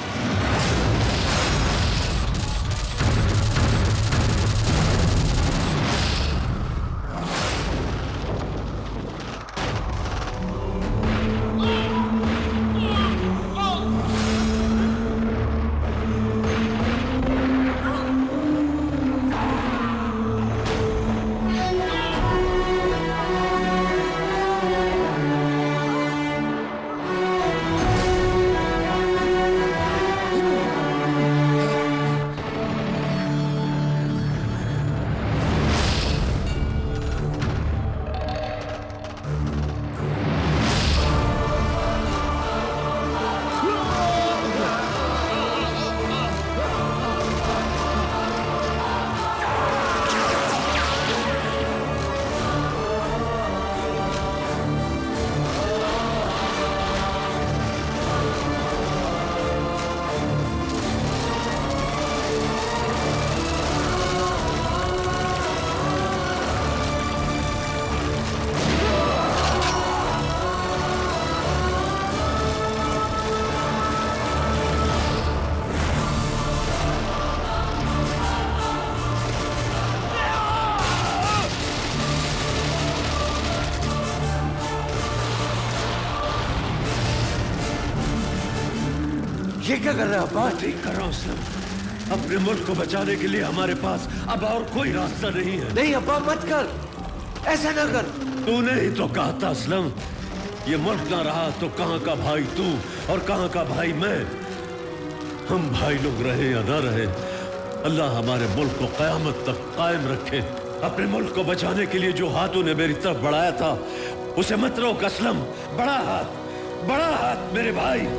ये क्या कर रहे हैं अब्बा? ठीक कर रहा हूं असलम। अपने मुल्क को बचाने के लिए हमारे पास अब और कोई रास्ता नहीं है। नहीं अब्बा मत कर, ऐसा ना कर। तूने ही तो कहा था असलम, ये मुल्क ना रहा तो कहां का भाई तू और कहां का भाई मैं। हम भाई लोग रहे या ना रहे, अल्लाह हमारे मुल्क को कयामत तक कायम रखे। अपने मुल्क को बचाने के लिए जो हाथ तूने मेरी तरफ बढ़ाया था उसे मत रोक असलम। बड़ा हाथ, बड़ा हाथ मेरे भाई।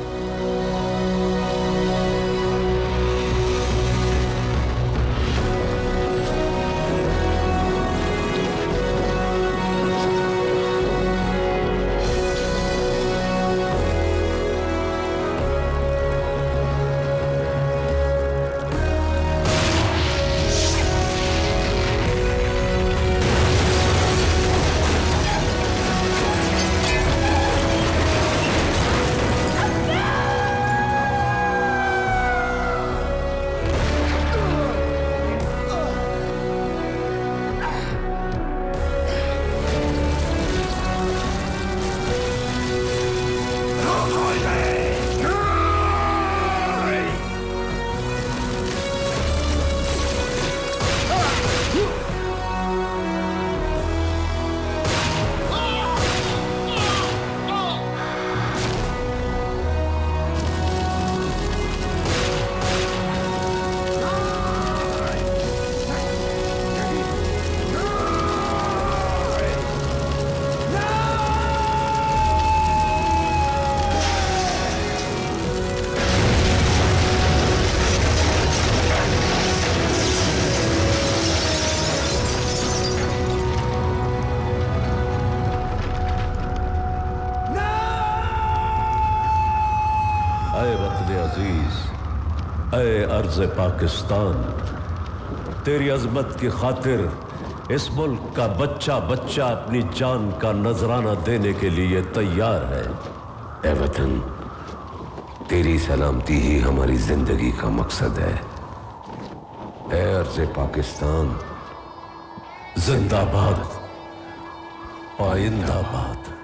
अर्ज़ पाकिस्तान, तेरी अजमत की खातिर इस मुल्क का बच्चा बच्चा अपनी जान का नजराना देने के लिए तैयार है। ए वतन, तेरी सलामती ही हमारी जिंदगी का मकसद है। ए अर्ज़ पाकिस्तान, जिंदाबाद, पाइंदाबाद।